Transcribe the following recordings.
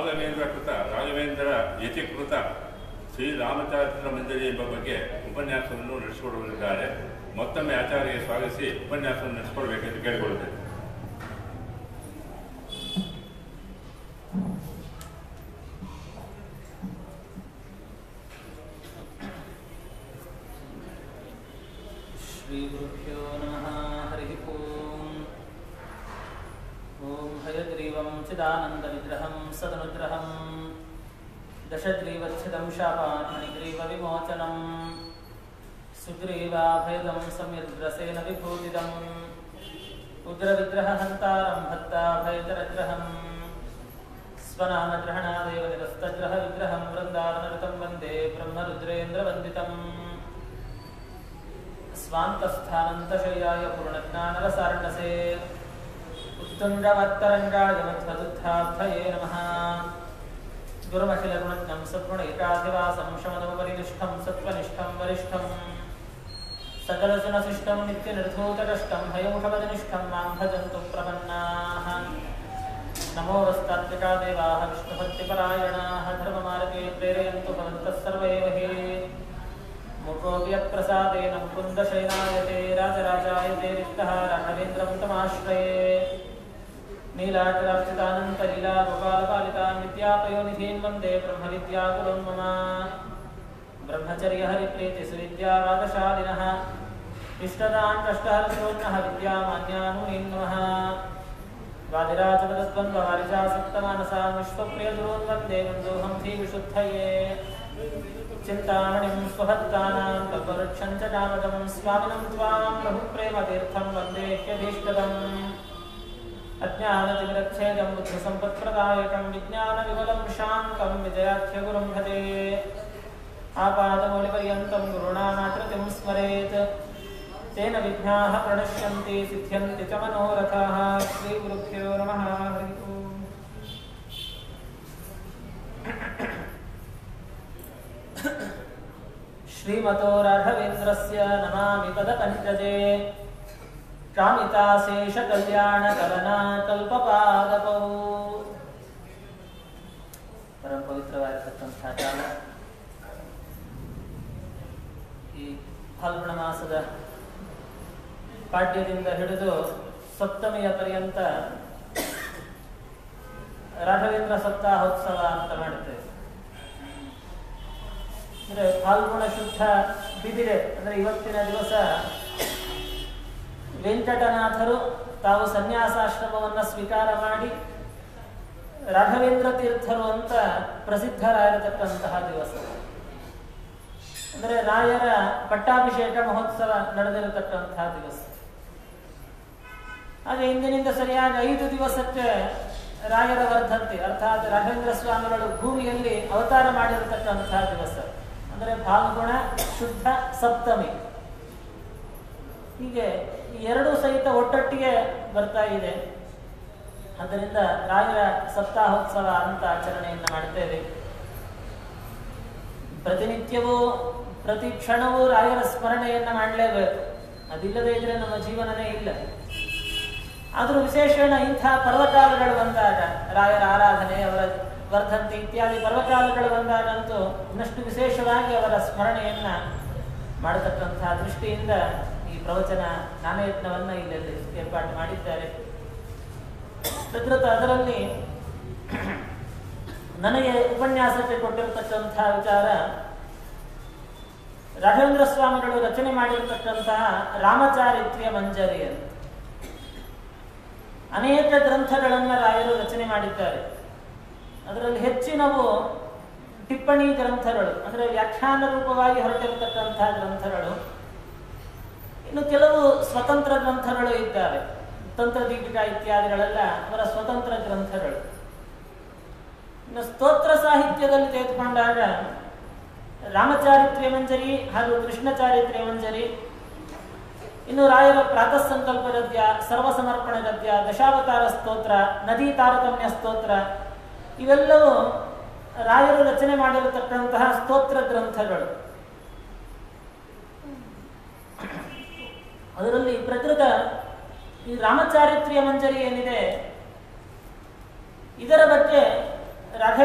ರಾಘವೇಂದ್ರ ಯತಿಕೃತ ಶ್ರೀರಾಮಚರಿತ್ರ ಮಂಜರಿ ಎಂಬ ಬಗ್ಗೆ ಉಪನ್ಯಾಸವನ್ನು ನಡೆಸಿಕೊಡಲಿದ್ದಾರೆ. ಮತ್ತೊಮ್ಮೆ ಆಚಾರ್ಯರಿಗೆ ಸ್ವಾಗತಿಸಿ ಉಪನ್ಯಾಸವನ್ನು ನಡೆಸಿಕೊಡಬೇಕೆಂದು ಕೇಳಿಕೊಳ್ಳುತ್ತೇನೆ. ಶ್ರೀ ಗುರುಭ್ಯೋ ನಮಃ. ಹರಿ ಓಂ. ಓಂ ಹಯಗ್ರೀವಂ ಚಿದಾನಂದ ವಿಗ್ರಹಂ ಸದನುಗ್ರಹಂ ದಶಗ್ರೀವಚ್ಛಿದಂ ಶಾಪಾನ್ಮಣಿಗ್ರೀವ ವಿಮೋಚನಂ ಸುಗ್ರೀವಾಭಯದಂ ಸಂಯದ್ರಸೇನ ವಿಭೂತಿದಂ ಉಗ್ರವಿಗ್ರಹ ಹಂತಾರಂ ಭಕ್ತಾಭಯಕರಗ್ರಹಂ ಸ್ವನಾಮಗ್ರಹಣಾದೇವ ನಿರಸ್ತಗ್ರಹ ವಿಗ್ರಹಂ ವೃಂದಾವನಋತಂ ವಂದೇ ಬ್ರಹ್ಮರುದ್ರೇಂದ್ರವಂದಿತಂ ಸ್ವಾಂತಸ್ಥಾನಂತಶಯ್ಯಾಯ ಪೂರ್ಣಜ್ಞಾನರಸಾರ್ಣಸೇ ಉತ್ತುಂಗವತ್ತರಂಗಾಯ ಮಧ್ವದುದ್ಧಾರ್ಥಯೇ ನಮಃ. ಗುರುಮಖಿಲಗುಣಜ್ಞಂ ಸದ್ಗುಣೈಕಾಧಿವಾಸಂ ಶಮನೋಪರಿನಿಷ್ಠಂ ಸತ್ವನಿಷ್ಠಂ ವರಿಷ್ಠಂ ಸಕಲಸುನಶಿಷ್ಟಂ ನಿತ್ಯನಿರ್ಧೂತಕಷ್ಟಂ ಹಯೌಷವದನಿಷ್ಠಂ ಮಾಂ ಭಜಂತು ಪ್ರಪನ್ನಾಃ. ನಮೋ ವಸ್ತಾತ್ವಿಕಾ ದೇವಾಃ ವಿಷ್ಣುಭಕ್ತಿಪರಾಯಣಾಃ ಧರ್ಮಮಾರ್ಗೇ ಪ್ರೇರಯन्तु ಭವन्तಃ ಸರ್ವ ಏವ ಹಿ. ಮುಖೋऽಪ್ಯಪ್ರಸಾದೇನ ಮುಕುಂದಶಯನಾಯತೆ ರಾಜರಾಜಾಯತೆ ರಿಕ್ತಃ ರಾಘವೇಂದ್ರಂ ತಮಾಶ್ರಯೇ. ನೀಲಾಚಲಾರ್ಚಿತಾನಂತಲೀಲಾ ಗೋಪಾಲಪಾಲಿತಾನ್ ವಿದ್ಯಾಪಯೋನಿಧೀನ್ ವಂದೇ ಬ್ರಹ್ಮವಿದ್ಯಾಗುರುನ್ ಮಮ. ಬ್ರಹ್ಮಚರ್ಯ ಹರಿಪ್ರೀತಿ ಸುವಿದ್ಯಾವಾದಶಾಲಿನಃ ಇಷ್ಟದಾನ್ ಕಷ್ಟಹರ್ಷೋನ್ನಃ ವಿದ್ಯಾಮಾನ್ಯಾನುನೀನ್ ನಮಃ. ವಾದಿರಾಜಪದದ್ವಂದ್ವವಾರಿಜಾಸಕ್ತಮಾನಸಾನ್ ವಿಶ್ವಪ್ರಿಯಗುರುನ್ ವಂದೇ ಮಂದೋಹಂ ಧೀವಿಶುದ್ಧಯೇ. ಚಿಂತಾಮಣಿಂ ಸ್ವಭಕ್ತಾನಾಂ ಕಲ್ಪವೃಕ್ಷಂ ಚ ಕಾಮದಂ ಸ್ವಾಮಿನಂ ತ್ವಾಂ ಪ್ರಭುಪ್ರೇಮತೀರ್ಥಂ ವಂದೇ ಹ್ಯಭೀಷ್ಟದಂ. ಅಜ್ಞಾನತಿಮಿರಚ್ಛೇದಂ ಬುದ್ಧಿಸಂಪತ್ಪ್ರದಾಯಕಂ ವಿಜ್ಞಾನವಿಮಲಂ ಶಾಂತಂ ವಿಜಯಾಖ್ಯಗುರುಂ ಭಜೆ. ಆಪಾದಮೌಲಿಪರ್ಯಂತಂ ಗುರುಣಾಮಾಕೃತಿಂ ಸ್ಮರೇತ್ ತೇನ ವಿಘ್ನಾಃ ಪ್ರಣಶ್ಯಂತಿ ಸಿದ್ಧ್ಯಂತಿ ಚ ಮನೋರಥಾಃ. ಶ್ರೀ ಗುರುಭ್ಯೋ ನಮಃ. ಹರಿ ಓಂ. ಶ್ರೀಮತೋ ರಾಘವೇಂದ್ರಸ್ಯ ನಮಾಮಿ ಪದಪಂಕಜೇ ಕಾಮಿತಾಶೇಷ ಕಲ್ಯಾಣ ಕಲನಾ ಕಲ್ಪಪಾದಪೌ. ಪರಮ ಪವಿತ್ರವಾಗಿರತಕ್ಕಂತಹ ಕಾಲ ಈ ಫಾಲ್ಗುಣ ಮಾಸದ ಪಾಡ್ಯದಿಂದ ಹಿಡಿದು ಸಪ್ತಮಿಯ ಪರ್ಯಂತ ರಾಘವೇಂದ್ರ ಸಪ್ತಾಹೋತ್ಸವ ಅಂತ ಮಾಡುತ್ತೇವೆ. ಅಂದರೆ ಫಾಲ್ಗುಣ ಶುದ್ಧ ಬಿದಿರೆ ಅಂದರೆ ಇವತ್ತಿನ ದಿವಸ ವೆಂಕಟನಾಥರು ತಾವು ಸನ್ಯಾಸಾಶ್ರಮವನ್ನು ಸ್ವೀಕಾರ ಮಾಡಿ ರಾಘವೇಂದ್ರ ತೀರ್ಥರು ಅಂತ ಪ್ರಸಿದ್ಧರಾಗಿರತಕ್ಕಂತಹ ದಿವಸ. ಅಂದರೆ ರಾಯರ ಪಟ್ಟಾಭಿಷೇಕ ಮಹೋತ್ಸವ ನಡೆದಿರತಕ್ಕಂತಹ ದಿವಸ. ಹಾಗೆ ಇಂದಿನಿಂದ ಸರಿಯಾಗಿ 5 ದಿವಸಕ್ಕೆ ರಾಯರ ವರ್ಧಂತಿ ಅರ್ಥಾತ್ ರಾಘವೇಂದ್ರ ಸ್ವಾಮಿಗಳು ಭೂಮಿಯಲ್ಲಿ ಅವತಾರ ಮಾಡಿರತಕ್ಕಂತಹ ದಿವಸ. ಅಂದರೆ ಫಾಲ್ಗುಣ ಶುದ್ಧ ಸಪ್ತಮಿ. ಹೀಗೆ ಈ ಎರಡೂ ಸಹಿತ ಒಟ್ಟೊಟ್ಟಿಗೆ ಬರ್ತಾ ಇದೆ. ಆದ್ದರಿಂದ ರಾಯರ ಸಪ್ತಾಹೋತ್ಸವ ಅಂತ ಆಚರಣೆಯನ್ನು ಮಾಡ್ತೇವೆ. ಪ್ರತಿನಿತ್ಯವೂ ಪ್ರತಿ ಕ್ಷಣವೂ ರಾಯರ ಸ್ಮರಣೆಯನ್ನು ಮಾಡಲೇಬೇಕು. ಅದಿಲ್ಲದೇ ಇದ್ರೆ ನಮ್ಮ ಜೀವನನೇ ಇಲ್ಲ. ಆದರೂ ವಿಶೇಷಣ ಇಂಥ ಪರ್ವಕಾಲಗಳು ಬಂದಾಗ ರಾಯರ ಆರಾಧನೆ, ಅವರ ವರ್ಧಂತಿ ಇತ್ಯಾದಿ ಪರ್ವಕಾಲಗಳು ಬಂದಾಗಂತೂ ಇನ್ನಷ್ಟು ವಿಶೇಷವಾಗಿ ಅವರ ಸ್ಮರಣೆಯನ್ನ ಮಾಡತಕ್ಕಂತಹ ದೃಷ್ಟಿಯಿಂದ ಈ ಪ್ರವಚನ ನಾಮಯತ್ನವನ್ನು ಇಲ್ಲೆಲ್ಲಿ ಏರ್ಪಾಡು ಮಾಡಿದ್ದಾರೆ. ಅದರಲ್ಲಿ ನನಗೆ ಉಪನ್ಯಾಸಕ್ಕೆ ಕೊಟ್ಟಿರತಕ್ಕಂತಹ ವಿಚಾರ ರಾಘವೇಂದ್ರ ಸ್ವಾಮಿಗಳು ರಚನೆ ಮಾಡಿರತಕ್ಕಂತಹ ರಾಮಚಾರಿತ್ರ್ಯ ಮಂಜರಿ ಅಂತ. ಅನೇಕ ಗ್ರಂಥಗಳನ್ನು ರಾಯರು ರಚನೆ ಮಾಡಿದ್ದಾರೆ. ಅದರಲ್ಲಿ ಹೆಚ್ಚಿನವು ಟಿಪ್ಪಣಿ ಗ್ರಂಥಗಳು, ಅಂದರೆ ವ್ಯಾಖ್ಯಾನ ರೂಪವಾಗಿ ಹೊರಟಿರತಕ್ಕಂತಹ ಗ್ರಂಥಗಳು. ಇನ್ನು ಕೆಲವು ಸ್ವತಂತ್ರ ಗ್ರಂಥಗಳು ಇದ್ದಾವೆ. ತಂತ್ರದೀಪಿಕಾ ಇತ್ಯಾದಿಗಳೆಲ್ಲ ಅವರ ಸ್ವತಂತ್ರ ಗ್ರಂಥಗಳು. ಇನ್ನು ಸ್ತೋತ್ರ ಸಾಹಿತ್ಯದಲ್ಲಿ ತೆಗೆದುಕೊಂಡಾಗ ರಾಮಚಾರಿತ್ರ್ಯ ಮಂಜರಿ ಹಾಗೂ ಕೃಷ್ಣಚಾರಿತ್ರ್ಯ ಮಂಜರಿ, ಇನ್ನು ರಾಯರ ಪ್ರಾತಃ ಸಂಕಲ್ಪ ಗದ್ಯ, ಸರ್ವಸಮರ್ಪಣ ಗದ್ಯ, ದಶಾವತಾರ ಸ್ತೋತ್ರ, ನದೀ ತಾರತಮ್ಯ ಸ್ತೋತ್ರ, ಇವೆಲ್ಲವೂ ರಾಯರು ರಚನೆ ಮಾಡಿರತಕ್ಕಂತಹ ಸ್ತೋತ್ರ ಗ್ರಂಥಗಳು. ಅದರಲ್ಲಿ ಪ್ರಕೃತ ಈ ರಾಮಚಾರಿತ್ರ್ಯ ಮಂಜರಿ ಏನಿದೆ ಇದರ ಬಗ್ಗೆ ರಾಘವೇಂದ್ರ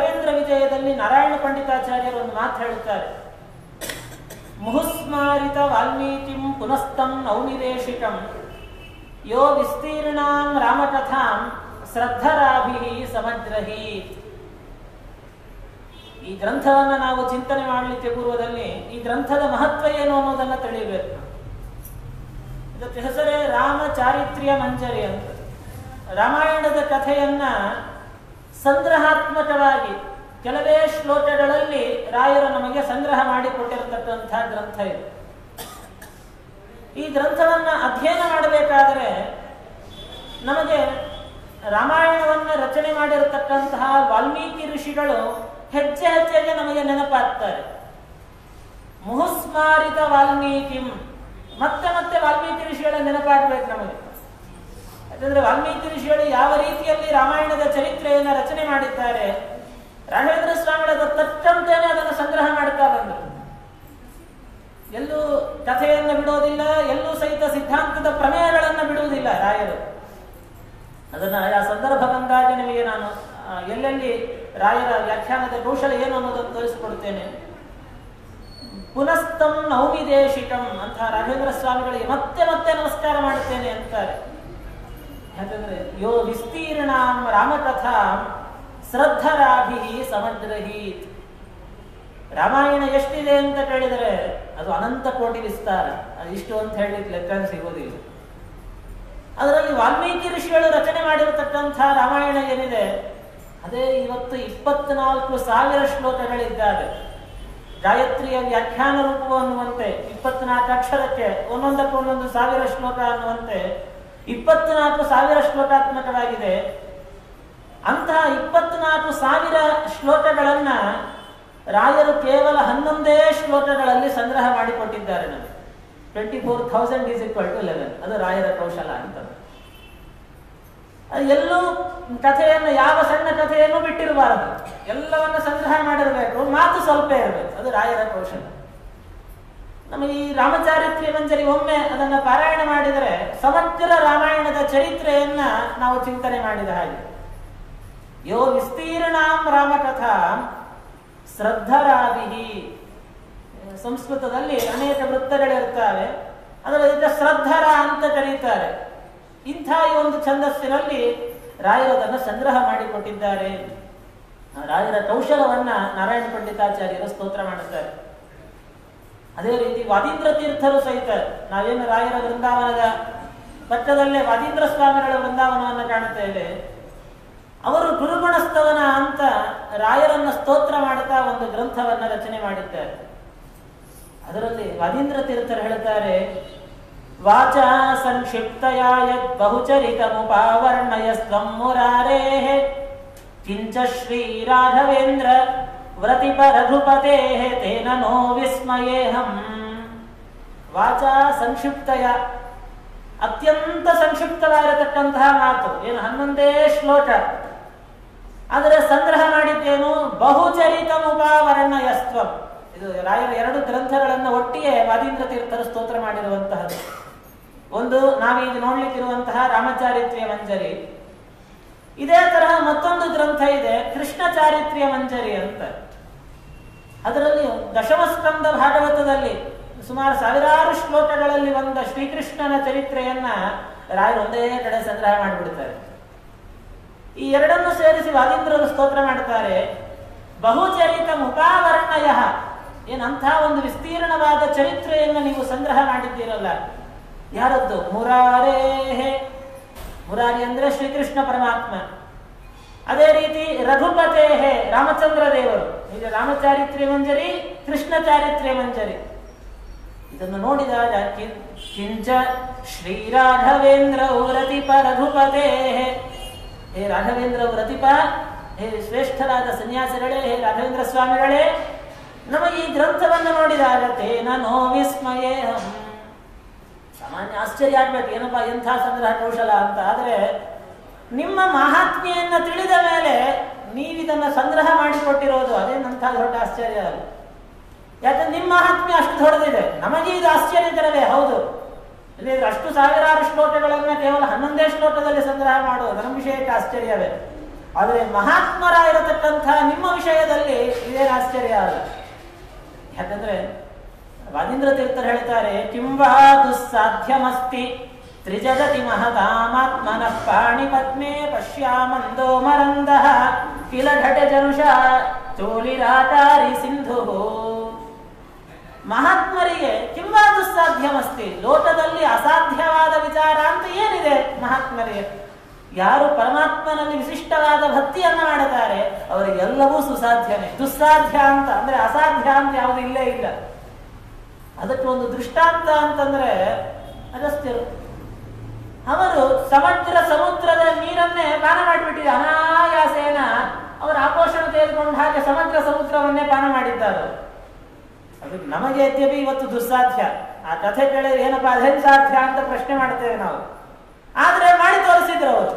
ನಾರಾಯಣ ಪಂಡಿತಾಚಾರ್ಯರು ಒಂದು ಮಾತು ಹೇಳುತ್ತಾರೆ. ಮುಹುಸ್ಮಾರಿತ ವಾಲ್ಮೀಕಿಂ ಪುನಸ್ತಂ ನೌಮಿದೇಶಿಕಂ ಯೋ ವಿಸ್ತೀರ್ಣಾಂ ರಾಮಕಥಾಂ ಶ್ರದ್ಧರಾಭಿಃ ಸಮಗ್ರಹೀತ್. ಈ ಗ್ರಂಥವನ್ನು ನಾವು ಚಿಂತನೆ ಮಾಡಲಿಕ್ಕೆ ಪೂರ್ವದಲ್ಲಿ ಈ ಗ್ರಂಥದ ಮಹತ್ವ ಏನು ಅನ್ನೋದನ್ನು ತಿಳಿಯಬೇಕು. ಇದಕ್ಕೆ ಹೆಸರೇ ರಾಮಚಾರಿತ್ರ್ಯ ಮಂಜರಿ ಅಂತ. ರಾಮಾಯಣದ ಕಥೆಯನ್ನ ಸಂಗ್ರಹಾತ್ಮಕವಾಗಿ ಕೆಲವೇ ಶ್ಲೋಕಗಳಲ್ಲಿ ರಾಯರು ನಮಗೆ ಸಂಗ್ರಹ ಮಾಡಿಕೊಟ್ಟಿರತಕ್ಕಂತಹ ಗ್ರಂಥ ಇದು. ಈ ಗ್ರಂಥವನ್ನ ಅಧ್ಯಯನ ಮಾಡಬೇಕಾದರೆ ನಮಗೆ ರಾಮಾಯಣವನ್ನು ರಚನೆ ಮಾಡಿರತಕ್ಕಂತಹ ವಾಲ್ಮೀಕಿ ಋಷಿಗಳು ಹೆಜ್ಜೆ ಹೆಜ್ಜೆಗೆ ನಮಗೆ ನೆನಪಾಗ್ತಾರೆ. ಮುಹುಸ್ಮಾರಿತ ವಾಲ್ಮೀಕಿಂ, ಮತ್ತೆ ಮತ್ತೆ ವಾಲ್ಮೀಕಿ ಋಷಿಗಳ ನೆನಪಾಗಬೇಕು ನಮಗೆ. ಯಾಕಂದ್ರೆ ವಾಲ್ಮೀಕಿ ಋಷಿಗಳು ಯಾವ ರೀತಿಯಲ್ಲಿ ರಾಮಾಯಣದ ಚರಿತ್ರೆಯನ್ನು ರಚನೆ ಮಾಡಿದ್ದಾರೆ, ರಾಘವೇಂದ್ರ ಸ್ವಾಮಿಗಳ ತಕ್ಕಂತೆಯೇ ಅದನ್ನು ಸಂಗ್ರಹ ಮಾಡ್ತಾ ಬಂದರು. ಎಲ್ಲೂ ಕಥೆಯನ್ನು ಬಿಡೋದಿಲ್ಲ, ಎಲ್ಲೂ ಸಹಿತ ಸಿದ್ಧಾಂತದ ಪ್ರಮೇಯಗಳನ್ನು ಬಿಡುವುದಿಲ್ಲ ರಾಯರು. ಅದನ್ನ ಆ ಸಂದರ್ಭ ಬಂದಾಗ ನಿಮಗೆ ನಾನು ಎಲ್ಲೆಲ್ಲಿ ರಾಯರ ವ್ಯಾಖ್ಯಾನದ ಕೌಶಲ ಏನು ಅನ್ನೋದನ್ನು ತೋರಿಸಿಕೊಡ್ತೇನೆ. ಪುನಸ್ತಂ ನೌಮಿದೇಶಿಕಂ ಅಂತ ರಾಘವೇಂದ್ರ ಸ್ವಾಮಿಗಳಿಗೆ ಮತ್ತೆ ಮತ್ತೆ ನಮಸ್ಕಾರ ಮಾಡುತ್ತೇನೆ ಅಂತಾರೆ. ಯಾಕಂದ್ರೆ ಯೋ ವಿಸ್ತೀರ್ಣಾಂ ರಾಮಕಥಾಂ ಶ್ರದ್ಧರಾಭಿಃ ಸಮಗ್ರಹೀತ್. ರಾಮಾಯಣ ಎಷ್ಟಿದೆ ಅಂತ ಕೇಳಿದರೆ ಅದು ಅನಂತ ಕೋಟಿ ವಿಸ್ತಾರ. ಇಷ್ಟು ಅಂತ ಹೇಳಲಿಕ್ಕೆ ಲೆಕ್ಕ ಸಿಗೋದಿಲ್ಲ. ಅದರಲ್ಲಿ ವಾಲ್ಮೀಕಿ ಋಷಿಗಳು ರಚನೆ ಮಾಡಿರತಕ್ಕಂಥ ರಾಮಾಯಣ ಏನಿದೆ ಅದೇ ಇವತ್ತು 24,000 ಶ್ಲೋಕಗಳಿದ್ದಾವೆ. ಗಾಯತ್ರಿಯ ವ್ಯಾಖ್ಯಾನ ರೂಪವು ಅನ್ನುವಂತೆ 24 ಅಕ್ಷರಕ್ಕೆ ಒಂದೊಂದಕ್ಕೆ ಒಂದೊಂದು 1000 ಶ್ಲೋಕ ಅನ್ನುವಂತೆ 24,000 ಶ್ಲೋಕಾತ್ಮಕವಾಗಿದೆ. ಅಂತಹ 24,000 ಶ್ಲೋಕಗಳನ್ನ ರಾಯರು ಕೇವಲ 11 ಶ್ಲೋಕಗಳಲ್ಲಿ ಸಂಗ್ರಹ ಮಾಡಿಕೊಟ್ಟಿದ್ದಾರೆ ನಮಗೆ. 24,000 = 11. ಅದು ರಾಯರ ಕೌಶಲ ಅಂತ. ಎಲ್ಲೂ ಕಥೆಯನ್ನು, ಯಾವ ಸಣ್ಣ ಕಥೆಯನ್ನು ಬಿಟ್ಟಿರಬಾರದು, ಎಲ್ಲವನ್ನು ಸಂಗ್ರಹ ಮಾಡಿರಬೇಕು. ಮಾತು ಸ್ವಲ್ಪ ಇರಬೇಕು, ಅದು ರಾಯರ ಕೌಶಲ. ನಮಗೆ ಈ ರಾಮಚಾರಿತ್ರ್ಯ ಮಂಜರಿ ಒಮ್ಮೆ ಅದನ್ನು ಪಾರಾಯಣ ಮಾಡಿದರೆ ಸಮಗ್ರ ರಾಮಾಯಣದ ಚರಿತ್ರೆಯನ್ನ ನಾವು ಚಿಂತನೆ ಮಾಡಿದ ಹಾಗೆ. ಯೋ ವಿಸ್ತೀರ್ಣಾಂ ರಾಮಕಥಾ ಶ್ರದ್ಧರಾಭಿಃ. ಸಂಸ್ಕೃತದಲ್ಲಿ ಅನೇಕ ವೃತ್ತಗಳಿರ್ತವೆ, ಅದರಲ್ಲಿ ಶ್ರದ್ಧರ ಅಂತ ಕರೀತಾರೆ. ಇಂಥ ಈ ಒಂದು ಛಂದಸ್ಸಿನಲ್ಲಿ ರಾಯರದನ್ನು ಸಂಗ್ರಹ ಮಾಡಿಕೊಟ್ಟಿದ್ದಾರೆ. ರಾಯರ ಕೌಶಲವನ್ನ ನಾರಾಯಣ ಪಂಡಿತಾಚಾರ್ಯರು ಸ್ತೋತ್ರ ಮಾಡುತ್ತಾರೆ. ಅದೇ ರೀತಿ ವಾದೀಂದ್ರ ತೀರ್ಥರು ಸಹಿತ, ನಾವೇನು ರಾಯರ ವೃಂದಾವನದ ಪಕ್ಕದಲ್ಲೇ ವಾದೀಂದ್ರ ಸ್ವಾಮಿಗಳ ವೃಂದಾವನವನ್ನು ಕಾಣುತ್ತೇವೆ, ಅವರು ಗುರುಗುಣಸ್ತವನ ಅಂತ ರಾಯರನ್ನ ಸ್ತೋತ್ರ ಮಾಡುತ್ತಾ ಒಂದು ಗ್ರಂಥವನ್ನ ರಚನೆ ಮಾಡಿದ್ದಾರೆ. ಅದರಲ್ಲಿ ವಾದೀಂದ್ರ ತೀರ್ಥರು ಹೇಳ್ತಾರೆ, ವಾಚಾ ಸಂಕ್ಷಿಪ್ತಯ ಯದ್ ಬಹುಚರಿತಮುಪಾವರ್ಣಯಸ್ತ್ವಂ ಮುರಾರೇಃ ಕಿಂಚ ಶ್ರೀ ರಾಘವೇಂದ್ರ ವ್ರತಿಪ ರಘುಪತೇಃ ತೇನ ನೋ ವಿಸ್ಮಯೇಹಂ. ವಾಚಾ ಸಂಕ್ಷಿಪ್ತಯ, ಅತ್ಯಂತ ಸಂಕ್ಷಿಪ್ತವಾಗಿರತಕ್ಕಂತಹ ಮಾತು, ಏನು 11 ಶ್ಲೋಕ, ಆದರೆ ಸಂಗ್ರಹ ಮಾಡಿದ್ದೇನು ಬಹುಚರಿತಮುಪಾವರ್ಣಯಸ್ತ್ವಂ. ಇದು ರಾಯರ 2 ಗ್ರಂಥಗಳನ್ನು ಒಟ್ಟಿಗೆ ವಾದೀಂದ್ರ ತೀರ್ಥರು ಸ್ತೋತ್ರ ಮಾಡಿರುವಂತಹದ್ದು. ಒಂದು ನಾವೀಗ ನೋಡ್ಲಿಕ್ಕಿರುವಂತಹ ರಾಮಚಾರಿತ್ರ್ಯ ಮಂಜರಿ, ಇದೇ ತರಹ ಮತ್ತೊಂದು ಗ್ರಂಥ ಇದೆ ಕೃಷ್ಣ ಚಾರಿತ್ರ್ಯ ಮಂಜರಿ ಅಂತ. ಅದರಲ್ಲಿ ದಶಮಸ್ಕಂದ ಭಾಗವತದಲ್ಲಿ ಸುಮಾರು 1000 ಶ್ಲೋಕಗಳಲ್ಲಿ ಬಂದ ಶ್ರೀಕೃಷ್ಣನ ಚರಿತ್ರೆಯನ್ನ ರಾಯರು ಒಂದೇ ಕಡೆ ಸಂಗ್ರಹ ಮಾಡಿಬಿಡ್ತಾರೆ. ಈ ಎರಡನ್ನು ಸೇರಿಸಿ ವಾದೀಂದ್ರರು ಸ್ತೋತ್ರ ಮಾಡ್ತಾರೆ. ಬಹುಚರಿತ ಮುಖಾವರ್ಣಯ, ಏನಂಥ ಒಂದು ವಿಸ್ತೀರ್ಣವಾದ ಚರಿತ್ರೆಯನ್ನು ನೀವು ಸಂಗ್ರಹ ಮಾಡಿದ್ದೀರಲ್ಲ, ಯಾರದ್ದು? ಮುರಾರೇಃ. ಮುರಾರಿ ಅಂದ್ರೆ ಶ್ರೀಕೃಷ್ಣ ಪರಮಾತ್ಮ. ಅದೇ ರೀತಿ ರಘುಪತೇಃ, ರಾಮಚಂದ್ರ ದೇವರು. ಈಗ ರಾಮಚಾರಿತ್ರ್ಯ ಮಂಜರಿ, ಕೃಷ್ಣ ಚಾರಿತ್ರ್ಯ ಮಂಜರಿ. ಇದನ್ನು ನೋಡಿದಾಗ ಕಿಂಚ ಶ್ರೀ ರಾಘವೇಂದ್ರ ವ್ರತಿಪ ರಘುಪತೇಃ. ಹೇ ರಾಘವೇಂದ್ರ ವ್ರತಿಪ, ಹೇ ಶ್ರೇಷ್ಠರಾದ ಸನ್ಯಾಸಿಗಳೇ, ಹೇ ರಾಘವೇಂದ್ರ ಸ್ವಾಮಿಗಳೇ, ನಮಗೆ ಈ ಗ್ರಂಥವನ್ನು ನೋಡಿದಾಗ ತೇನ ನೋ ವಿಸ್ಮಯೇಹಂ. ಸಾಮಾನ್ಯ ಆಶ್ಚರ್ಯ ಆಗ್ಬೇಕು, ಏನಪ್ಪಾ ಎಂಥ ಸಂಗ್ರಹ ಕೌಶಲ ಅಂತ. ಆದರೆ ನಿಮ್ಮ ಮಹಾತ್ಮೆಯನ್ನ ತಿಳಿದ ಮೇಲೆ ನೀವಿದನ್ನ ಸಂಗ್ರಹ ಮಾಡಿಕೊಟ್ಟಿರೋದು ಅದೇನಂಥ ದೊಡ್ಡ ಆಶ್ಚರ್ಯ ಅಲ್ಲ. ಯಾಕಂದ್ರೆ ನಿಮ್ಮ ಮಹಾತ್ಮ್ಯ ಅಷ್ಟು ದೊಡ್ಡದಿದೆ. ನಮಗೆ ಇದು ಆಶ್ಚರ್ಯಕರವೇ ಹೌದು. ಇಲ್ಲಿದ್ರೆ ಅಷ್ಟು 1000 ಶ್ಲೋಕಗಳನ್ನ ಕೇವಲ 11 ಶ್ಲೋಕದಲ್ಲಿ ಸಂಗ್ರಹ ಮಾಡುವುದು ನಮ್ಮ ವಿಷಯಕ್ಕೆ ಆಶ್ಚರ್ಯವೇ. ಆದರೆ ಮಹಾತ್ಮರಾಗಿರತಕ್ಕಂಥ ನಿಮ್ಮ ವಿಷಯದಲ್ಲಿ ಯಾಕಂದ್ರೆ ವಾದೀಂದ್ರ ತೀರ್ಥರು ಹೇಳ್ತಾರೆ, ಕಿಂವಾ ದುಸ್ಸಾಧ್ಯವಸ್ತಿ ತ್ರಿಜಗತಿ ಮಹತಾಮಾತ್ಮನಃ ಪಾಣಿಪದ್ಮೇ ಪಶ್ಯಾಮಂದೋ ಮರಂದಃ ಕಿಲ ಘಟ ಜನುಷ ಚೋಲಿರಾಟಾರಿ ಸಿಂಧು. ಮಹಾತ್ಮರಿಗೆ ಕಿಂವಾ ದುಸ್ಸಾಧ್ಯವಸ್ತಿ, ಲೋಕದಲ್ಲಿ ಅಸಾಧ್ಯವಾದ ವಿಚಾರ ಅಂತ ಏನಿದೆ ಮಹಾತ್ಮರಿಗೆ? ಯಾರು ಪರಮಾತ್ಮನಲ್ಲಿ ವಿಶಿಷ್ಟವಾದ ಭಕ್ತಿಯನ್ನ ಮಾಡುತ್ತಾರೆ ಅವರಿಗೆಲ್ಲವೂ ಸುಸಾಧ್ಯನೇ. ದುಸ್ಸಾಧ್ಯ ಅಂತ ಅಂದ್ರೆ ಅಸಾಧ್ಯ ಅಂತ ಯಾವುದು ಇಲ್ಲೇ ಇಲ್ಲ. ಅದಕ್ಕೆ ಒಂದು ದೃಷ್ಟಾಂತ ಅಂತಂದ್ರೆ ಅಗಸ್ತ್ಯರು. ಅವರು ಸಮುದ್ರದ ನೀರನ್ನೇ ಪಾನ ಮಾಡಿಬಿಟ್ಟಿದ್ದಾರೆ. ಅನಾಯಾಸೇನ ಅವರ ಆಪೋಷಣ ತೆಗೆದುಕೊಂಡು ಹಾಗೆ ಸಮುದ್ರವನ್ನೇ ಪಾನ ಮಾಡಿದ್ದಾರೆ. ಅದಕ್ಕೆ ನಮಗೆ ಯದ್ಯಪಿ ಇವತ್ತು ದುಸ್ಸಾಧ್ಯ. ಆ ಕಥೆ ಕೇಳಿದ್ರೆ ಏನಪ್ಪಾ ಅದೇನ್ ಸಾಧ್ಯ ಅಂತ ಪ್ರಶ್ನೆ ಮಾಡ್ತೇವೆ ನಾವು. ಆದ್ರೆ ಮಾಡಿ ತೋರಿಸಿದ್ರು ಅವರು.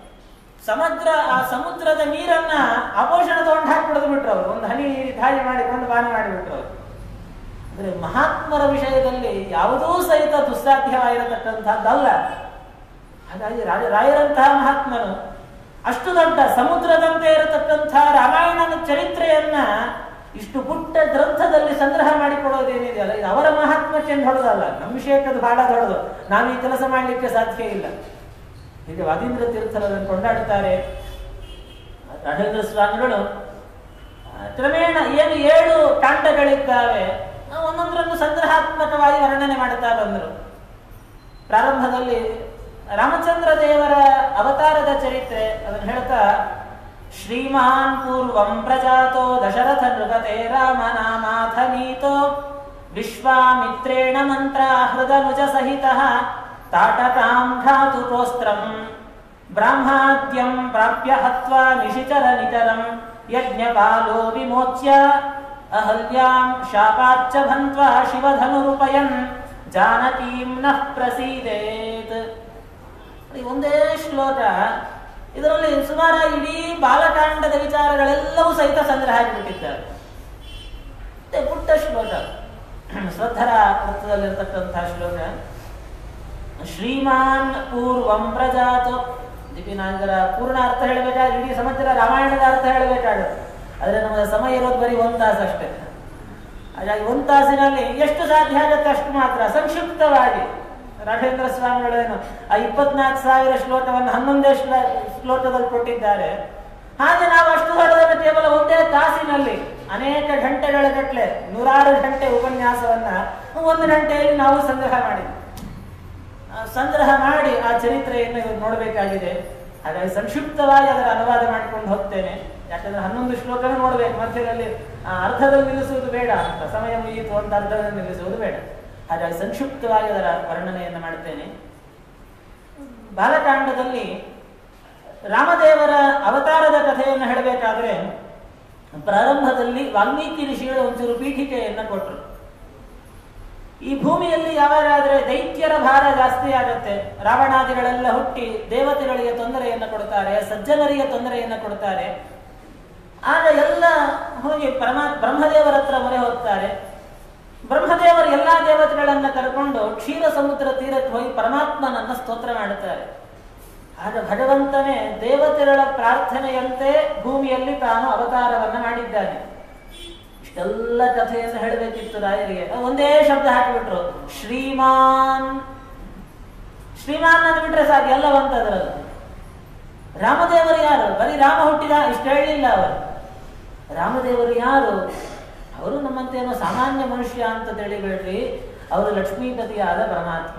ಸಮುದ್ರದ ನೀರನ್ನ ಅಪೋಷಣ ತಗೊಂಡು ಹಾಕಿ ಕುಡಿದು ಬಿಟ್ರು ಅವರು. ಒಂದು ಹನಿ ಧಾಳಿ ಮಾಡಿಕೊಂಡು ಪಾನ ಮಾಡಿಬಿಟ್ರು ಅವರು. ಅಂದ್ರೆ ಮಹಾತ್ಮರ ವಿಷಯದಲ್ಲಿ ಯಾವುದೂ ಸಹಿತ ದುಸ್ಸಾಧ್ಯವಾಗಿರತಕ್ಕಂಥದ್ದಲ್ಲ. ಹಾಗಾಗಿ ರಾಯರಂತಹ ಮಹಾತ್ಮರು ಅಷ್ಟು ದೊಡ್ಡ ಸಮುದ್ರದಂತೆ ಇರತಕ್ಕಂಥ ರಾಮಾಯಣನ ಚರಿತ್ರೆಯನ್ನ ಇಷ್ಟು ಪುಟ್ಟ ಗ್ರಂಥದಲ್ಲಿ ಸಂಗ್ರಹ ಮಾಡಿಕೊಡೋದೇನಿದೆ ಅಲ್ಲ, ಇದು ಅವರ ಮಹಾತ್ಮಕ್ಕೆಂದು ಹೊಡೆದಲ್ಲ, ನಮ್ಮ ವಿಷಯಕ್ಕದು ಬಹಳ ದೊಡ್ಡದು. ನಾವು ಈ ಕೆಲಸ ಮಾಡಲಿಕ್ಕೆ ಸಾಧ್ಯ ಇಲ್ಲ. ಹೀಗೆ ವಾದೀಂದ್ರ ತೀರ್ಥರನ್ನು ಕೊಂಡಾಡುತ್ತಾರೆ ರಾಘವೇಂದ್ರ ಸ್ವಾಮಿಗಳು. ಕ್ರಮೇಣ ಏನು 7 ಕಾಂಡಗಳಿದ್ದಾವೆ ಒಂದೊಂದರನ್ನು ಸಂಗ್ರಹಾತ್ಮಕವಾಗಿ ವರ್ಣನೆ ಮಾಡುತ್ತಾ ಬಂದರು. ಪ್ರಾರಂಭದಲ್ಲಿ ರಾಮಚಂದ್ರ ದೇವರ ಅವತಾರದ ಚರಿತ್ರೆ ಅದನ್ನು ಹೇಳ್ತಾ, ಶ್ರೀಮಾನ್ ಪೂರ್ವಂ ಪ್ರಜಾತೋ ದಶರಥ ನೃಪತೆ ರಾಮನಾಮಾಥ ನೀತೋ ವಿಶ್ವಾಮಿತ್ರೇಣ ಮಂತ್ರ ಹೃದನುಜ ಸಹಿತ ತಾಟಕಾಂ ಘಾತುಕೋಸ್ತ್ರಂ ಬ್ರಾಹ್ಮಾದ್ಯಂ ಪ್ರಾಪ್ಯ ಹತ್ವಾ ನಿಶಿಚರ ನಿತರಂ ಯಜ್ಞಪಾಲೋ ವಿಮೋಚ್ಯ ಅಹಲ್ಯಾಂ ಶಾಪಾಚ್ಚ ಭನ್ತ್ವಾ ಶಿವಧನುರುಪಯನ್ ಜಾನಕೀಂ ನಃ ಪ್ರಸೀದೇತ್. ಒಂದೇ ಶ್ಲೋಕ, ಇದರಲ್ಲಿ ಸುಮಾರು ಇಡೀ ಬಾಲಕಾಂಡದ ವಿಚಾರಗಳೆಲ್ಲವೂ ಸಹಿತ ಸಂಗ್ರಹ ಆಗಿಬಿಟ್ಟಿದ್ದಾರೆ. ಪುಟ್ಟ ಶ್ಲೋಕ, ಶ್ರದ್ಧರ ಅರ್ಥದಲ್ಲಿರ್ತಕ್ಕಂತಹ ಶ್ಲೋಕ. ಶ್ರೀಮಾನ್ ಪೂರ್ವಂ ಪ್ರಜಾತೋ, ಇದರ ಪೂರ್ಣ ಅರ್ಥ ಹೇಳಬೇಕಾದ್ರೆ ಇಡೀ ಸಮಗ್ರ ರಾಮಾಯಣದ ಅರ್ಥ ಹೇಳಬೇಕಾಗುತ್ತೆ. ಆದ್ರೆ ನಮಗೆ ಸಮಯ ಇರೋದು ಬರೀ 1 ತಾಸು ಅಷ್ಟೇ. ಹಾಗಾಗಿ 1 ತಾಸಿನಲ್ಲಿ ಎಷ್ಟು ಸಾಧ್ಯ ಆಗುತ್ತೆ ಅಷ್ಟು ಮಾತ್ರ ಸಂಕ್ಷಿಪ್ತವಾಗಿ ರಾಘವೇಂದ್ರ ಸ್ವಾಮಿಗಳೇನು ಆ 24,000 ಶ್ಲೋಕವನ್ನು 11 ಶ್ಲೋಕದಲ್ಲಿ ಕೊಟ್ಟಿದ್ದಾರೆ. ಹಾಗೆ ನಾವು ಅಷ್ಟು ದೊಡ್ಡದನ್ನು ಕೇವಲ 1 ತಾಸಿನಲ್ಲಿ ಅನೇಕ ಗಂಟೆಗಳ ಗಟ್ಟಲೆ 106 ಗಂಟೆ ಉಪನ್ಯಾಸವನ್ನ 1 ಗಂಟೆಯಲ್ಲಿ ನಾವು ಸಂಗ್ರಹ ಮಾಡಿ ಆ ಚರಿತ್ರೆಯನ್ನು ನೋಡಬೇಕಾಗಿದೆ. ಹಾಗಾಗಿ ಸಂಕ್ಷಿಪ್ತವಾಗಿ ಅದರ ಅನುವಾದ ಮಾಡಿಕೊಂಡು ಹೋಗ್ತೇನೆ. ಯಾಕಂದ್ರೆ 11 ಶ್ಲೋಕನೂ ನೋಡ್ಬೇಕು, ಮಧ್ಯದಲ್ಲಿ ಅರ್ಧದಲ್ಲಿ ನಿಲ್ಲಿಸುವುದು ಬೇಡ ಅಂತ, ಸಮಯ ಮುಗಿಯಿತು ಅಂತ ಅರ್ಧದಲ್ಲಿ ನಿಲ್ಲಿಸುವುದು ಬೇಡ. ಹಾಗಾಗಿ ಸಂಕ್ಷಿಪ್ತವಾಗಿ ಅದರ ವರ್ಣನೆಯನ್ನು ಮಾಡುತ್ತೇನೆ. ಬಾಲಕಾಂಡದಲ್ಲಿ ರಾಮದೇವರ ಅವತಾರದ ಕಥೆಯನ್ನು ಹೇಳಬೇಕಾದ್ರೆ ಪ್ರಾರಂಭದಲ್ಲಿ ವಾಲ್ಮೀಕಿ ಋಷಿಗಳು ಒಂಚೂರು ಪೀಠಿಕೆಯನ್ನು ಕೊಟ್ಟರು. ಈ ಭೂಮಿಯಲ್ಲಿ ಯಾವಾಗಾದ್ರೆ ದೈತ್ಯರ ಭಾರ ಜಾಸ್ತಿ ಆಗತ್ತೆ, ರಾವಣಾದಿಗಳೆಲ್ಲ ಹುಟ್ಟಿ ದೇವತೆಗಳಿಗೆ ತೊಂದರೆಯನ್ನು ಕೊಡ್ತಾರೆ, ಸಜ್ಜನರಿಗೆ ತೊಂದರೆಯನ್ನು ಕೊಡ್ತಾರೆ, ಆಗ ಎಲ್ಲ ಹೋಗಿ ಬ್ರಹ್ಮದೇವರ ಹತ್ರ ಮೊರೆ ಹೋಗ್ತಾರೆ. ಬ್ರಹ್ಮದೇವರು ಎಲ್ಲಾ ದೇವತೆಗಳನ್ನ ಕರ್ಕೊಂಡು ಕ್ಷೀರ ಸಮುದ್ರ ತೀರಕ್ಕೆ ಹೋಗಿ ಪರಮಾತ್ಮನನ್ನ ಸ್ತೋತ್ರ ಮಾಡುತ್ತಾರೆ. ಆಗ ಭಗವಂತನೇ ದೇವತೆಗಳ ಪ್ರಾರ್ಥನೆಯಂತೆ ಭೂಮಿಯಲ್ಲಿ ತಾನು ಅವತಾರವನ್ನ ಮಾಡಿದ್ದಾನೆ. ಇಷ್ಟೆಲ್ಲ ಕಥೆಯನ್ನು ಹೇಳಬೇಕಿತ್ತು ರಾಯರಿಗೆ, ಒಂದೇ ಶಬ್ದ ಹಾಕಿಬಿಟ್ರು, ಶ್ರೀಮಾನ್. ಶ್ರೀಮಾನ್ ಅಂದ್ಬಿಟ್ರೆ ಸಾಕು, ಎಲ್ಲ ಬಂತದ್ರಲ್ಲಿ. ರಾಮದೇವರು ಯಾರು? ಬರೀ ರಾಮ ಹುಟ್ಟಿದ ಇಷ್ಟು ಹೇಳಲಿಲ್ಲ ಅವರು. ರಾಮದೇವರು ಯಾರು? ಅವರು ನಮ್ಮಂತೇನೋ ಸಾಮಾನ್ಯ ಮನುಷ್ಯ ಅಂತ ತಿಳಿಬೇಡ್ರಿ, ಅವರು ಲಕ್ಷ್ಮೀಪತಿಯಾದ ಪರಮಾತ್ಮ.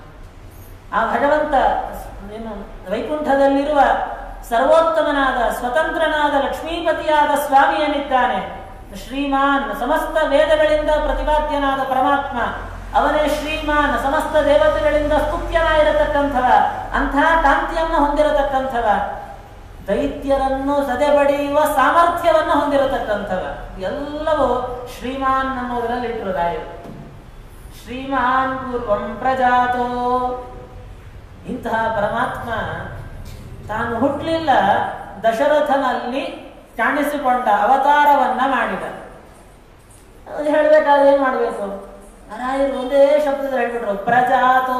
ಆ ಭಗವಂತ ಏನು ವೈಕುಂಠದಲ್ಲಿರುವ ಸರ್ವೋತ್ತಮನಾದ ಸ್ವತಂತ್ರನಾದ ಲಕ್ಷ್ಮೀಪತಿಯಾದ ಸ್ವಾಮಿ ಏನಿದ್ದಾನೆ, ಶ್ರೀಮಾನ್, ಸಮಸ್ತ ವೇದಗಳಿಂದ ಪ್ರತಿಪಾದ್ಯನಾದ ಪರಮಾತ್ಮ ಅವನೇ ಶ್ರೀಮಾನ್, ಸಮಸ್ತ ದೇವತೆಗಳಿಂದ ಸ್ತುತ್ಯನಾಗಿರತಕ್ಕಂಥವ, ಅಂತಹ ಕಾಂತಿಯನ್ನು ಹೊಂದಿರತಕ್ಕಂಥವ, ದೈತ್ಯರನ್ನು ಸದೆಬಡಿಯುವ ಸಾಮರ್ಥ್ಯವನ್ನು ಹೊಂದಿರತಕ್ಕಂಥವ, ಎಲ್ಲವೂ ಶ್ರೀಮಾನ್ ಅನ್ನೋದರಲ್ಲಿ ಇಟ್ಟರು ರಾಯರು. ಶ್ರೀಮಾನ್ ಪೂರ್ವಂ ಪ್ರಜಾತೋ. ಇಂತಹ ಪರಮಾತ್ಮ ತಾನು ಹುಟ್ಟಲಿಲ್ಲ, ದಶರಥನಲ್ಲಿ ಕಾಣಿಸಿಕೊಂಡ ಅವತಾರವನ್ನ ಮಾಡಿದ. ಹೇಳ್ಬೇಕಾದ್ರೆ ಏನ್ ಮಾಡ್ಬೇಕು? ರಾಯರು ಒಂದೇ ಶಬ್ದದಲ್ಲಿ ಹೇಳ್ಬಿಟ್ರು, ಪ್ರಜಾತೋ.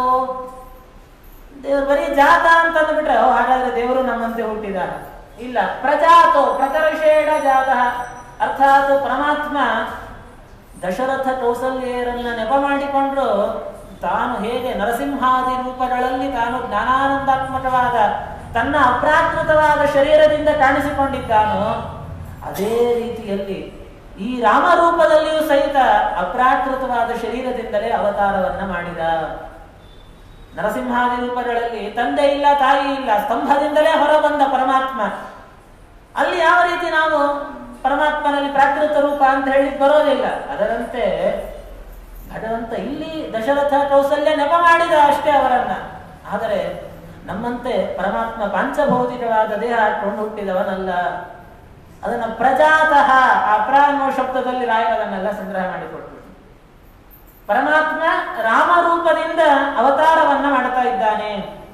ದೇವರು ಬರೀ ಜಾತ ಅಂತ ಅಂದ್ಬಿಟ್ರೆ ಹಾಗಾದ್ರೆ ದೇವರು ನಮ್ಮಂತೆ ಹುಟ್ಟಿದ ಇಲ್ಲ. ಪ್ರಜಾತೋ ಪ್ರಕರ್ಷೇಣ ಜಾತ, ಅರ್ಥಾತ್ ಪರಮಾತ್ಮ ದಶರಥ ಕೌಸಲ್ಯರನ್ನ ನೆಪ ಮಾಡಿಕೊಂಡ್ರು ತಾನು ಹೇಗೆ ನರಸಿಂಹಾದಿ ರೂಪಗಳಲ್ಲಿ ತಾನು ಜ್ಞಾನಾನಂದಾತ್ಮಕವಾದ ತನ್ನ ಅಪ್ರಾಕೃತವಾದ ಶರೀರದಿಂದ ಕಾಣಿಸಿಕೊಂಡಿದ್ದಾನೋ ಅದೇ ರೀತಿಯಲ್ಲಿ ಈ ರಾಮರೂಪದಲ್ಲಿಯೂ ಸಹಿತ ಅಪ್ರಾಕೃತವಾದ ಶರೀರದಿಂದಲೇ ಅವತಾರವನ್ನ ಮಾಡಿದ. ನರಸಿಂಹಾದಿ ರೂಪಗಳಲ್ಲಿ ತಂದೆ ಇಲ್ಲ, ತಾಯಿ ಇಲ್ಲ, ಸ್ತಂಭದಿಂದಲೇ ಹೊರಬಂದ ಪರಮಾತ್ಮ. ಅಲ್ಲಿ ಯಾವ ರೀತಿ ನಾವು ಪರಮಾತ್ಮನಲ್ಲಿ ಪ್ರಾಕೃತ ರೂಪ ಅಂತ ಹೇಳಿ ಬರೋದಿಲ್ಲ. ಅದರಂತೆ ಭಗವಂತ ಇಲ್ಲಿ ದಶರಥ ಕೌಸಲ್ಯ ನೆಪ ಮಾಡಿದ ಅಷ್ಟೇ ಅವರನ್ನ. ಆದರೆ ನಮ್ಮಂತೆ ಪರಮಾತ್ಮ ಪಾಂಚಭೌತಿಕವಾದ ದೇಹ ಹಾಕೊಂಡು ಹುಟ್ಟಿದವನಲ್ಲ. ಅದನ್ನ ಪ್ರಜಾತಃ ಆ ಪ್ರ ಅನ್ನೋ ಶಬ್ದದಲ್ಲಿ ರಾಯರದನ್ನೆಲ್ಲ ಸಂಗ್ರಹ ಮಾಡಿಕೊಟ್ರು. ಪರಮಾತ್ಮ ರಾಮರೂಪದಿಂದ ಅವತಾರವನ್ನ ಮಾಡ್ತಾ ಇದ್ದಾನೆ.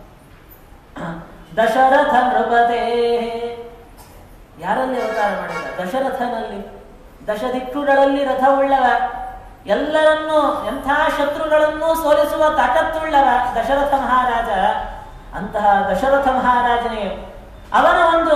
ದಶರಥ ನೃಪತೆ ಯಾರಲ್ಲಿ ಅವತಾರ ಮಾಡಿದ? ದಶರಥನಲ್ಲಿ. ದಶದಿಕ್ಕುಗಳಲ್ಲಿ ರಥವುಳ್ಳವ, ಎಲ್ಲರನ್ನೂ ಎಂಥ ಶತ್ರುಗಳನ್ನೂ ಸೋಲಿಸುವ ತಾಕತ್ತುಳ್ಳವ ದಶರಥ ಮಹಾರಾಜ. ಅಂತಹ ದಶರಥ ಮಹಾರಾಜನೇ ಅವನ ಒಂದು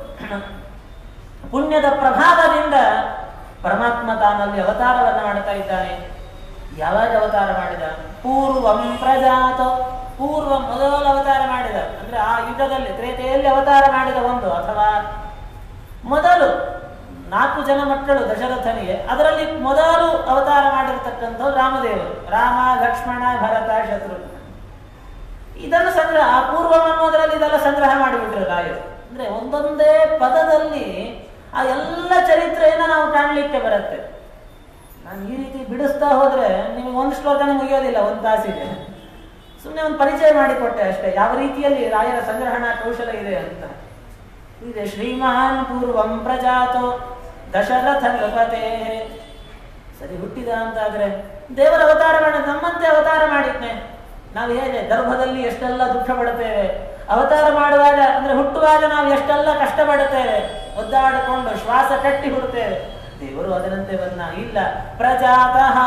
ಪುಣ್ಯದ ಪ್ರಭಾವದಿಂದ ಪರಮಾತ್ಮ ತಾನಲ್ಲಿ ಅವತಾರವನ್ನ ಮಾಡ್ತಾ ಇದ್ದಾನೆ. ಯಾವಾಗ ಅವತಾರ ಮಾಡಿದ? ಪೂರ್ವಂ ಪ್ರಜಾತ, ಪೂರ್ವ ಮೊದಲು ಅವತಾರ ಮಾಡಿದ ಅಂದ್ರೆ ಆ ಯುಗದಲ್ಲಿ ತ್ರೇತೆಯಲ್ಲಿ ಅವತಾರ ಮಾಡಿದ ಒಂದು, ಅಥವಾ ಮೊದಲು 4 ಜನ ಮಕ್ಕಳು ದಶರಥನಿಗೆ, ಅದರಲ್ಲಿ ಮೊದಲು ಅವತಾರ ಮಾಡಿರ್ತಕ್ಕಂಥವ್ರು ರಾಮದೇವರು. ರಾಮ, ಲಕ್ಷ್ಮಣ, ಭರತ, ಶತ್ರುಘ್ನ. ಇದನ್ನು ಸಂಗ್ರಹ, ಆ ಪೂರ್ವಂ ಅನ್ನೋದರಲ್ಲಿ ಇದೆಲ್ಲ ಸಂಗ್ರಹ ಮಾಡಿಬಿಟ್ರು ರಾಯರು. ಅಂದ್ರೆ ಒಂದೊಂದೇ ಪದದಲ್ಲಿ ಆ ಎಲ್ಲ ಚರಿತ್ರೆಯನ್ನು ನಾವು ಕಾಣಲಿಕ್ಕೆ ಬರುತ್ತೆ. ನಾನು ಈ ರೀತಿ ಬಿಡಿಸ್ತಾ ಹೋದ್ರೆ ನಿಮಗೆ ಒಂದು ಶ್ಲೋಕನೇ ಮುಗಿಯೋದಿಲ್ಲ, ಒಂದು ತಾಸಿಗೆ. ಸುಮ್ಮನೆ ಒಂದು ಪರಿಚಯ ಮಾಡಿಕೊಟ್ಟೆ ಅಷ್ಟೇ, ಯಾವ ರೀತಿಯಲ್ಲಿ ರಾಯರ ಸಂಗ್ರಹಣಾ ಕೌಶಲ ಇದೆ ಅಂತ. ಇದೆ ಶ್ರೀಮಾನ್ ಪೂರ್ವಂ ಪ್ರಜಾತೋ ದಶರಥ ನೃಪತೆ. ಸರಿ, ಹುಟ್ಟಿದ ಅಂತಾದ್ರೆ ದೇವರ ಅವತಾರ ಮಾಡಿ ನಮ್ಮಂತೆ ಅವತಾರ ಮಾಡಿದ್ನೆ. ನಾವು ಹೇಗೆ ಗರ್ಭದಲ್ಲಿ ಎಷ್ಟೆಲ್ಲ ದುಃಖ ಪಡುತ್ತೇವೆ, ಅವತಾರ ಮಾಡುವಾಗ ಅಂದ್ರೆ ಹುಟ್ಟುವಾಗ ನಾವು ಎಷ್ಟೆಲ್ಲ ಕಷ್ಟಪಡುತ್ತೇವೆ, ಒದ್ದಾಡಿಕೊಂಡು ಶ್ವಾಸ ಕಟ್ಟಿ ಹುಡುತ್ತೇವೆ. ದೇವರು ಅದರಂತೆ ಬಂದ ಇಲ್ಲ. ಪ್ರಜಾತಃ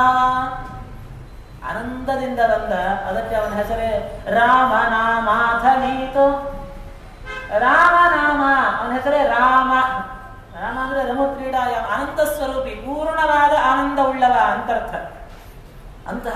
ಆನಂದದಿಂದ ಬಂದ. ಅದಕ್ಕೆ ಅವನ ಹೆಸರೇ ರಾಮನಾಮಾಥನೀತು. ರಾಮನಾಮ ಅವನ ಹೆಸರೇ ರಾಮ. ರಾಮ ಅಂದ್ರೆ ರಮು ಕ್ರೀಡಾಯ, ಆನಂದ ಸ್ವರೂಪಿ, ಪೂರ್ಣವಾದ ಆನಂದ ಉಳ್ಳವ ಅಂತರ್ಥ. ಅಂತಹ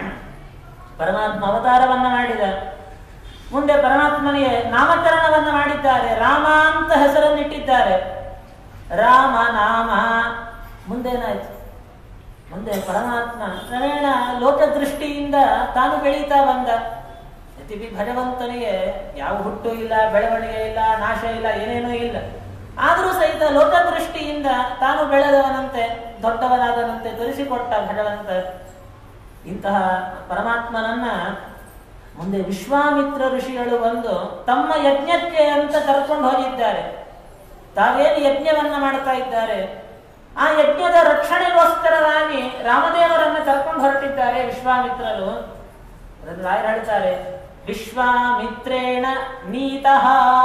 ಪರಮಾತ್ಮ ಅವತಾರವನ್ನ ಮಾಡಿದ. ಮುಂದೆ ಪರಮಾತ್ಮನಿಗೆ ನಾಮಕರಣವನ್ನ ಮಾಡಿದ್ದಾರೆ, ರಾಮ ಅಂತ ಹೆಸರನ್ನಿಟ್ಟಿದ್ದಾರೆ. ರಾಮ ನಾಮ. ಮುಂದೇನಾಯ್ತು? ಮುಂದೆ ಪರಮಾತ್ಮ ಕ್ರಮೇಣ ಲೋಕದೃಷ್ಟಿಯಿಂದ ತಾನು ಬೆಳೀತಾ ಬಂದ. ಭಗವಂತನಿಗೆ ಯಾವ ಹುಟ್ಟು ಇಲ್ಲ, ಬೆಳವಣಿಗೆ ಇಲ್ಲ, ನಾಶ ಇಲ್ಲ, ಏನೇನೂ ಇಲ್ಲ. ಆದರೂ ಸಹಿತ ಲೋಕದೃಷ್ಟಿಯಿಂದ ತಾನು ಬೆಳೆದವನಂತೆ, ದೊಡ್ಡವನಾದನಂತೆ ತೋರಿಸಿಕೊಟ್ಟ ಭಗವಂತ. ಇಂತಹ ಪರಮಾತ್ಮನನ್ನ ಮುಂದೆ ವಿಶ್ವಾಮಿತ್ರ ಋಷಿಗಳು ಬಂದು ತಮ್ಮ ಯಜ್ಞಕ್ಕೆ ಅಂತ ಕರ್ಕೊಂಡು ಹೋಗಿದ್ದಾರೆ. ತಾವೇನು ಯಜ್ಞವನ್ನ ಮಾಡ್ತಾ ಇದ್ದಾರೆ, ಆ ಯಜ್ಞದ ರಕ್ಷಣೆಗೋಸ್ಕರವಾಗಿ ರಾಮದೇವರನ್ನ ಕರ್ಕೊಂಡು ಹೊರಟಿದ್ದಾರೆ ವಿಶ್ವಾಮಿತ್ರರು. ಅದನ್ನು ರಾಯರು ಹೇಳ್ತಾರೆ, ವಿಶ್ವಾಮಿತ್ರೇಣ ನೀತಃ.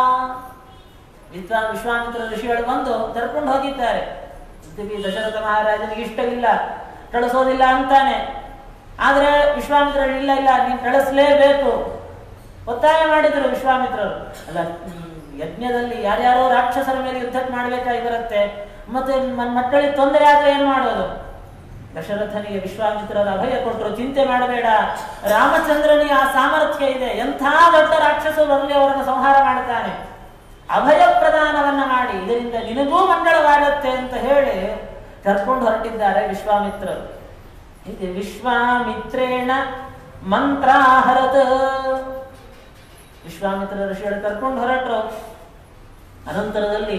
ವಿಶ್ವಾಮಿತ್ರ ಋಷಿಗಳು ಬಂದು ಕರ್ಕೊಂಡು ಹೋಗಿದ್ದಾರೆ. ದಶರಥ ಮಹಾರಾಜನಿಗೆ ಇಷ್ಟವಿಲ್ಲ, ಕಳಿಸೋದಿಲ್ಲ ಅಂತಾನೆ. ಆದ್ರೆ ವಿಶ್ವಾಮಿತ್ರರು ಇಲ್ಲ ಇಲ್ಲ ನೀನು ಕಳಿಸ್ಲೇಬೇಕು ಒತ್ತಾಯ ಮಾಡಿದ್ರು ವಿಶ್ವಾಮಿತ್ರರು. ಅಲ್ಲ, ಯಜ್ಞದಲ್ಲಿ ಯಾರ್ಯಾರೋ ರಾಕ್ಷಸರ ಮೇಲೆ ಯುದ್ಧಕ್ಕೆ ಮಾಡ್ಬೇಕಾಗಿ ಬರುತ್ತೆ, ಮತ್ತೆ ಮಕ್ಕಳಿಗೆ ತೊಂದರೆ ಆದ್ರೆ ಏನ್ ಮಾಡೋದು? ದಶರಥನಿಗೆ ವಿಶ್ವಾಮಿತ್ರರ ಅಭಯ ಕೊಟ್ಟರು, ಚಿಂತೆ ಮಾಡಬೇಡ, ರಾಮಚಂದ್ರನಿಗೆ ಆ ಸಾಮರ್ಥ್ಯ ಇದೆ, ಎಂಥ ದೊಡ್ಡ ರಾಕ್ಷಸ ಬರಲಿ ಅವರನ್ನು ಸಂಹಾರ ಮಾಡ್ತಾನೆ, ಅಭಯ ಪ್ರದಾನವನ್ನ ಮಾಡಿ ಇದರಿಂದ ನಿನಗೂ ಮಂಗಳವಾಗತ್ತೆ ಅಂತ ಹೇಳಿ ಕರ್ಕೊಂಡು ಹೊರಟಿದ್ದಾರೆ ವಿಶ್ವಾಮಿತ್ರರು. ಹೀಗೆ ವಿಶ್ವಾಮಿತ್ರೇಣ ಮಂತ್ರಾಹರತ್. ವಿಶ್ವಾಮಿತ್ರ ಋಷಿಗಳು ಕರ್ಕೊಂಡು ಹೊರಟರು. ಅನಂತರದಲ್ಲಿ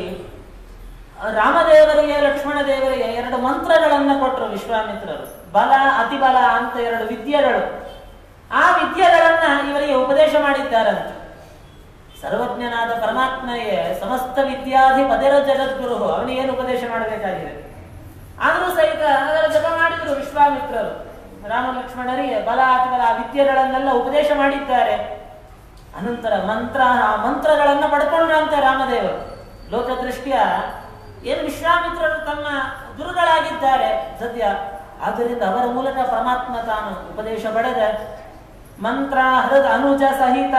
ರಾಮದೇವರಿಗೆ ಲಕ್ಷ್ಮಣ ದೇವರಿಗೆ 2 ಮಂತ್ರಗಳನ್ನ ಕೊಟ್ಟರು ವಿಶ್ವಾಮಿತ್ರರು. ಬಲ ಅತಿಬಲ ಅಂತ 2 ವಿದ್ಯೆಗಳು. ಆ ವಿದ್ಯೆಗಳನ್ನ ಇವರಿಗೆ ಉಪದೇಶ ಮಾಡಿದ್ದಾರಂತೆ. ಸರ್ವಜ್ಞನಾದ ಪರಮಾತ್ಮನಿಗೆ ಸಮಸ್ತ ವಿದ್ಯಾಧಿಪತಿರ ಜಗದ್ಗುರು, ಅವನಿಗೇನು ಉಪದೇಶ ಮಾಡಬೇಕಾಗಿದೆ. ಆದರೂ ಸಹಿತ ಅದರ ಜಪ ಮಾಡಿದ್ರು ವಿಶ್ವಾಮಿತ್ರರು. ರಾಮ ಲಕ್ಷ್ಮಣರಿಗೆ ಬಲ ಅತಿಬಲ ವಿದ್ಯೆಗಳನ್ನೆಲ್ಲ ಉಪದೇಶ ಮಾಡಿದ್ದಾರೆ. ಅನಂತರ ಮಂತ್ರಗಳನ್ನ ಪಡ್ಕೊಂಡ್ರಂತೆ ರಾಮದೇವರು. ಲೋಕದೃಷ್ಟಿಯ ಏನು ವಿಶ್ವಾಮಿತ್ರರು ತಮ್ಮ ಗುರುಗಳಾಗಿದ್ದಾರೆ ಸದ್ಯ, ಆದ್ದರಿಂದ ಅವರ ಮೂಲಕ ಪರಮಾತ್ಮ ತಾನು ಉಪದೇಶ ಪಡೆದ. ಮಂತ್ರ ಹೃದ ಅನುಜ ಸಹಿತ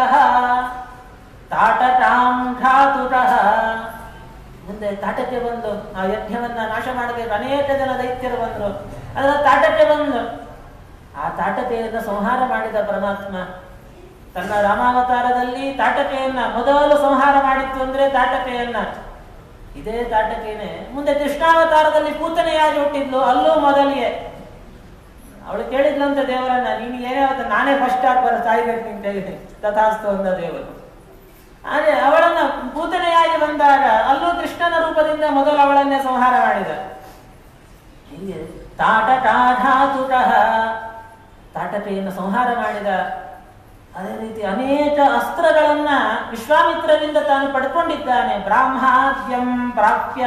ತಾಟಕಾಂ ಘಾತುಕಃ. ಮುಂದೆ ತಾಟಕ್ಕೆ ಬಂದು ಆ ಯಜ್ಞವನ್ನ ನಾಶ ಮಾಡಬೇಕು. ಅನೇಕ ಜನ ದೈತ್ಯರು ಬಂದರು. ಅದರ ತಾಟಕೆ ಬಂದು ಆ ತಾಟಕೆಯನ್ನು ಸಂಹಾರ ಮಾಡಿದ ಪರಮಾತ್ಮ ತನ್ನ ರಾಮಾವತಾರದಲ್ಲಿ ತಾಟಕೆಯನ್ನ ಮೊದಲು ಸಂಹಾರ ಮಾಡಿತ್ತು ಅಂದ್ರೆ ತಾಟಕೆಯನ್ನ. ಇದೇ ತಾಟಕೇನೆ ಮುಂದೆ ಕೃಷ್ಣಾವತಾರದಲ್ಲಿ ಪೂತನೆಯಾಗಿ ಹುಟ್ಟಿದ್ಲು, ಅಲ್ಲೂ ಮೊದಲಿಗೆ ಅವಳು ಕೇಳಿದ್ಲಂತೆ ದೇವರನ್ನ, ನೀನು ಏನೇ ನಾನೇ ಫಸ್ಟ್ ಆಗಿ ಸಾಯ್ಬೇಕು ನಿನ್ ಕೈಗೆ, ತಥಾಸ್ತು ಅಂದ ದೇವರು. ಆದ್ರೆ ಅವಳನ್ನ ಪೂತನೆಯಾಗಿ ಬಂದಾಗ ಅಲ್ಲೂ ಕೃಷ್ಣನ ರೂಪದಿಂದ ಮೊದಲು ಅವಳನ್ನೇ ಸಂಹಾರ ಮಾಡಿದ. ಹೀಗೆ ತಾಟಕಾಧಾತುಕಃ ತಾಟಕೆಯನ್ನು ಸಂಹಾರ ಮಾಡಿದ. ಅದೇ ರೀತಿ ಅನೇಕ ಅಸ್ತ್ರಗಳನ್ನ ವಿಶ್ವಾಮಿತ್ರರಿಂದ ತಾನು ಪಡ್ಕೊಂಡಿದ್ದಾನೆ. ಬ್ರಾಹ್ಮಾದ್ಯಂ ಪ್ರಾಪ್ಯ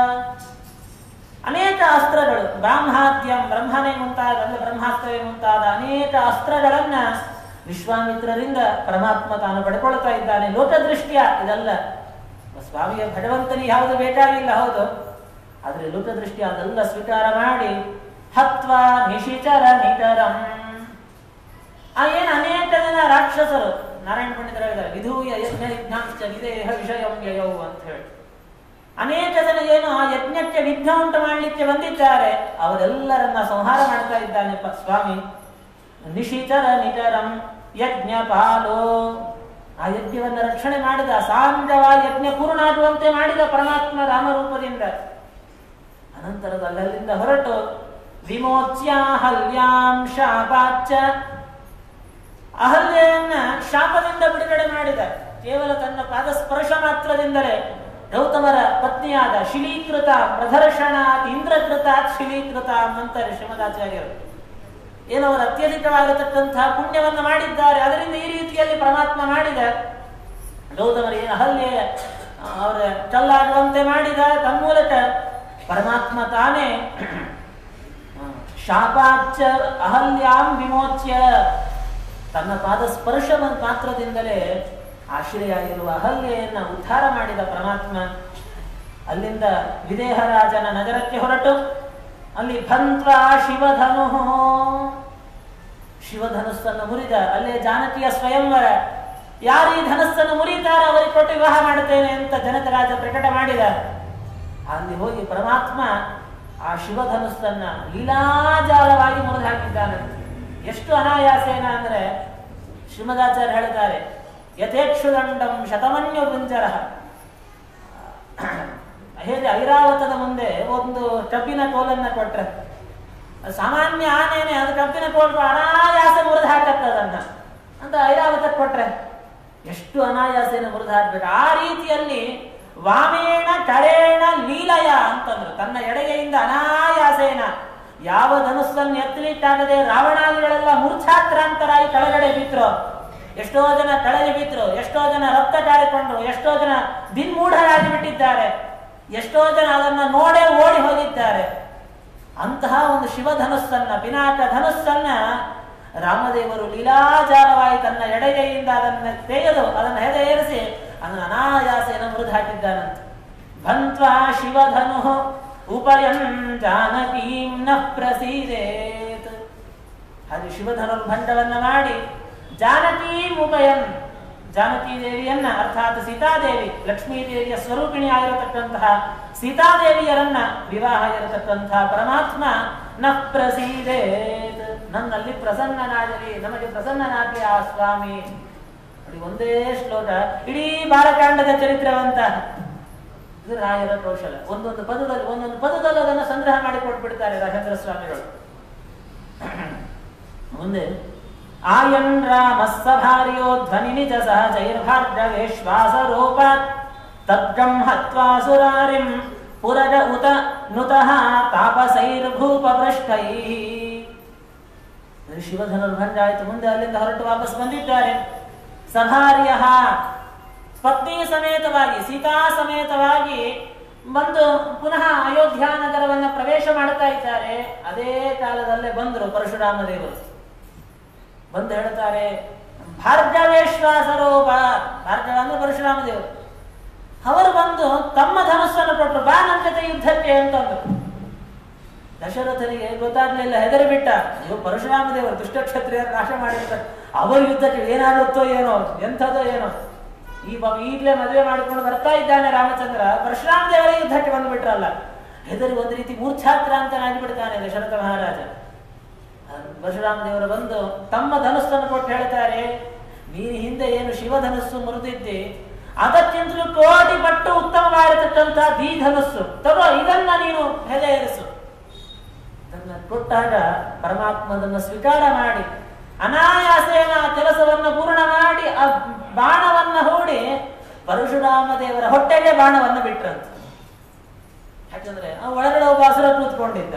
ಅನೇಕ ಅಸ್ತ್ರಗಳು, ಬ್ರಾಹ್ಮಾದ್ಯಂ ಬ್ರಹ್ಮನೇ ಮುಂತಾದ ಅಂದ್ರೆ ಬ್ರಹ್ಮಾಸ್ತ್ರವೇ ಮುಂತಾದ ಅನೇಕ ಅಸ್ತ್ರಗಳನ್ನ ವಿಶ್ವಾಮಿತ್ರರಿಂದ ಪರಮಾತ್ಮ ತಾನು ಪಡ್ಕೊಳ್ತಾ ಇದ್ದಾನೆ. ಲೋಕದೃಷ್ಟಿಯ ಇದಲ್ಲ, ಸ್ವಾಮಿಯ ಭಗವಂತನಿಗೆ ಯಾವುದು ಬೇಕಾಗಿಲ್ಲ, ಹೌದು, ಆದ್ರೆ ಲೋಕದೃಷ್ಟಿಯ ಅದೆಲ್ಲ ಸ್ವೀಕಾರ ಮಾಡಿ ಹತ್ವಾ ನಿಶಿಚರ ನಿಕರಂ ಏನು ಅನೇಕ ಜನ ರಾಕ್ಷಸರು ನಾರಾಯಣ ಪಂಡಿತರು ಹೇಳಿದ್ದಾರೆ, ವಿಧೂಯ ಯಜ್ಞ ಯಜ್ಞಾಂಶ ವಿದೇಹ ವಿಷಯಂ ಯಯೌ ಅಂತ ಹೇಳಿ ಅನೇಕ ಜನ ಏನು ಆ ಯಜ್ಞಕ್ಕೆ ವಿಘ್ನ ಉಂಟು ಮಾಡಲಿಕ್ಕೆ ಬಂದಿದ್ದಾರೆ, ಅವರೆಲ್ಲರನ್ನ ಸಂಹಾರ ಮಾಡ್ತಾ ಇದ್ದಾನೆ ಸ್ವಾಮಿ. ನಿಶಿಚರ ನಿಕರಂ ಯಜ್ಞ ಪಾಲೋ ಆ ಯಜ್ಞವನ್ನು ರಕ್ಷಣೆ ಮಾಡಿದ, ಸಾಂಗವ ಯಜ್ಞ ಪೂರ್ಣಾಗುವಂತೆ ಮಾಡಿದ ಪರಮಾತ್ಮ ರಾಮರೂಪದಿಂದ. ಅನಂತರದ ಅಲ್ಲಿಂದ ಹೊರಟು ವಿಮೋಚ್ಯಾಹಲ್ಯಾಂ ಶಾಪಾಚ್ಚ ಅಹಲ್ಯೆಯನ್ನ ಶಾಪದಿಂದ ಬಿಡುಗಡೆ ಮಾಡಿದ. ಕೇವಲ ತನ್ನ ಪಾದ ಸ್ಪರ್ಶ ಮಾತ್ರದಿಂದಲೇ ಗೌತಮರ ಪತ್ನಿಯಾದ ಶಿಲೀಕೃತ ಪ್ರದರ್ಶನ ಇಂದ್ರಕೃತ ಶಿಲೀಕೃತ ಅಂತಾರೆ ಶ್ರೀಮದಾಚಾರ್ಯರು. ಏನವರು ಅತ್ಯಧಿಕವಾಗಿರತಕ್ಕಂತಹ ಪುಣ್ಯವನ್ನ ಮಾಡಿದ್ದಾರೆ, ಅದರಿಂದ ಈ ರೀತಿಯಲ್ಲಿ ಪರಮಾತ್ಮ ಮಾಡಿದ. ಗೌತಮರಿಗೆ ಅಹಲ್ಯೆ ಅವರ ಚಲ್ಲಾಡುವಂತೆ ಮಾಡಿದ. ತನ್ಮೂಲಕ ಪರಮಾತ್ಮ ತಾನೇ ಶಾಪಾಚ್ಚ ಅಹಲ್ಯಾಂ ವಿಮೋಚ್ಯ ತನ್ನ ಪಾದ ಸ್ಪರ್ಶ ಮಾತ್ರದಿಂದಲೇ ಆಶ್ರಯಾಗಿರುವ ಅಹಲ್ಯೆಯನ್ನ ಉದ್ಧಾರ ಮಾಡಿದ ಪರಮಾತ್ಮ. ಅಲ್ಲಿಂದ ವಿದೇಹರಾಜನ ನಗರಕ್ಕೆ ಹೊರಟು ಅಲ್ಲಿ ಭಂತ್ವಾ ಶಿವಧನು ಶಿವಧನುಸ್ಸನ್ನು ಮುರಿದ. ಅಲ್ಲೇ ಜಾನಕಿಯ ಸ್ವಯಂವರ, ಯಾರು ಈ ಧನಸ್ಸನ್ನು ಮುರಿತಾರೋ ಅವರಿಗೆ ಕೊಟ್ಟು ವಿವಾಹ ಮಾಡುತ್ತೇನೆ ಅಂತ ಜನಕರಾಜ ಪ್ರಕಟ ಮಾಡಿದ. ಅಲ್ಲಿ ಹೋಗಿ ಪರಮಾತ್ಮ ಆ ಶಿವಧನುಸ್ಸನ್ನ ಲೀಲಾಜಾಲವಾಗಿ ಮುರಿದು ಹಾಕಿದ್ದಾನೆ. ಎಷ್ಟು ಅನಾಯಾಸೇನ ಅಂದ್ರೆ ಶ್ರೀಮದಾಚಾರ್ಯ ಹೇಳ್ತಾರೆ, ಯಥೇಕ್ಷುದಂಡಂ ಶತಮನ್ಯ ಗುಂಜರ. ಹೇಗೆ ಐರಾವತದ ಮುಂದೆ ಒಂದು ಕಬ್ಬಿನ ಕೋಲನ್ನ ಕೊಟ್ರೆ, ಸಾಮಾನ್ಯ ಆನೇನೆ ಅದು ಕಬ್ಬಿನ ಕೋಲು ಅನಾಯಾಸ ಮುರಿದು ಹಾಕತ್ತದನ್ನ ಅಂತ ಐರಾವತಕ್ಕೆ ಕೊಟ್ರೆ ಎಷ್ಟು ಅನಾಯಾಸೇನ ಮುರಿದು ಹಾಕ್ಬೇಕು. ಆ ರೀತಿಯಲ್ಲಿ ವಾಮೇಣ ಕರೇಣ ಲೀಲಯ ಅಂತಂದ್ರು. ತನ್ನ ಎಡಗೆಯಿಂದ ಅನಾಯಾಸೇನ ಯಾವ ಧನುಸ್ಸನ್ನು ಎತ್ತಲಿಕ್ಕಾಗದೆ ರಾವಣಾದಿಗಳೆಲ್ಲ ಮೂರ್ಛಾಕ್ರಾಂತರಾಗಿ ಕೆಳಗಡೆ ಬಿದ್ರು. ಎಷ್ಟೋ ಜನ ಕೆಳಗೆ ಬಿದ್ರು, ಎಷ್ಟೋ ಜನ ರಕ್ತ ಕಾರಿಕೊಂಡ್ರು, ಎಷ್ಟೋ ಜನ ದಿನ್ಮೂಢರಾಗಿ ಬಿಟ್ಟಿದ್ದಾರೆ, ಎಷ್ಟೋ ಜನ ಅದನ್ನ ನೋಡೇ ಓಡಿ ಹೋಗಿದ್ದಾರೆ. ಅಂತಹ ಒಂದು ಶಿವಧನುಸ್ಸನ್ನ ಪಿನಾಕ ಧನುಸ್ಸನ್ನ ರಾಮದೇವರು ಲೀಲಾಜಾಲವಾಗಿ ತನ್ನ ಎಡಗೈಯಿಂದ ಅದನ್ನು ತೆಗೆದು ಅದನ್ನು ಹೆದೆಯೇರಿಸಿ ಅದನ್ನು ಅನಾಯಾಸೇನ ಮುರಿದು ಹಾಕಿದ್ದಾನಂತೆ. ಭಂತ್ವಾ ಶಿವಧನು ಉಪಯಂ ಜಾನಕೀಂ ನ ಪ್ರಸೀದೇತ್. ಹಾಗೆ ಶಿವಧನುರ್ಭಂಡವನ್ನ ಮಾಡಿ ಜಾನಕೀಂ ಉಪಯಂ ಜಾನಕಿ ದೇವಿಯನ್ನ ಅರ್ಥಾತ್ ಸೀತಾದೇವಿ ಲಕ್ಷ್ಮೀದೇವಿಯ ಸ್ವರೂಪಿಣಿ ಆಗಿರತಕ್ಕಂತಹ ಸೀತಾದೇವಿಯರನ್ನ ವಿವಾಹ ಇರತಕ್ಕಂತಹ ಪರಮಾತ್ಮ ನ ಪ್ರಸೀದೇತ್, ನನ್ನಲ್ಲಿ ಪ್ರಸನ್ನನಾಗಲಿ, ನಮಗೆ ಪ್ರಸನ್ನನಾಗಲಿ ಆ ಸ್ವಾಮಿ. ನೋಡಿ ಒಂದೇ ಶ್ಲೋಕ ಇಡೀ ಬಾಲಕಾಂಡದ ಚರಿತ್ರೆವಂತ. ಇದು ರಾಯರ ಕೌಶಲ. ಒಂದೊಂದು ಪದದಲ್ಲಿ ಅದನ್ನು ಸಂಗ್ರಹ ಮಾಡಿ ಕೊಟ್ಬಿಡ್ತಾರೆ ರಾಜೇಂದ್ರ ಸ್ವಾಮಿಗಳು. ಮುಂದೆ ಆಯನ್ ರಾಮಸ್ಸಭಾರ್ಯೋ ಧ್ವನಿ ನಿಜ ಸಹಜೈರ್ಭಾರ್ಗವೇಶ್ವಾಸರೋಪ ತದ್ಗಂ ಹತ್ವಾ ಸುರಾರಿಂ ಪುರಗ ಉತ ನುತಃ ತಾಪಸೈರ್ಭೂಪಭೃಷ್ಟೈ. ಶಿವಧನುರ್ಭಂಗ ಆಯ್ತು. ಮುಂದೆ ಅಲ್ಲಿಂದ ಹೊರಟು ವಾಪಸ್ ಬಂದಿದ್ದಾರೆ. ಸಭಾರ್ಯ ಪತ್ನಿ ಸಮೇತವಾಗಿ ಸೀತಾ ಸಮೇತವಾಗಿ ಬಂದು ಪುನಃ ಅಯೋಧ್ಯ ನಗರವನ್ನ ಪ್ರವೇಶ ಮಾಡ್ತಾ ಇದ್ದಾರೆ. ಅದೇ ಕಾಲದಲ್ಲೇ ಬಂದರು ಪರಶುರಾಮ ದೇವರು. ಬಂದು ಹೇಳ್ತಾರೆ, ಭಾರ್ಗವೇಶ್ವಾಸರೋಪ, ಭಾರ್ಗವ ಅಂದ್ರೆ ಪರಶುರಾಮ ದೇವರು. ಅವರು ಬಂದು ತಮ್ಮ ಧನುಸ್ಸನ್ನು ಕೊಟ್ಟರು, ಬಾ ನನ್ನ ಜೊತೆ ಯುದ್ಧಕ್ಕೆ ಅಂತಂದ್ರು. ದಶರಥನಿಗೆ ಗೊತ್ತಾಗ್ಲಿಲ್ಲ, ಹೆದರಿ ಬಿಟ್ಟ. ಇವರು ಪರಶುರಾಮ ದೇವರು ದುಷ್ಟಕ್ಷತ್ರಿಯರು ನಾಶ ಮಾಡಿರ್ತಾರೆ, ಅವರ ಯುದ್ಧಕ್ಕೆ ಏನಾಗುತ್ತೋ ಏನೋ, ಎಂಥದೋ ಏನೋ. ಈ ಈಗಲೇ ಮದುವೆ ಮಾಡಿಕೊಂಡು ಬರ್ತಾ ಇದ್ದಾನೆ ರಾಮಚಂದ್ರ, ಪರಶುರಾಮ ದೇವರೇ ಯುದ್ಧಕ್ಕೆ ಬಂದ್ಬಿಟ್ರಲ್ಲ. ಹೆದರಿ ಒಂದು ರೀತಿ ಮೂರ್ಛಾಕ್ರಾಂತನಾಗಿಬಿಡ್ತಾನೆ ದಶರಥ ಮಹಾರಾಜ. ಪರಶುರಾಮ ದೇವರು ಬಂದು ತಮ್ಮ ಧನುಸ್ಸನ್ನು ಕೊಟ್ಟು ಹೇಳ್ತಾರೆ, ನೀನು ಹಿಂದೆ ಏನು ಶಿವಧನುಸ್ಸು ಮುರಿದಿದ್ದಿ, ಅದಕ್ಕಿಂತಲೂ ಕೋಟಿ ಪಟ್ಟು ಉತ್ತಮವಾಗಿರತಕ್ಕಂಥ ಧನುಸ್ಸು ತಗೋ, ಇದನ್ನ ನೀನು ಹೆದೆ ಏರಿಸು. ಅದನ್ನ ಕೊಟ್ಟಾಗ ಪರಮಾತ್ಮನನ್ನು ಸ್ವೀಕಾರ ಮಾಡಿ ಅನಾಯಾಸೇನ ಕೆಲಸವನ್ನು ಪೂರ್ಣ ಮಾಡಿ ಆ ಬಾಣವನ್ನ ಹೂಡಿ ಪರಶುರಾಮ ದೇವರ ಹೊಟ್ಟೆಗೆ ಬಾಣವನ್ನ ಬಿಟ್ರಂತ. ಯಾಕಂದ್ರೆ ಆ ಒಳಗಡೆ ಒಬ್ಬ ಅಸುರ ಕೂತ್ಕೊಂಡಿದ್ದ.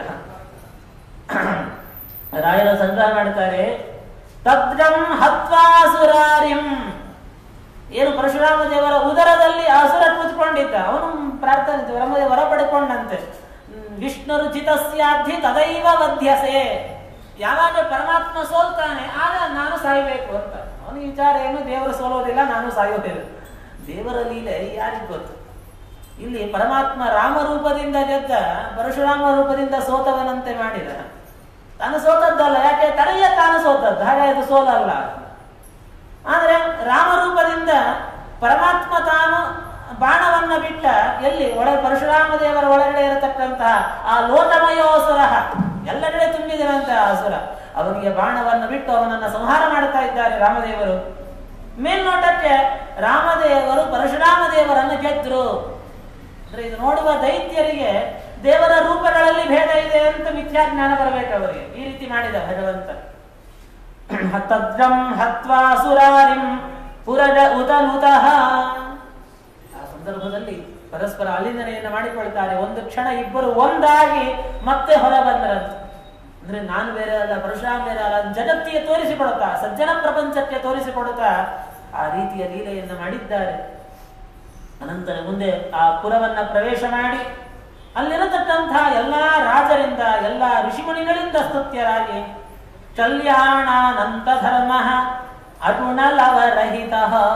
ರಾಯರ ಸಂಗ್ರಹ ಮಾಡ್ತಾರೆ, ತದ್ರಂ ಹತ್ವಾಸುರಾರಿಂ. ಏನು ಪರಶುರಾಮ ದೇವರ ಉದರದಲ್ಲಿ ಅಸುರ ಕೂತ್ಕೊಂಡಿದ್ದ, ಅವನು ಪ್ರಾರ್ಥನೆ ಬ್ರಹ್ಮದೇವ ವರ ಪಡ್ಕೊಂಡಂತೆ, ವಿಷ್ಣು ರುಚಿತಸ್ಯಾಧಿ ತದೈವ ವಧ್ಯಸೆ. ಯಾವಾಗ ಪರಮಾತ್ಮ ಸೋಲ್ತಾನೆ ಆಗ ನಾನು ಸಾಯಬೇಕು ಅಂತ ಅವನಿಗೆ ವಿಚಾರ ಏನು, ದೇವರು ಸೋಲೋದಿಲ್ಲ, ನಾನು ಸಾಯೋದಿಲ್ಲ. ದೇವರ ಲೀಲೆ ಯಾರಿಗ್ ಗೊತ್ತು. ಇಲ್ಲಿ ಪರಮಾತ್ಮ ರಾಮರೂಪದಿಂದ ಗೆದ್ದ, ಪರಶುರಾಮ ರೂಪದಿಂದ ಸೋತವನಂತೆ ಮಾಡಿದ. ತಾನು ಸೋತದ್ದಲ್ಲ, ಯಾಕೆ ತಡೆಯ ತಾನು ಸೋತದ್ದು, ಹಾಗಾಗಿ ಅದು ಸೋಲಲ್ಲ. ಆದ್ರೆ ರಾಮರೂಪದಿಂದ ಪರಮಾತ್ಮ ತಾನು ಬಾಣವನ್ನ ಬಿಟ್ಟ ಎಲ್ಲಿ ಪರಶುರಾಮ ದೇವರ ಒಳಗಡೆ ಇರತಕ್ಕಂತಹ ಆ ಲೋಟಮಯೋಸುರ, ಎಲ್ಲ ಕಡೆ ತುಂಬಿದಿರಂತಹ ಅಸುರ, ಅವನಿಗೆ ಬಾಣವನ್ನ ಬಿಟ್ಟು ಅವನನ್ನ ಸಂಹಾರ ಮಾಡ್ತಾ ಇದ್ದಾರೆ ರಾಮದೇವರು. ಮೇಲ್ನೋಟಕ್ಕೆ ರಾಮದೇವರು ಪರಶುರಾಮ ದೇವರನ್ನು ಗೆದ್ರು. ಅಂದ್ರೆ ಇದು ನೋಡುವ ದೈತ್ಯರಿಗೆ ದೇವರ ರೂಪಗಳಲ್ಲಿ ಭೇದ ಇದೆ ಅಂತ ಮಿಥ್ಯಾಜ್ಞಾನ ಬರಬೇಕು ಅವರಿಗೆ. ಈ ರೀತಿ ಮಾಡಿದ ಭಗವಂತ. ತದ್ರಂ ಹತ್ವಾ ಸುರಾರಿಂ ಪುರಜ ಉದನುತಃ. ಆ ಸಂದರ್ಭದಲ್ಲಿ ಪರಸ್ಪರ ಅಲಿಂಗನೆಯನ್ನು ಮಾಡಿಕೊಳ್ತಾರೆ. ಒಂದು ಕ್ಷಣ ಇಬ್ಬರು ಒಂದಾಗಿ ಮತ್ತೆ ಹೊರ ಬಂದರಂತೆ. ಅಂದ್ರೆ ನಾನು ಬೇರೆ ಅಲ್ಲ, ಪರಶುರಾಮ ಬೇರೆ ಅಲ್ಲ, ಜಗತ್ತಿಗೆ ತೋರಿಸಿಕೊಡುತ್ತಾ, ಸಜ್ಜನ ಪ್ರಪಂಚಕ್ಕೆ ತೋರಿಸಿಕೊಡುತ್ತಾ ಆ ರೀತಿಯ ಲೀಲೆಯನ್ನು ಮಾಡಿದ್ದಾರೆ. ಅನಂತರ ಮುಂದೆ ಆ ಪುರವನ್ನ ಪ್ರವೇಶ ಮಾಡಿ ಅಲ್ಲಿರತಕ್ಕಂತಹ ಎಲ್ಲಾ ರಾಜರಿಂದ, ಎಲ್ಲಾ ಋಷಿಮುನಿಗಳಿಂದ ಸ್ತುತ್ಯರಾಗಿ ಕಲ್ಯಾಣಾನಂತ ಧರ್ಮ ಅಗುಣಲವರಹಿತ.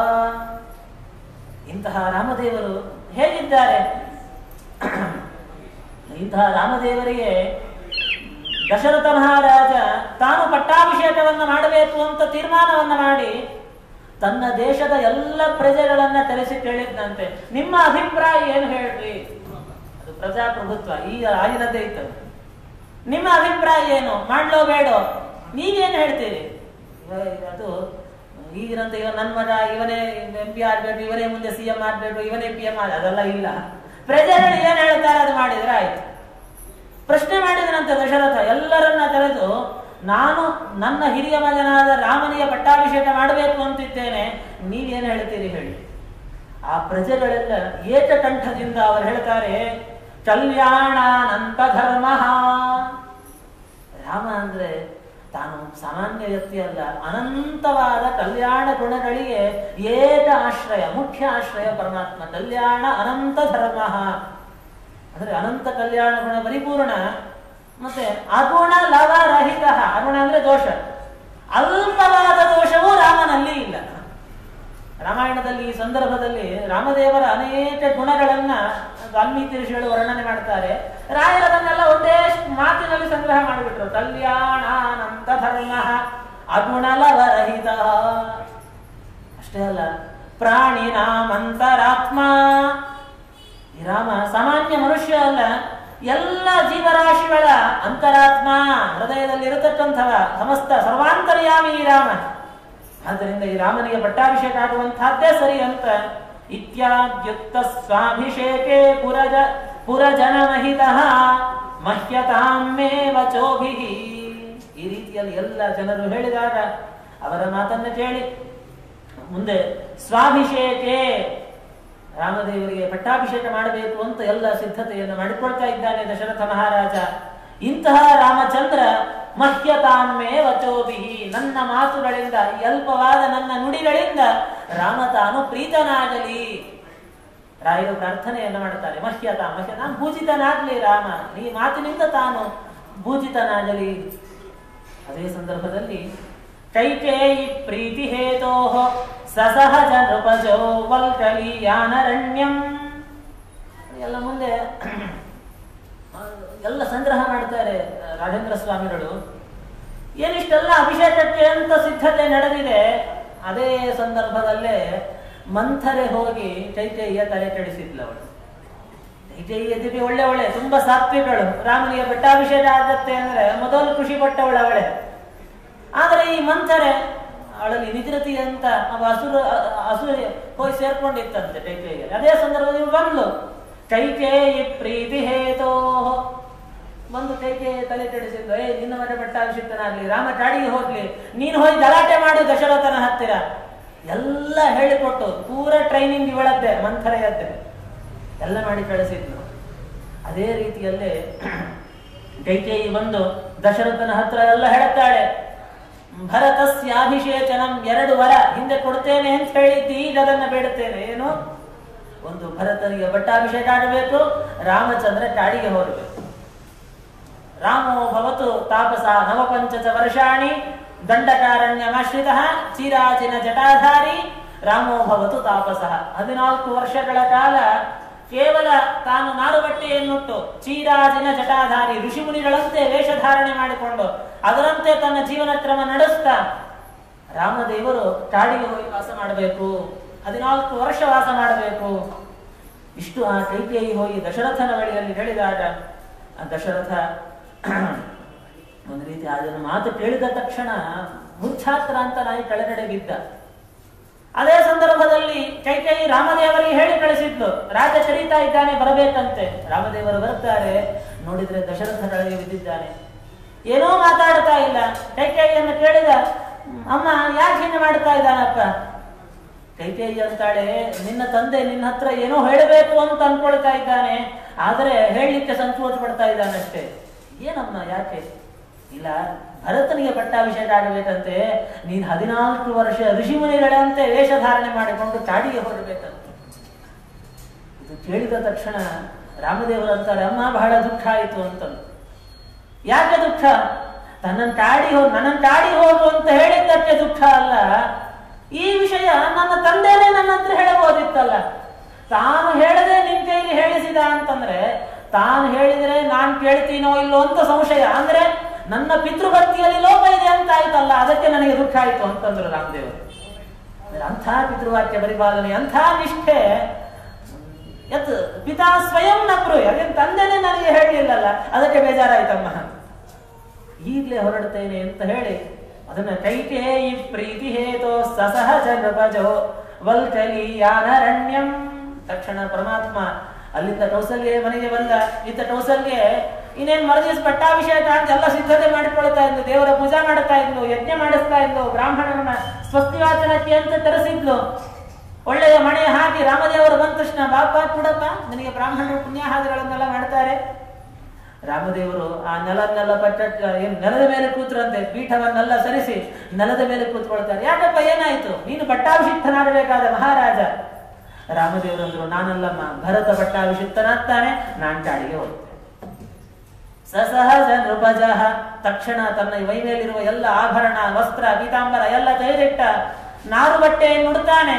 ಇಂತಹ ರಾಮದೇವರು ಹೇಗಿದ್ದಾರೆ? ಇಂತಹ ರಾಮದೇವರಿಗೆ ದಶರಥ ಮಹಾರಾಜ ತಾನು ಪಟ್ಟಾಭಿಷೇಕವನ್ನು ಮಾಡಬೇಕು ಅಂತ ತೀರ್ಮಾನವನ್ನ ಮಾಡಿ ತನ್ನ ದೇಶದ ಎಲ್ಲ ಪ್ರಜೆಗಳನ್ನ ಕರೆಸಿ ಕೇಳಿದ್ದಂತೆ, ನಿಮ್ಮ ಅಭಿಪ್ರಾಯ ಏನು ಹೇಳ್ರಿ. ಅದು ಪ್ರಜಾಪ್ರಭುತ್ವ ಈಗ ಆಗಿನದೇ ಇತ್ತು. ನಿಮ್ಮ ಅಭಿಪ್ರಾಯ ಏನು, ಮಾಡ್ಲೋ ಬೇಡೋ, ನೀವೇನು ಹೇಳ್ತೀರಿ? ಅದು ಈಗಿನಂತ ಇವ ನನ್ನ ಮಗ ಇವನೇ MP ಆಗ್ಬೇಕು, ಇವನೇ ಮುಂದೆ CM ಆಗ್ಬೇಕು, ಇವನೇ PM ಅದೆಲ್ಲ ಇಲ್ಲ. ಪ್ರಜೆಗಳು ಏನ್ ಹೇಳ್ತಾರೆ ಅದು ಮಾಡಿದ್ರೆ ಆಯ್ತು. ಪ್ರಶ್ನೆ ಮಾಡಿದನಂತೆ ದಶರಥ, ಎಲ್ಲರನ್ನ ಕರೆದು ನಾನು ನನ್ನ ಹಿರಿಯ ಮಗನಾದ ರಾಮನಿಗೆ ಪಟ್ಟಾಭಿಷೇಕ ಮಾಡಬೇಕು ಅಂತಿದ್ದೇನೆ, ನೀವೇನು ಹೇಳ್ತೀರಿ ಹೇಳಿ. ಆ ಪ್ರಜೆಗಳೆಲ್ಲ ಏಕಕಂಠದಿಂದ ಅವರು ಹೇಳ್ತಾರೆ, ಕಲ್ಯಾಣಾನಂತ ಧರ್ಮ. ರಾಮ ಅಂದ್ರೆ ತಾನು ಸಾಮಾನ್ಯ ವ್ಯಕ್ತಿ ಅಲ್ಲ, ಅನಂತವಾದ ಕಲ್ಯಾಣ ಗುಣಗಳಿಗೆ ಏಕ ಆಶ್ರಯ, ಮುಖ್ಯ ಆಶ್ರಯ ಪರಮಾತ್ಮ. ಕಲ್ಯಾಣ ಅನಂತ ಧರ್ಮ ಅಂದ್ರೆ ಅನಂತ ಕಲ್ಯಾಣ ಗುಣ ಪರಿಪೂರ್ಣ. ಮತ್ತೆ ಅಗುಣ ಲವರಹಿತ. ಅಗುಣ ಅಂದ್ರೆ ದೋಷ, ಅಲ್ಪವಾದ ದೋಷವೂ ರಾಮನಲ್ಲಿ ಇಲ್ಲ. ರಾಮಾಯಣದಲ್ಲಿ ಈ ಸಂದರ್ಭದಲ್ಲಿ ರಾಮದೇವರ ಅನೇಕ ಗುಣಗಳನ್ನ ವಾಲ್ಮೀಕಿ ಋಷಿಗಳು ವರ್ಣನೆ ಮಾಡ್ತಾರೆ. ರಾಯರದನ್ನೆಲ್ಲ ಒಂದೇ ಮಾತಿನಲ್ಲಿ ಸಂಗ್ರಹ ಮಾಡಿಬಿಟ್ರು. ಕಲ್ಯಾಣಾನಂತ ಧರ್ಮ ಅಗುಣಲವರಹಿತ. ಅಷ್ಟೇ ಅಲ್ಲ, ಪ್ರಾಣಿನಾಮಂತರಾತ್ಮ. ಈ ರಾಮ ಸಾಮಾನ್ಯ ಮನುಷ್ಯ ಅಲ್ಲ, ಎಲ್ಲ ಜೀವರಾಶಿಗಳ ಅಂತರಾತ್ಮ, ಹೃದಯದಲ್ಲಿ ಇರತಕ್ಕಂಥವ, ಸಮಸ್ತ ಸರ್ವಾಂತರ್ಯಾಮಿ ಈ ರಾಮ. ಆದ್ದರಿಂದ ಈ ರಾಮನಿಗೆ ಪಟ್ಟಾಭಿಷೇಕ ಆಗುವಂತಹದ್ದೇ ಸರಿ ಅಂತ ಇತ್ಯಾದ್ಯುಕ್ತ ಸ್ವಾಭಿಷೇಕೆ ಪುರಜನಮಹಿತಃ ಮಹ್ಯತಾಮೇವ ಚೋಭಿಹಿ. ಈ ರೀತಿಯಲ್ಲಿ ಎಲ್ಲ ಜನರು ಹೇಳಿದಾಗ ಅವರ ಮಾತನ್ನು ಕೇಳಿ ಮುಂದೆ ಸ್ವಾಭಿಷೇಕೆ, ರಾಮದೇವರಿಗೆ ಪಟ್ಟಾಭಿಷೇಕ ಮಾಡಬೇಕು ಅಂತ ಎಲ್ಲ ಸಿದ್ಧತೆಯನ್ನು ಮಾಡಿಕೊಳ್ತಾ ಇದ್ದಾನೆ ದಶರಥ ಮಹಾರಾಜ. ಇಂತಹ ರಾಮಚಂದ್ರ ಮಹ್ಯತಾಮೇ ವಚೋಭಿಹಿ, ನನ್ನ ಮಾತುಗಳಿಂದ, ಅಲ್ಪವಾದ ನನ್ನ ನುಡಿಗಳಿಂದ ರಾಮ ತಾನು ಪ್ರೀತನಾಗಲಿ. ರಾಯರು ಪ್ರಾರ್ಥನೆಯನ್ನು ಮಾಡ್ತಾರೆ, ಮಹ್ಯತಾಂ ಭೂಜಿತನಾಗ್ಲಿ ರಾಮ, ಈ ಮಾತಿನಿಂದ ತಾನು ಭೂಜಿತನಾಗಲಿ. ಅದೇ ಸಂದರ್ಭದಲ್ಲಿ ಕೈಕೇಯಿ ಪ್ರೀತಿ ಹೇತೋ ಸಸಹಜ ನೃಪಜೋ ವಲ್ಕಲೀಯಾನರಣ್ಯಂ ಎಲ್ಲ ಮುಂದೆ ಎಲ್ಲ ಸಂಗ್ರಹ ಮಾಡ್ತಾರೆ ರಾಜೇಂದ್ರ ಸ್ವಾಮಿಗಳು. ಏನಿಷ್ಟೆಲ್ಲ ಅಭಿಷೇಕಕ್ಕೆ ಅಂತ ಸಿದ್ಧತೆ ನಡೆದಿದೆ. ಅದೇ ಸಂದರ್ಭದಲ್ಲೇ ಮಂಥರೆ ಹೋಗಿ ಕೈಕೇಯಿಯ ತಲೆ ಕೆಡಿಸಿದ್ಲು ಅವಳು. ಕೈಕೇಯಿ ಒಳ್ಳೆ ಒಳ್ಳೆ ತುಂಬಾ ಸಾತ್ವಿಕಳು. ರಾಮನಿಗೆ ಪಟ್ಟಾಭಿಷೇಕ ಆಗತ್ತೆ ಅಂದ್ರೆ ಮೊದಲು ಖುಷಿ ಪಟ್ಟವಳು ಅವಳೆ. ಆದ್ರೆ ಈ ಮಂಥರೆ ಅವಳಲ್ಲಿ ನಿದ್ರತಿ ಅಂತ ಹಸು ಹೋಗಿ ಸೇರ್ಕೊಂಡಿತ್ತಂತೆ ಕೈಕೇಯಿಗೆ. ಅದೇ ಸಂದರ್ಭದಲ್ಲಿ ಬಂದ್ಲು. ಕೈಕೇಯಿ ಪ್ರೀತಿ ಹೇತೋ ಬಂದು ಕೈಕೇಯಿ ತಲೆ ಕೆಡಿಸಿದ್ದು, ನಿನ್ನ ಮನೆ ಪಟ್ಟಾಭಿಷಿಕ್ತನಾಗ್ಲಿ, ರಾಮ ಕಾಡಿಗೆ ಹೋಗ್ಲಿ, ನೀನು ಹೋಗಿ ಗಲಾಟೆ ಮಾಡು ದಶರಥನ ಹತ್ತಿರ ಎಲ್ಲ ಹೇಳಿಕೊಟ್ಟು ಪೂರ ಟ್ರೈನಿಂಗ್ ಇವಳದ್ದೆ, ಮಂಥರೆಯದ್ದೆ ಎಲ್ಲ ಮಾಡಿ ಕಳಿಸಿದ್ನು. ಅದೇ ರೀತಿಯಲ್ಲೇ ಕೈಕೇಯಿ ಬಂದು ದಶರಥನ ಹತ್ರ ಎಲ್ಲ ಹೇಳುತ್ತಾಳೆ. ಭರತಸ್ಯಾಭಿಷೇಚನಂ 2 ವರ ಹಿಂದೆ ಕೊಡ್ತೇನೆ ಅಂತ ಹೇಳಿದ್ದಿ, ಈಗ ಅದನ್ನ ಬೇಡುತ್ತೇನೆ. ಏನು? ಒಂದು ಭರತನಿಗೆ ಪಟ್ಟಾಭಿಷೇಕ ಆಗಬೇಕು, ರಾಮಚಂದ್ರ ಕಾಡಿಗೆ ಹೋಗಬೇಕು. ರಾಮೋ ಭವತು ತಾಪಸ 95 ವರ್ಷಾಣಿ ದಂಡಕಾರಣ್ಯಮಾಶ್ರಿತಃ ಚಿರಾಚಿನ ಜಟಾಧಾರಿ ರಾಮೋ ಭವತು ತಾಪಸ. 14 ವರ್ಷಗಳ ಕಾಲ ಕೇವಲ ತಾನು ನಾರುಬಟ್ಟೆಯನ್ನುಟ್ಟು ಚೀರಾಜಿನ ಜಟಾಧಾರಿ ಋಷಿಮುನಿಗಳಂತೆ ವೇಷಧಾರಣೆ ಮಾಡಿಕೊಂಡು ಅದರಂತೆ ತನ್ನ ಜೀವನ ಕ್ರಮ ನಡೆಸ್ತಾ ರಾಮದೇವರು ಕಾಡಿಗೆ ಹೋಗಿ ವಾಸ ಮಾಡಬೇಕು, 14 ವರ್ಷ ವಾಸ ಮಾಡಬೇಕು. ಇಷ್ಟು ಆ ಕೈಕೇಯಿ ಹೋಗಿ ದಶರಥನ ಬಳಿಯಲ್ಲಿ ಹೇಳಿದಾಗ ಆ ದಶರಥ ಒಂದು ರೀತಿ ಅದನ್ನು ಮಾತು ಕೇಳಿದ ತಕ್ಷಣ ಮೂರ್ಛಾಕ್ರಾಂತನಾಗಿ ಕೆಳಗಡೆ ಬಿದ್ದ. ಅದೇ ಸಂದರ್ಭದಲ್ಲಿ ಕೈಕೇಯಿ ರಾಮದೇವರಿಗೆ ಹೇಳಿ ಕಳಿಸಿದ್ಲು, ರಾಜ ಕರೀತಾ ಇದ್ದಾನೆ ಬರಬೇಕಂತೆ. ರಾಮದೇವರು ಬರ್ತಾರೆ, ನೋಡಿದ್ರೆ ದಶರಥ ಕೆಳಗೆ ಬಿದ್ದಿದ್ದಾನೆ, ಏನೋ ಮಾತಾಡ್ತಾ ಇಲ್ಲ. ಕೈಕೇಯಿಯನ್ನು ಕೇಳಿದ, ಅಮ್ಮ ಯಾಕೆ ಹೀಗೆ ಮಾಡ್ತಾ ಇದ್ದಾನಪ್ಪ? ಕೈಕೇಯಿ ಅಂತಾಳೆ, ನಿನ್ನ ತಂದೆ ನಿನ್ನ ಹತ್ರ ಏನೋ ಹೇಳಬೇಕು ಅಂತ ಅನ್ಕೊಳ್ತಾ ಇದ್ದಾನೆ, ಆದರೆ ಹೇಳಲಿಕ್ಕೆ ಸಂಕೋಚ ಪಡ್ತಾ ಇದ್ದಾನಷ್ಟೇ. ಏನಮ್ಮ ಯಾಕೆ? ಇಲ್ಲ, ಭರತನಿಗೆ ಪಟ್ಟಾಭಿಷೇಕ ಆಗಬೇಕಂತೆ, ನೀನು 14 ವರ್ಷ ಋಷಿಮುನಿಗಳಂತೆ ವೇಷಧಾರಣೆ ಮಾಡಿಕೊಂಡು ಕಾಡಿಗೆ ಹೊರಡಬೇಕಂತೆ. ಇದು ಕೇಳಿದ ತಕ್ಷಣ ರಾಮದೇವರು ಅಂತಾರೆ, ಅಮ್ಮ ಬಹಳ ದುಃಖ ಆಯಿತು ಅಂತ. ಯಾಕೆ ದುಃಖ? ನನ್ನನ್ನು ಕಾಡಿ ಹೋಗು ಅಂತ ಹೇಳಿದ್ದಕ್ಕೆ ದುಃಖ ಅಲ್ಲ, ಈ ವಿಷಯ ನನ್ನ ತಂದೆನೇ ನನ್ನ ಹತ್ರ ಹೇಳಬಹುದಿತ್ತಲ್ಲ. ತಾನು ಹೇಳದೆ ನಿನ್ ಕೈಲಿ ಹೇಳಿಸಿದ ಅಂತಂದ್ರೆ ತಾನು ಹೇಳಿದ್ರೆ ನಾನ್ ಕೇಳ್ತೀನೋ ಇಲ್ಲೋ ಅಂತ ಸಂಶಯ, ಅಂದ್ರೆ ನನ್ನ ಪಿತೃಭಕ್ತಿಯಲ್ಲಿ ಲೋಪ ಇದೆ ಅಂತ ಆಯ್ತಲ್ಲ, ಅದಕ್ಕೆ ನನಗೆ ದುಃಖ ಆಯ್ತು ಅಂತಂದ್ರು ರಾಮದೇವರು. ಅಂಥ ಪಿತೃವಾಕ್ಯ ಪರಿಪಾಲನೆ, ಅಂಥ ನಿಷ್ಠೆ. ಯತ್ ಪಿತಾ ಸ್ವಯಂ ನಪ್ರು, ಯಾಕೆಂದ್ರೆ ತಂದೆನೇ ನನಗೆ ಹೇಳಲಿಲ್ಲಲ್ಲ, ಅದಕ್ಕೆ ಬೇಜಾರಾಯ್ತಮ್ಮ, ಈಗಲೇ ಹೊರಡ್ತೇನೆ ಅಂತ ಹೇಳಿ ಅದನ್ನ ಕೈಕೇಯಿ ಪ್ರೀತಿ ಹೇತೋ ಸಸಹಜ ನೃಪಜೋ ವಲ್ಕಲಿಯಾನರಣ್ಯಂ. ತಕ್ಷಣ ಪರಮಾತ್ಮ ಅಲ್ಲಿಂದ ಕೌಸಲ್ಯ ಮನೆಗೆ ಬಂದ. ಇತ್ತ ಕೌಸಲ್ಯ ಇನ್ನೇನ್ ಮರದಿವಸ ಪಟ್ಟಾಭಿಷೇಕ ಅಂತ ಎಲ್ಲ ಸಿದ್ಧತೆ ಮಾಡಿಕೊಳ್ತಾ ಇದ್ಲು, ದೇವರ ಪೂಜಾ ಮಾಡ್ತಾ ಇದ್ಲು, ಯಜ್ಞ ಮಾಡಿಸ್ತಾ ಇದ್ಲು, ಬ್ರಾಹ್ಮಣರನ್ನ ಸ್ವಸ್ತಿವಾಚನಕ್ಕೆ ಅಂತ ತರಿಸಿದ್ಲು. ಒಳ್ಳೆಯ ಮಣೆ ಹಾಕಿ ರಾಮದೇವರು ಬಂದ ತಕ್ಷಣ, ಬಾಪ ಕೂಡಪ್ಪ, ನಿನಗೆ ಬ್ರಾಹ್ಮಣರು ಪುಣ್ಯಾಹಾರಗಳನ್ನೆಲ್ಲ ಮಾಡ್ತಾರೆ. ರಾಮದೇವರು ಆ ನೆಲನ್ನೆಲ್ಲ ನೆಲದ ಮೇಲೆ ಕೂತ್ರಂತೆ, ಪೀಠವನ್ನೆಲ್ಲ ಸರಿಸಿ ನೆಲದ ಮೇಲೆ ಕೂತ್ಕೊಳ್ತಾರೆ. ಯಾಕಪ್ಪ ಏನಾಯ್ತು? ನೀನು ಪಟ್ಟಾಭಿಷಿಕ್ತನಾಗಬೇಕಾದ ಮಹಾರಾಜ. ರಾಮದೇವರು ಅಂದ್ರು, ನಾನಲ್ಲಮ್ಮ, ಭರತ ಪಟ್ಟಾಭಿಷಿಕ್ತನಾಗ್ತಾನೆ, ನಾನ್ ಕಾಡಿಗೆ ಹೋಗ್ತೇನೆ. ಸಸಹಜ ನೃಪಜ. ತಕ್ಷಣ ತನ್ನ ಮೈ ಮೇಲಿರುವ ಎಲ್ಲ ಆಭರಣ, ವಸ್ತ್ರ, ಪೀತಾಂಬರ ಎಲ್ಲ ತೆಗೆದಿಟ್ಟ, ನಾರು ಬಟ್ಟೆಯನ್ನು ಉಡ್ತಾನೆ.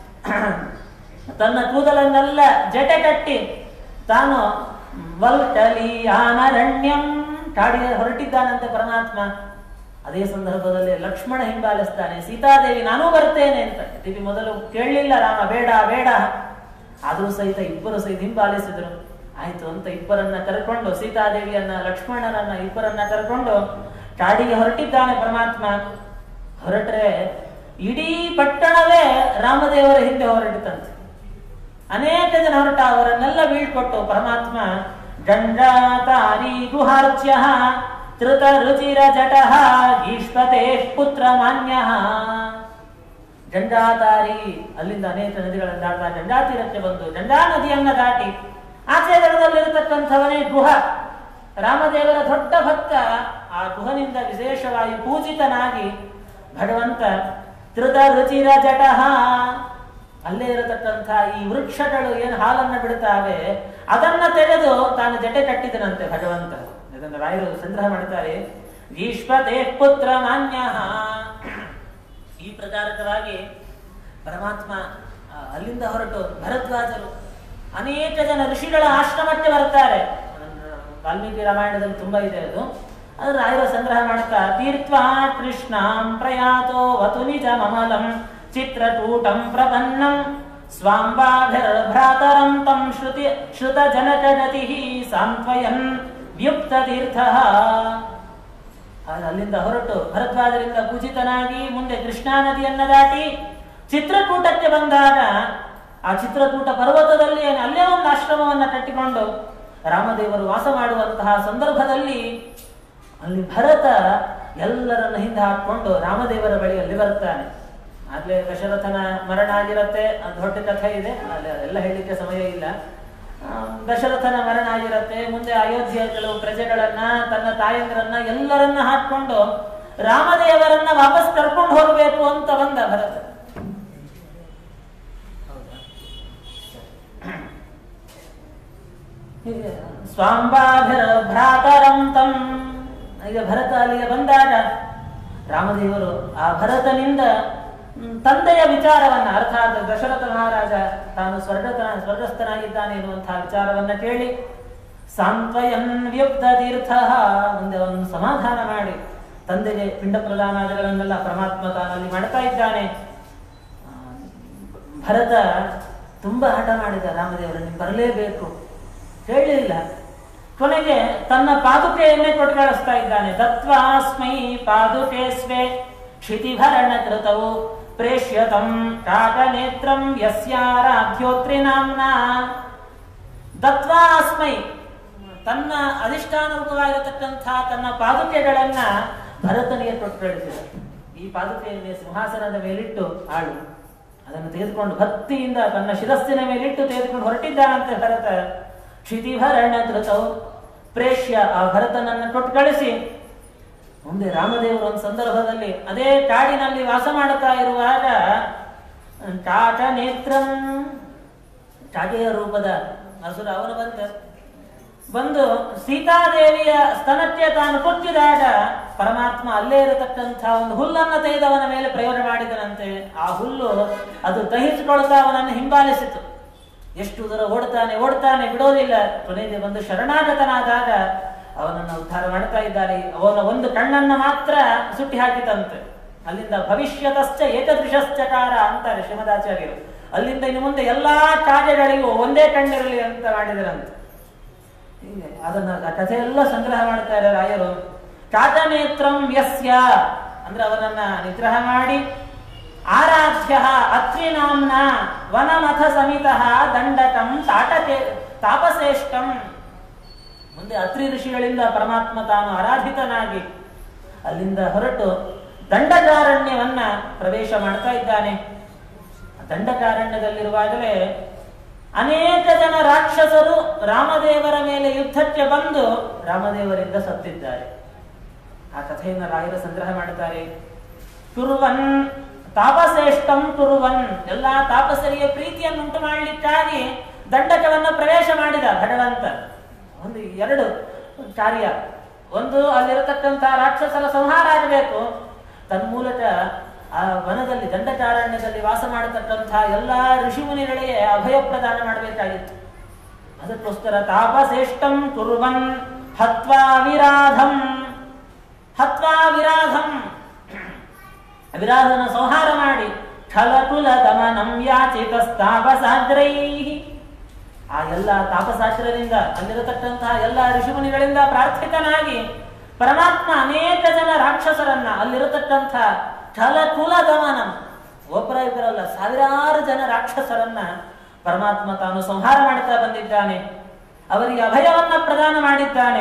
ತನ್ನ ಕೂದಲನ್ನೆಲ್ಲ ಜಟೆ ಕಟ್ಟಿ ತಾನು ವಲ್ಕಲಿಯಾನರಣ್ಯಂ ಕಾಡಿಗೆ ಹೊರಟಿದ್ದಾನಂತೆ ಪರಮಾತ್ಮ. ಅದೇ ಸಂದರ್ಭದಲ್ಲಿ ಲಕ್ಷ್ಮಣ ಹಿಂಬಾಲಿಸ್ತಾನೆ, ಸೀತಾದೇವಿ ನಾನೂ ಬರ್ತೇನೆ ಅಂತ. ದೇವಿ ಮೊದಲು ಕೇಳಲಿಲ್ಲ, ರಾಮ ಬೇಡ ಬೇಡ, ಆದರೂ ಸಹಿತ ಇಬ್ಬರು ಸಹಿತ ಹಿಂಬಾಲಿಸಿದ್ರು. ಆಯ್ತು ಅಂತ ಇಬ್ಬರನ್ನ ಕರ್ಕೊಂಡು, ಸೀತಾದೇವಿಯನ್ನ ಲಕ್ಷ್ಮಣನನ್ನ ಇಬ್ಬರನ್ನ ಕರ್ಕೊಂಡು ಕಾಡಿಗೆ ಹೊರಟಿದ್ದಾನೆ ಪರಮಾತ್ಮ. ಹೊರಟ್ರೆ ಇಡೀ ಪಟ್ಟಣವೇ ರಾಮದೇವರ ಹಿಂದೆ ಹೊರಟಿತಂತೆ. ಅನೇಕ ಜನ ಹೊರಟ, ಅವರನ್ನೆಲ್ಲ ಬೀಳ್ಕೊಟ್ಟು ಪರಮಾತ್ಮ ಗಂಗಾತಾರಿ ಗುಹಾರ್ಚ್ಯ ಧೃತ ರುಚಿರ ಜಟಃ ಈಶ್ವತೆ ಪುತ್ರ ಮಾನ್ಯ. ಗಂಗಾತಾರಿ, ಅಲ್ಲಿಂದ ಅನೇಕ ನದಿಗಳನ್ನು ದಾಟ ಗಂಗಾ ತೀರಕ್ಕೆ ಬಂದು ಗಂಗಾ ನದಿಯನ್ನ ದಾಟಿ ಆಚೆ ದಡದಲ್ಲಿರತಕ್ಕಂಥವನೇ ಗುಹ. ರಾಮದೇವರ ದೊಡ್ಡ ಭಕ್ತ. ಆ ಗುಹನಿಂದ ವಿಶೇಷವಾಗಿ ಪೂಜಿತನಾಗಿ ಭಗವಂತ ಧೃತ ರುಚಿರ ಜಟಃ, ಅಲ್ಲೇ ಇರತಕ್ಕಂಥ ಈ ವೃಕ್ಷಗಳು ಏನು ಹಾಲನ್ನು ಬಿಡುತ್ತಾವೆ ಅದನ್ನ ತೆಗೆದು ತಾನು ಜಟೆ ಕಟ್ಟಿದನಂತೆ ಭಗವಂತ. ಇದನ್ನು ರಾಯರು ಸಂಗ್ರಹ ಮಾಡ್ತಾರೆ. ಈಶ್ವತೆ ಪುತ್ರ ಮಾನ್ಯ. ಈ ಪ್ರಕಾರಕವಾಗಿ ಪರಮಾತ್ಮ ಅಲ್ಲಿಂದ ಹೊರಟು ಭರದ್ವಾಜರು ಅನೇಕ ಜನ ಋಷಿಗಳ ಆಶ್ರಮಕ್ಕೆ ಬರ್ತಾರೆ. ವಾಲ್ಮೀಕಿ ರಾಮಾಯಣದಲ್ಲಿ ತುಂಬಾ ಇದೆ ಅದು. ಅದು ರಾಯರ ಸಂಗ್ರಹ ಮಾಡ್ತಾ, ತೀರ್ಥ್ವಾ ಕೃಷ್ಣಾಂ ಪ್ರಯಾತೋ ವತು ನಿಜ ಮಮಲಂ ಚಿತ್ರಕೂಟಂ ಪ್ರಪನ್ನಂ ಸ್ವಾಂಬಾಭಿರ್ಭ್ರಾತರಂ ತಂ ಶ್ರುತ ಜನಕಗತಿ ಸಾಂತ್ವಯನ್ ವ್ಯುಕ್ತ ತೀರ್ಥ. ಅಲ್ಲಿಂದ ಹೊರಟು ಭರದ್ವಾಜರಿಂದ ಪೂಜಿತನಾಗಿ ಮುಂದೆ ಕೃಷ್ಣಾ ನದಿಯನ್ನ ದಾಟಿ ಚಿತ್ರಕೂಟಕ್ಕೆ ಬಂದಾಗ ಆ ಚಿತ್ರಕೂಟ ಪರ್ವತದಲ್ಲಿ ಅಲ್ಲೇ ಒಂದು ಆಶ್ರಮವನ್ನ ಕಟ್ಟಿಕೊಂಡು ರಾಮದೇವರು ವಾಸ ಮಾಡುವಂತಹ ಸಂದರ್ಭದಲ್ಲಿ ಅಲ್ಲಿ ಭರತ ಎಲ್ಲರನ್ನ ಹಿಂದೆ ಹಾಕೊಂಡು ರಾಮದೇವರ ಬಳಿಯಲ್ಲಿ ಬರ್ತಾನೆ. ಆಗ್ಲೇ ದಶರಥನ ಮರಣ ಆಗಿರತ್ತೆ, ಅದು ದೊಡ್ಡ ಕಥೆ ಇದೆ, ಎಲ್ಲ ಹೇಳಲಿಕ್ಕೆ ಸಮಯ ಇಲ್ಲ. ದಶರಥನ ಮರಣ ಆಗಿರತ್ತೆ. ಮುಂದೆ ಅಯೋಧ್ಯೆಯ ಕೆಲವು ಪ್ರಜೆಗಳನ್ನ, ತನ್ನ ತಾಯಂದಿರನ್ನ ಎಲ್ಲರನ್ನ ಹಾಕೊಂಡು ರಾಮದೇವರನ್ನ ವಾಪಸ್ ಕರ್ಕೊಂಡು ಹೋಗಬೇಕು ಅಂತ ಬಂದ ಭರತ. ಸ್ವಾಂಬಾಭಿರ್ಭ್ರಾತರಂ ತಂ. ಈಗ ಭರತ ಅಲ್ಲಿಗೆ ಬಂದಾಗ ರಾಮದೇವರು ಆ ಭರತನಿಂದ ತಂದೆಯ ವಿಚಾರವನ್ನ, ಅರ್ಥಾತ್ ದಶರಥ ಮಹಾರಾಜ ತಾನು ಸ್ವರ್ಗಸ್ಥನಾಗಿದ್ದಾನೆ ಎನ್ನುವಂತಹ ವಿಚಾರವನ್ನ ಕೇಳಿ ಸಾಂತ್ವಯನ್ ವ್ಯುಕ್ತ ತೀರ್ಥ, ಮುಂದೆ ಅವನು ಸಮಾಧಾನ ಮಾಡಿ ತಂದೆಗೆ ಪಿಂಡ ಪ್ರದಾನಾದಿಗಳನ್ನೆಲ್ಲ ಪರಮಾತ್ಮ ತಾನಲ್ಲಿ ಮಾಡ್ತಾ ಇದ್ದಾನೆ. ಭರತ ತುಂಬಾ ಹಠ ಮಾಡಿದ, ರಾಮದೇವರು ನೀವು ಬರಲೇಬೇಕು, ಹೇಳಲಿಲ್ಲ. ಕೊನೆಗೆ ತನ್ನ ಪಾದುಕೆಯನ್ನೇ ಕೊಟ್ಟು ಕಳಿಸ್ತಾ ಇದ್ದಾನೆ. ದತ್ವಾಸ್ಮೈ ಪಾದುಕೆ ಸ್ವೇ ಕ್ಷಿತಿಭರಣ ಕೃತವು ಪ್ರೇಷ್ಯತಂ ಕಾಕನೇತ್ರಂ ಯಸ್ಯಾರಾಧ್ಯೋತ್ರಿ ನಾಮ್ನ. ದತ್ವಾಸ್ಮೈ, ತನ್ನ ಅಧಿಷ್ಠಾನ ರೂಪವಾಗಿರತಕ್ಕಂಥ ತನ್ನ ಪಾದುಕೆಗಳನ್ನ ಭರತನಿಗೆ ಕೊಟ್ಟು ಕಳಿಸಿದ. ಈ ಪಾದುಕೆಯನ್ನೇ ಸಿಂಹಾಸನದ ಮೇಲಿಟ್ಟು ಆಳು. ಅದನ್ನು ತೆಗೆದುಕೊಂಡು ಭಕ್ತಿಯಿಂದ ತನ್ನ ಶಿರಸ್ಸಿನ ಮೇಲಿಟ್ಟು ತೆಗೆದುಕೊಂಡು ಹೊರಟಿದ್ದಾನಂತೆ ಭರತ. ಕ್ಷಿತಿಭರಣ ಕೃತವು ಪ್ರೇಷ್ಯ, ಆ ಭರತನನ್ನು ಕೊಟ್ಟು ಕಳಿಸಿ ಮುಂದೆ ರಾಮದೇವರು ಒಂದು ಸಂದರ್ಭದಲ್ಲಿ ಅದೇ ಕಾಡಿನಲ್ಲಿ ವಾಸ ಮಾಡುತ್ತಾ ಇರುವಾಗ ಕಾಟ ನೇತ್ರಂ, ಕಾಗೆಯ ರೂಪದ ಅಸುರ ಅವನು ಬಂದು ಸೀತಾದೇವಿಯ ಸ್ತನಕ್ಕೆ ತಾನು ಕೊಚ್ಚಿದಾಗ ಪರಮಾತ್ಮ ಅಲ್ಲೇ ಇರತಕ್ಕಂಥ ಒಂದು ಹುಲ್ಲನ್ನು ತೆಗೆದವನ ಮೇಲೆ ಪ್ರಯೋಗ ಮಾಡಿದನಂತೆ. ಆ ಹುಲ್ಲು ಅದು ದಹಿಸಿಕೊಳ್ತಾ ಅವನನ್ನು ಹಿಂಬಾಲಿಸಿತು. ಎಷ್ಟು ದೂರ ಓಡ್ತಾನೆ ಬಿಡೋದಿಲ್ಲ. ಕೊನೆಗೆ ಬಂದು ಶರಣಾಗತನಾದಾಗ ಅವನನ್ನು ಉದ್ಧಾರ ಮಾಡ್ತಾ ಇದ್ದಾರೆ. ಅವನ ಒಂದು ಕಣ್ಣನ್ನ ಮಾತ್ರ ಸುಟ್ಟಿ ಹಾಕಿತಂತೆ. ಅಲ್ಲಿಂದ ಭವಿಷ್ಯತಶ್ಚ ಏಕದೃಶಶ್ಚಕಾರ ಅಂತಾರೆ ಶ್ರೀಮದಾಚಾರ್ಯರು. ಅಲ್ಲಿಂದ ಇನ್ನು ಮುಂದೆ ಎಲ್ಲಾ ಕಾರ್ಯಗಳಿಗೂ ಒಂದೇ ಕಣ್ಣಿರಲಿ ಅಂತ ಮಾಡಿದರಂತೆ. ಅದನ್ನ ಕಥೆಯೆಲ್ಲ ಸಂಗ್ರಹ ಮಾಡ್ತಾರೆ ರಾಯರು. ಕಾಟನೇತ್ರಂ ಯಸ್ಯ ಅಂದ್ರೆ ಅವನನ್ನ ನಿಗ್ರಹ ಮಾಡಿ ಆರಾಧ್ಯ ಅತ್ರಿ ನಾಮ್ನ ವನಮಥ ಸಮಿತಃ ದಂಡಕಂ ತಾಪಶ್ರೇಷ್ಠಂ. ಮುಂದೆ ಅತ್ರಿ ಋಷಿಗಳಿಂದ ಪರಮಾತ್ಮ ತಾನು ಆರಾಧಿತನಾಗಿ ಅಲ್ಲಿಂದ ಹೊರಟು ದಂಡಕಾರಣ್ಯವನ್ನ ಪ್ರವೇಶ ಮಾಡ್ತಾ ಇದ್ದಾನೆ. ದಂಡಕಾರಣ್ಯದಲ್ಲಿರುವಾಗಲೇ ಅನೇಕ ಜನ ರಾಕ್ಷಸರು ರಾಮದೇವರ ಮೇಲೆ ಯುದ್ಧಕ್ಕೆ ಬಂದು ರಾಮದೇವರಿಂದ ಸತ್ತಿದ್ದಾರೆ. ಆ ಕಥೆಯನ್ನು ರಾಯರು ಸಂಗ್ರಹ ಮಾಡುತ್ತಾರೆ. ಕುರುವನ್ ತಾಪಶ್ರೇಷ್ಠಂ ಕುರುವನ್, ಎಲ್ಲಾ ತಾಪಸರಿಗೆ ಪ್ರೀತಿಯನ್ನು ಉಂಟು ಮಾಡಲಿಕ್ಕಾಗಿ ದಂಡಕವನ್ನು ಪ್ರವೇಶ ಮಾಡಿದ ಭಗವಂತ. ಒಂದು ಎರಡು ಕಾರ್ಯ. ಒಂದು, ಅಲ್ಲಿರತಕ್ಕಂಥ ರಾಕ್ಷಸರ ಸಂಹಾರ ಆಗಬೇಕು. ತನ್ಮೂಲಕ ಆ ವನದಲ್ಲಿ ದಂಡಕಾರಣ್ಯದಲ್ಲಿ ವಾಸ ಮಾಡತಕ್ಕಂಥ ಎಲ್ಲಾ ಋಷಿಮುನಿಗಳಿಗೆ ಅಭಯ ಪ್ರದಾನ ಮಾಡಬೇಕಾಗಿತ್ತು. ಅದಕ್ಕೋಸ್ಕರ ತಾಪಶ್ರೇಷ್ಠಂ ಕುರುವನ್ ಹತ್ವಾ ವಿರಾಧಂ. ವಿರಾಧನ ಸಂಹಾರ ಮಾಡಿ ಛಲಕುಲ ದಮನಂ ಯಾಚಿತಸ್ತಾಪಸಾಗ್ರೈಃ. ಆ ಎಲ್ಲ ತಾಪಸಾಗ್ರರಿಂದ ಅಲ್ಲಿರತಕ್ಕಂತಹ ಎಲ್ಲ ಋಷಿಮುನಿಗಳಿಂದ ಪ್ರಾರ್ಥಿತನಾಗಿ ಪರಮಾತ್ಮ ಅನೇಕ ಜನ ರಾಕ್ಷಸರನ್ನ, ಅಲ್ಲಿರತಕ್ಕಂಥ ಛಲಕುಲ ದಮನಂ, ಒಬ್ಬರ ಇಬ್ಬರಲ್ಲ ಸಾವಿರಾರು ಜನ ರಾಕ್ಷಸರನ್ನ ಪರಮಾತ್ಮ ತಾನು ಸಂಹಾರ ಮಾಡುತ್ತಾ ಬಂದಿದ್ದಾನೆ. ಅವರಿಗೆ ಅಭಯವನ್ನ ಪ್ರದಾನ ಮಾಡಿದ್ದಾನೆ.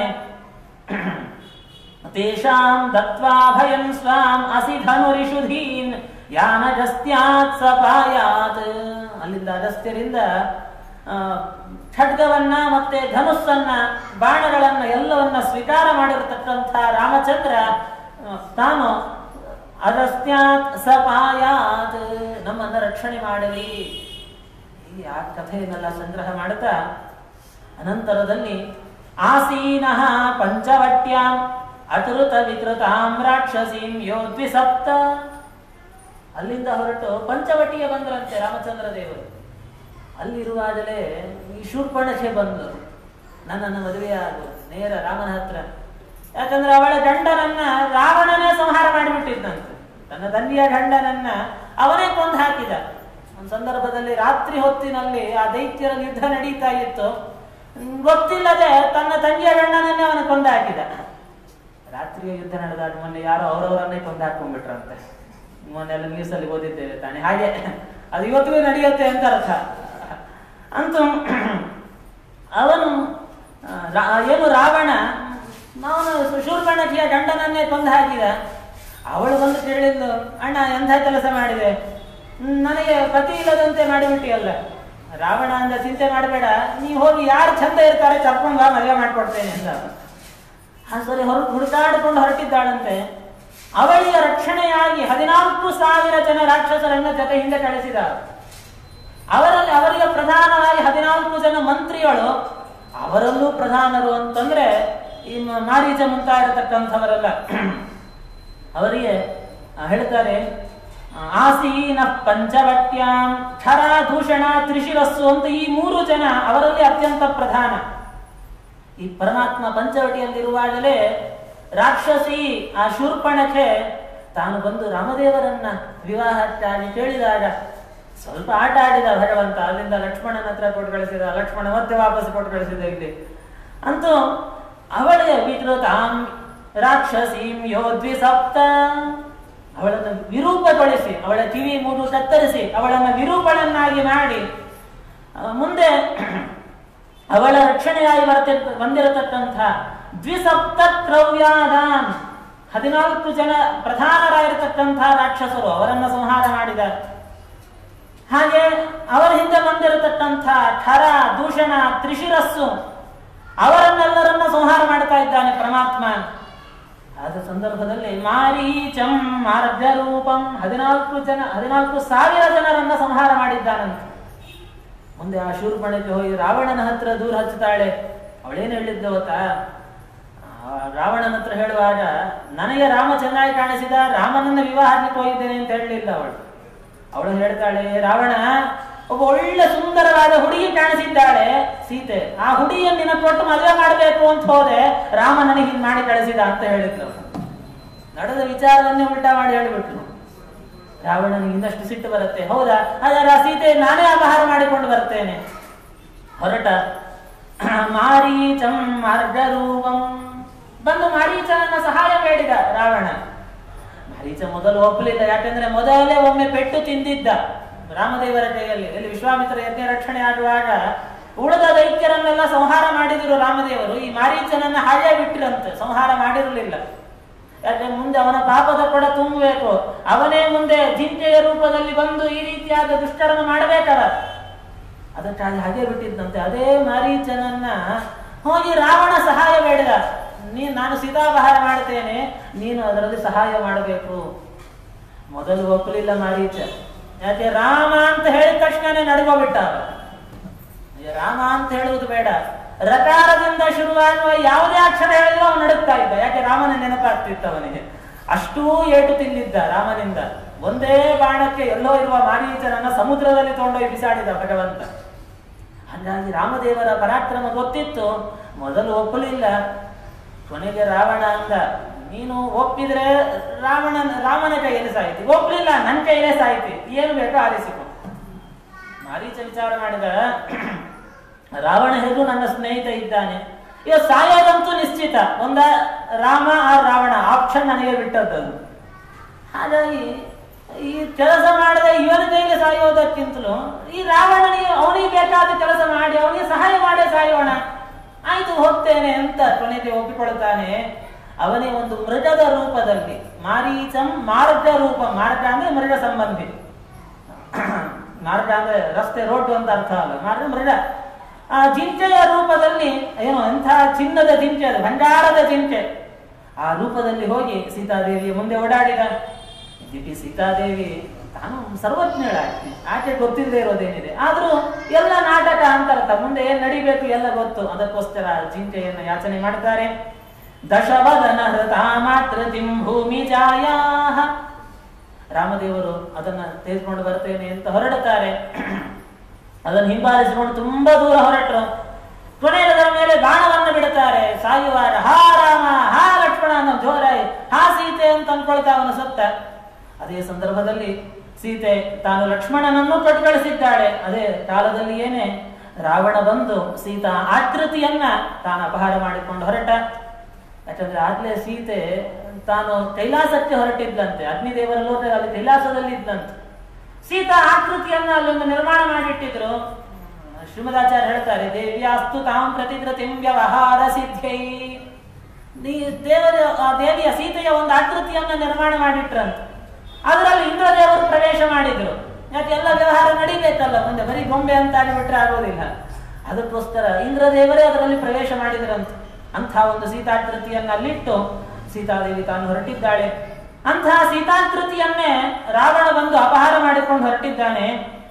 ತೇಷಾಂ ದತ್ವಾಭಯಂ ಸ್ವಾಂ ಅಸಿ ಧನುರಿಷುಧೀನ್ ಯಾನಗಸ್ತ್ಯಾತ್ ಸಪಾಯಾತ್. ಅಲ್ಲಿಂದ ಅಗಸ್ತ್ಯರಿಂದ ಖಡ್ಗವನ್ನ ಮತ್ತೆ ಧನುಸ್ಸನ್ನ, ಬಾಣಗಳನ್ನ ಎಲ್ಲವನ್ನ ಸ್ವೀಕಾರ ಮಾಡಿರತಕ್ಕಂಥ ರಾಮಚಂದ್ರ ತಾನು ಅಗಸ್ತ್ಯಾತ್ ಸಪಾಯಾತ್, ನಮ್ಮನ್ನ ರಕ್ಷಣೆ ಮಾಡಲಿ. ಈ ಆ ಕಥೆಯನ್ನೆಲ್ಲ ಸಂಗ್ರಹ ಮಾಡುತ್ತಾ ಅನಂತರದಲ್ಲಿ ಆಸೀನಃ ಪಂಚವಟ್ಯಾಂ ಅತೃತ ವಿಕೃತಾಂ ರಾಕ್ಷಸೀಂ ಯೋದ್ವಿಸಪ್ತ. ಅಲ್ಲಿಂದ ಹೊರಟು ಪಂಚವಟಿಗೆ ಬಂದ್ರಂತೆ ರಾಮಚಂದ್ರ ದೇವರು. ಅಲ್ಲಿರುವಾಗಲೇ ಈ ಶೂರ್ಪಣಖೆ ಬಂದು ನನ್ನನ್ನು ಮದುವೆಯಾಗು ನೇರ ರಾಮನ ಹತ್ರ. ಯಾಕಂದ್ರೆ ಅವಳ ಗಂಡನನ್ನ ರಾವಣನೇ ಸಂಹಾರ ಮಾಡಿಬಿಟ್ಟಿದ್ದಂತೆ. ತನ್ನ ತಂದೆಯ ಗಂಡನನ್ನ ಅವನೇ ಕೊಂದು ಹಾಕಿದ. ಒಂದು ಸಂದರ್ಭದಲ್ಲಿ ರಾತ್ರಿ ಹೊತ್ತಿನಲ್ಲಿ ಆ ದೈತ್ಯರ ಯುದ್ಧ ನಡೀತಾ ಇತ್ತು. ಗೊತ್ತಿಲ್ಲದೆ ತನ್ನ ತಂಗಿಯ ಗಂಡನನ್ನೇ ಅವನು ಕೊಂದು ಹಾಕಿದ. ರಾತ್ರಿಯ ಯುದ್ಧ ನಡೆದಾಗ ಮೊನ್ನೆ ಯಾರೋ ಅವರವರನ್ನೇ ಕೊಂದು ಹಾಕೊಂಡ್ಬಿಟ್ರಂತೆ. ಮೊನ್ನೆಲ್ಲ ನ್ಯೂಸಲ್ಲಿ ಓದಿದ್ದೇವೆ ತಾನೆ. ಹಾಗೆ ಅದು ಇವತ್ತಿಗೂ ನಡೆಯುತ್ತೆ ಅಂತ ಅರ್ಥ. ಅಂತೂ ಅವನು ಏನು ರಾವಣ ಅವನು ಶೂರ್ಪಣಖಿಯ ಗಂಡನನ್ನೇ ಕೊಂದು ಹಾಕಿದ. ಅವಳು ಬಂದು ಕೇಳಿದ್ಲು, ಅಣ್ಣ ಎಂಥ ಕೆಲಸ ಮಾಡಿದೆ, ನನಗೆ ಪತಿ ಇಲ್ಲದಂತೆ ಮಾಡಿಬಿಟ್ಟಿಯಲ್ಲ. ರಾವಣ ಅಂದ, ಚಿಂತೆ ಮಾಡಬೇಡ, ನೀವು ಹೋಗಿ ಯಾರು ಚಂದ ಇರ್ತಾರೆ ಕರ್ಕೊಂಡು ಬಾ, ಮದುವೆ ಮಾಡ್ಕೊಡ್ತೇನೆ ಅಂತ. ಆ ಸರಿ ಹುಡುಕಾಡಿಕೊಂಡು ಹೊರಟಿದ್ದಾಳಂತೆ. ಅವಳಿಗೆ ರಕ್ಷಣೆಯಾಗಿ 14,000 ಜನ ರಾಕ್ಷಸರನ್ನ ಜೊತೆ ಹಿಂದೆ ಕಳಿಸಿದ. ಅವರಿಗೆ ಪ್ರಧಾನವಾಗಿ 14 ಜನ ಮಂತ್ರಿಗಳು, ಅವರಲ್ಲೂ ಪ್ರಧಾನರು ಅಂತಂದ್ರೆ ಈ ಮಾರೀಚ ಮುಂತಾಗಿರತಕ್ಕಂಥವರೆಲ್ಲ. ಅವರಿಗೆ ಹೇಳ್ತಾರೆ, ಆಸೀನ ಪಂಚವಟ್ಯಾಂ ಕ್ಷರ ದೂಷಣ ತ್ರಿಶಿರಸ್ಸು ಅಂತ ಈ 3 ಜನ ಅವರಲ್ಲಿ ಅತ್ಯಂತ ಪ್ರಧಾನ. ಈ ಪರಮಾತ್ಮ ಪಂಚವಟಿಯಲ್ಲಿರುವಾಗಲೇ ರಾಕ್ಷಸಿ ಆ ಶೂರ್ಪಣಖೆ ತಾನು ಬಂದು ರಾಮದೇವರನ್ನ ವಿವಾಹಕ್ಕಾಗಿ ಕೇಳಿದಾಗ ಸ್ವಲ್ಪ ಆಟ ಆಡಿದ ಭಗವಂತ. ಅಲ್ಲಿಂದ ಲಕ್ಷ್ಮಣನ ಹತ್ರ ಕೊಟ್ಟು ಕಳಿಸಿದ, ಲಕ್ಷ್ಮಣ ಮತ್ತೆ ವಾಪಸ್ ಕೊಟ್ಟು ಕಳಿಸಿದ ಇಲ್ಲಿ. ಅಂತೂ ಅವಳಿಗೆ ವಿಕೃತಾಂ ರಾಕ್ಷಸೀಂ ಯೋದ್ವಿಸಪ್ತ, ಅವಳನ್ನು ವಿರೂಪಗೊಳಿಸಿ, ಅವಳ ಕಿವಿ ಮೂಗು ಕತ್ತರಿಸಿ ಅವಳನ್ನು ವಿರೂಪಳನ್ನಾಗಿ ಮಾಡಿ ಮುಂದೆ ಅವಳ ರಕ್ಷಣೆಯಾಗಿ ಬಂದಿರತಕ್ಕಂಥ ದ್ವಿಸಪ್ತ ಕ್ರವ್ಯಾದಾನ್ 14 ಜನ ಪ್ರಧಾನರಾಗಿರತಕ್ಕಂಥ ರಾಕ್ಷಸರು ಅವರನ್ನು ಸಂಹಾರ ಮಾಡಿದ. ಹಾಗೆ ಅವರ ಹಿಂದೆ ಬಂದಿರತಕ್ಕಂಥ ಖರ ದೂಷಣ ತ್ರಿಶಿರಸ್ಸು ಅವರನ್ನೆಲ್ಲರನ್ನ ಸಂಹಾರ ಮಾಡ್ತಾ ಇದ್ದಾನೆ ಪರಮಾತ್ಮ. ಆದ ಸಂದರ್ಭದಲ್ಲಿ ಮಾರೀಚಂ ಮಾರ್ಗ ರೂಪಂ 14,000 ಜನರನ್ನ ಸಂಹಾರ ಮಾಡಿದ್ದಾನಂತೆ. ಮುಂದೆ ಆ ಶೂರ್ಪಣಕ್ಕೆ ಹೋಗಿ ರಾವಣನ ಹತ್ರ ದೂರ ಹಚ್ಚುತ್ತಾಳೆ. ಅವಳೇನು ಹೇಳಿದ್ದ ಗೊತ್ತಾ, ರಾವಣನ ಹತ್ರ ಹೇಳುವಾಗ ನನಗೆ ರಾಮ ಚೆನ್ನಾಗಿ ಕಾಣಿಸಿದ, ರಾಮನನ್ನ ವಿವಾಹಕ್ಕೆ ಹೋಗಿದ್ದೇನೆ ಅಂತ ಹೇಳಲಿಲ್ಲ ಅವಳು ಹೇಳ್ತಾಳೆ, ರಾವಣ ಒಬ್ಬ ಒಳ್ಳೆ ಸುಂದರವಾದ ಹುಡುಗಿ ಕಾಣಿಸಿದ್ದಾಳೆ ಸೀತೆ, ಆ ಹುಡುಗಿಯನ್ನು ನಿನ್ನ ಕೊಟ್ಟು ಮದುವೆ ಮಾಡಬೇಕು ಅಂತ ಹೋದೆ, ರಾಮ ನನಗೆ ಹಿಂಗೆ ಮಾಡಿ ಕಳಿಸಿದ ಅಂತ ಹೇಳಿದ್ಲು. ನಡೆದ ವಿಚಾರವನ್ನೇ ಉಲ್ಟಾ ಮಾಡಿ ಹೇಳಿಬಿಟ್ರು. ರಾವಣನಿಗೆ ಇನ್ನಷ್ಟು ಸಿಟ್ಟು ಬರುತ್ತೆ. ಹೌದಾ, ಹಾಗಾದ್ರೆ ಆ ಸೀತೆ ನಾನೇ ಅಪಹಾರ ಮಾಡಿಕೊಂಡು ಬರ್ತೇನೆ. ಹೊರಟ ಮಾರೀಚಂ ಮಾರ್ಗರೂಪಂ ಬಂದು ಮಾರೀಚನನ್ನ ಸಹಾಯ ಬೇಡಿದ ರಾವಣ. ಮಾರೀಚ ಮೊದಲು ಒಪ್ಪಲಿಲ್ಲ. ಯಾಕಂದ್ರೆ ಮೊದಲೇ ಒಮ್ಮೆ ಪೆಟ್ಟು ತಿಂದಿದ್ದ ರಾಮದೇವರ ಕೈಯಲ್ಲಿ. ಇಲ್ಲಿ ವಿಶ್ವಾಮಿತ್ರ ಯಜ್ಞ ರಕ್ಷಣೆ ಆಗುವಾಗ ಉಳಿದ ದೈತ್ಯರನ್ನೆಲ್ಲ ಸಂಹಾರ ಮಾಡಿದ್ರು ರಾಮದೇವರು. ಈ ಮಾರೀಚನನ್ನ ಹಾಗೆ ಬಿಟ್ಟಿರಂತೆ, ಸಂಹಾರ ಮಾಡಿರಲಿಲ್ಲ. ಯಾಕೆ ಮುಂದೆ ಅವನ ಪಾಪದ ಕೊಡ ತುಂಬಬೇಕು, ಅವನೇ ಮುಂದೆ ಜಿಂಕೆಯ ರೂಪದಲ್ಲಿ ಬಂದು ಈ ರೀತಿಯಾದ ದುಷ್ಟರನ್ನು ಮಾಡಬೇಕಲ್ಲ, ಅದಕ್ಕಾಗಿ ಹಾಗೆ ಬಿಟ್ಟಿದ್ದಂತೆ. ಅದೇ ಮಾರೀಚನನ್ನ ಹೋಗಿ ರಾವಣ ಸಹಾಯ ಬೇಡಿದ. ನಾನು ಸೀತಾಪಹಾರ ಮಾಡ್ತೇನೆ, ನೀನು ಅದರಲ್ಲಿ ಸಹಾಯ ಮಾಡಬೇಕು. ಮೊದಲು ಒಪ್ಪಲಿಲ್ಲ ಮಾರೀಚ. ಯಾಕೆ, ರಾಮ ಅಂತ ಹೇಳಿದ ತಕ್ಷಣನೇ ನಡ್ಕೋಬಿಟ್ಟ. ರಾಮ ಅಂತ ಹೇಳುವುದು ಬೇಡ, ರಕಾರದಿಂದ ಶುರುವಾಗುವ ಯಾವುದೇ ಅಕ್ಷರ ಹೇಳಿದ್ರು ಅವನು ನಡುಕ್ತಾ ಇದ್ದ. ಯಾಕೆ, ರಾಮನ ನೆನಪಾಗ್ತಿತ್ತು ಅವನಿಗೆ. ಅಷ್ಟೂ ಏಟು ತಿಂದಿದ್ದ ರಾಮನಿಂದ. ಒಂದೇ ಬಾಣಕ್ಕೆ ಎಲ್ಲೋ ಇರುವ ಮಾರೀಚನನ್ನ ಸಮುದ್ರದಲ್ಲಿ ತಗೊಂಡೋಗಿ ಬಿಸಾಡಿದ ಭಗವಂತ. ಹಾಗಾಗಿ ರಾಮದೇವರ ಪರಾಕ್ರಮ ಗೊತ್ತಿತ್ತು. ಮೊದಲು ಒಪ್ಪಲಿಲ್ಲ. ಕೊನೆಗೆ ರಾವಣ ಅಂದ, ನೀನು ಒಪ್ಪಿದ್ರೆ ರಾಮನ ಕೈಯಲ್ಲಿ ಸಾಯ್ತಿ, ಒಪ್ಪಲಿಲ್ಲ ನನ್ನ ಕೈಯಲ್ಲೇ ಸಾಯ್ತಿ, ಏನು ಬೇಕೋ ಆರಿಸಿಕೊ. ಮಾರೀಚ ವಿಚಾರ ಮಾಡಿದ, ರಾವಣ ಹೇಗೂ ನನ್ನ ಸ್ನೇಹಿತ ಇದ್ದಾನೆ, ಈಗ ಸಾಯೋದಂತೂ ನಿಶ್ಚಿತ. ಒಂದ ರಾಮ ಆ ರಾವಣ ಆಪ್ಷನ್ ನನಗೆ ಬಿಟ್ಟದ್ದು. ಹಾಗಾಗಿ ಈ ಕೆಲಸ ಮಾಡದೆ ಇವನ ಕೈಗೆ ಸಾಯೋದಕ್ಕಿಂತಲೂ ಈ ರಾವಣನಿಗೆ ಅವನಿಗೆ ಬೇಕಾದ ಕೆಲಸ ಮಾಡಿ ಅವನಿಗೆ ಸಹಾಯ ಮಾಡೇ ಸಾಯೋಣ, ಆಯ್ತು ಹೋಗ್ತೇನೆ ಅಂತ ಕೊನೆಗೆ ಒಪ್ಪಿಕೊಳ್ತಾನೆ. ಅವನೇ ಒಂದು ಮೃಗದ ರೂಪದಲ್ಲಿ, ಮಾರೀಚಂ ಮಾರ್ಗ ರೂಪ, ಮಾರ್ಗ ಅಂದ್ರೆ ಮೃಗ ಸಂಬಂಧಿ, ಮಾರ್ಗ ಅಂದ್ರೆ ರಸ್ತೆ ರೋಡ್ ಅಂತ ಅರ್ಥ ಅಲ್ಲ, ಮಾರ್ಗ ಮೃಗ. ಆ ಜಿಂಕೆಯ ರೂಪದಲ್ಲಿ, ಏನೋ ಎಂಥ ಚಿನ್ನದ ಜಿಂಕೆ, ಅದು ಭಂಡಾರದ ಜಿಂಕೆ, ಆ ರೂಪದಲ್ಲಿ ಹೋಗಿ ಸೀತಾದೇವಿಯ ಮುಂದೆ ಓಡಾಡಿದ. ದಿಟಿ ಸೀತಾದೇವಿ ತಾನು ಸರ್ವಜ್ಞಳಾಗ್ತಿ, ಆಕೆ ಗೊತ್ತಿಲ್ಲದೆ ಇರೋದೇನಿದೆ, ಆದ್ರೂ ಎಲ್ಲ ನಾಟಕ ಅಂತ ಅರ್ಥ. ಮುಂದೆ ಏನ್ ನಡಿಬೇಕು ಎಲ್ಲ ಗೊತ್ತು. ಅದಕ್ಕೋಸ್ಕರ ಜಿಂಕೆಯನ್ನು ಯಾಚನೆ ಮಾಡ್ತಾರೆ. ದಶವದನ ಹೃತ ಮಾತ್ರ ಭೂಮಿ ಜಾಯಾ, ರಾಮದೇವರು ಅದನ್ನ ತೆಗೆದುಕೊಂಡು ಬರ್ತೇನೆ ಅಂತ ಹೊರಡುತ್ತಾರೆ. ಅದನ್ನು ಹಿಂಬಾಲಿಸಿಕೊಂಡು ತುಂಬಾ ದೂರ ಹೊರಟರು. ಕೊನೆಯದರ ಮೇಲೆ ಬಾಣವನ್ನು ಬಿಡುತ್ತಾರೆ. ಸಾಯುವಾಗ ಹಾ ರಾಮ ಹಾ ಲಕ್ಷ್ಮಣ ಅನ್ನೋ ಜೋರಾಗಿ, ಹಾ ಸೀತೆ ಅಂತ ಅನ್ಕೊಳ್ತಾ ಅವನು ಸತ್ತ. ಅದೇ ಸಂದರ್ಭದಲ್ಲಿ ಸೀತೆ ತಾನು ಲಕ್ಷ್ಮಣನನ್ನು ಕೊಟ್ಟು ಕಳಿಸಿದ್ದಾಳೆ. ಅದೇ ಕಾಲದಲ್ಲಿ ಏನೇ ರಾವಣ ಬಂದು ಸೀತಾ ಆಕೃತಿಯನ್ನ ತಾನು ಅಪಹಾರ ಮಾಡಿಕೊಂಡು ಹೊರಟ. ಯಾಕಂದ್ರೆ ಆಗ್ಲೇ ಸೀತೆ ತಾನು ಕೈಲಾಸಕ್ಕೆ ಹೊರಟಿದ್ದಂತೆ, ಅಗ್ನಿದೇವರ ಲೋಕ ಅಲ್ಲಿ ಕೈಲಾಸದಲ್ಲಿ ಇದ್ದಂತೆ. ಸೀತಾ ಆಕೃತಿಯನ್ನ ಅಲ್ಲೊಂದು ನಿರ್ಮಾಣ ಮಾಡಿಟ್ಟಿದ್ರು. ಶ್ರೀಮದಾಚಾರ್ಯ ಹೇಳ್ತಾರೆ, ದೇವಿಯಾಸ್ತು ತಾಂ ಪ್ರತಿಕೃತಿಂ ವ್ಯವಹಾರ ಸಿದ್ಧೈ. ದೇವಿಯ ಸೀತೆಯ ಒಂದು ಆಕೃತಿಯನ್ನ ನಿರ್ಮಾಣ ಮಾಡಿಟ್ರಂತೆ. ಅದರಲ್ಲಿ ಇಂದ್ರದೇವರು ಪ್ರವೇಶ ಮಾಡಿದ್ರು. ಯಾಕೆ ಎಲ್ಲ ವ್ಯವಹಾರ ನಡಿಬೇಕಲ್ಲ, ಮುಂದೆ ಬರೀ ಗೊಂಬೆ ಅಂತ ಆಗಿಬಿಟ್ರೆ ಆಗೋದಿಲ್ಲ. ಅದಕ್ಕೋಸ್ಕರ ಇಂದ್ರದೇವರೇ ಅದರಲ್ಲಿ ಪ್ರವೇಶ ಮಾಡಿದ್ರಂತೆ. ಅಂಥ ಒಂದು ಸೀತಾಕೃತಿಯನ್ನ ಅಲ್ಲಿಟ್ಟು ಸೀತಾದೇವಿ ತಾನು ಹೊರಟಿದ್ದಾಳೆ. ಅಂತಹ ಸೀತಾಕೃತಿಯನ್ನೇ ರಾವಣ ಬಂದು ಅಪಹಾರ ಮಾಡಿಕೊಂಡು ಹೊರಟಿದ್ದಾನೆ.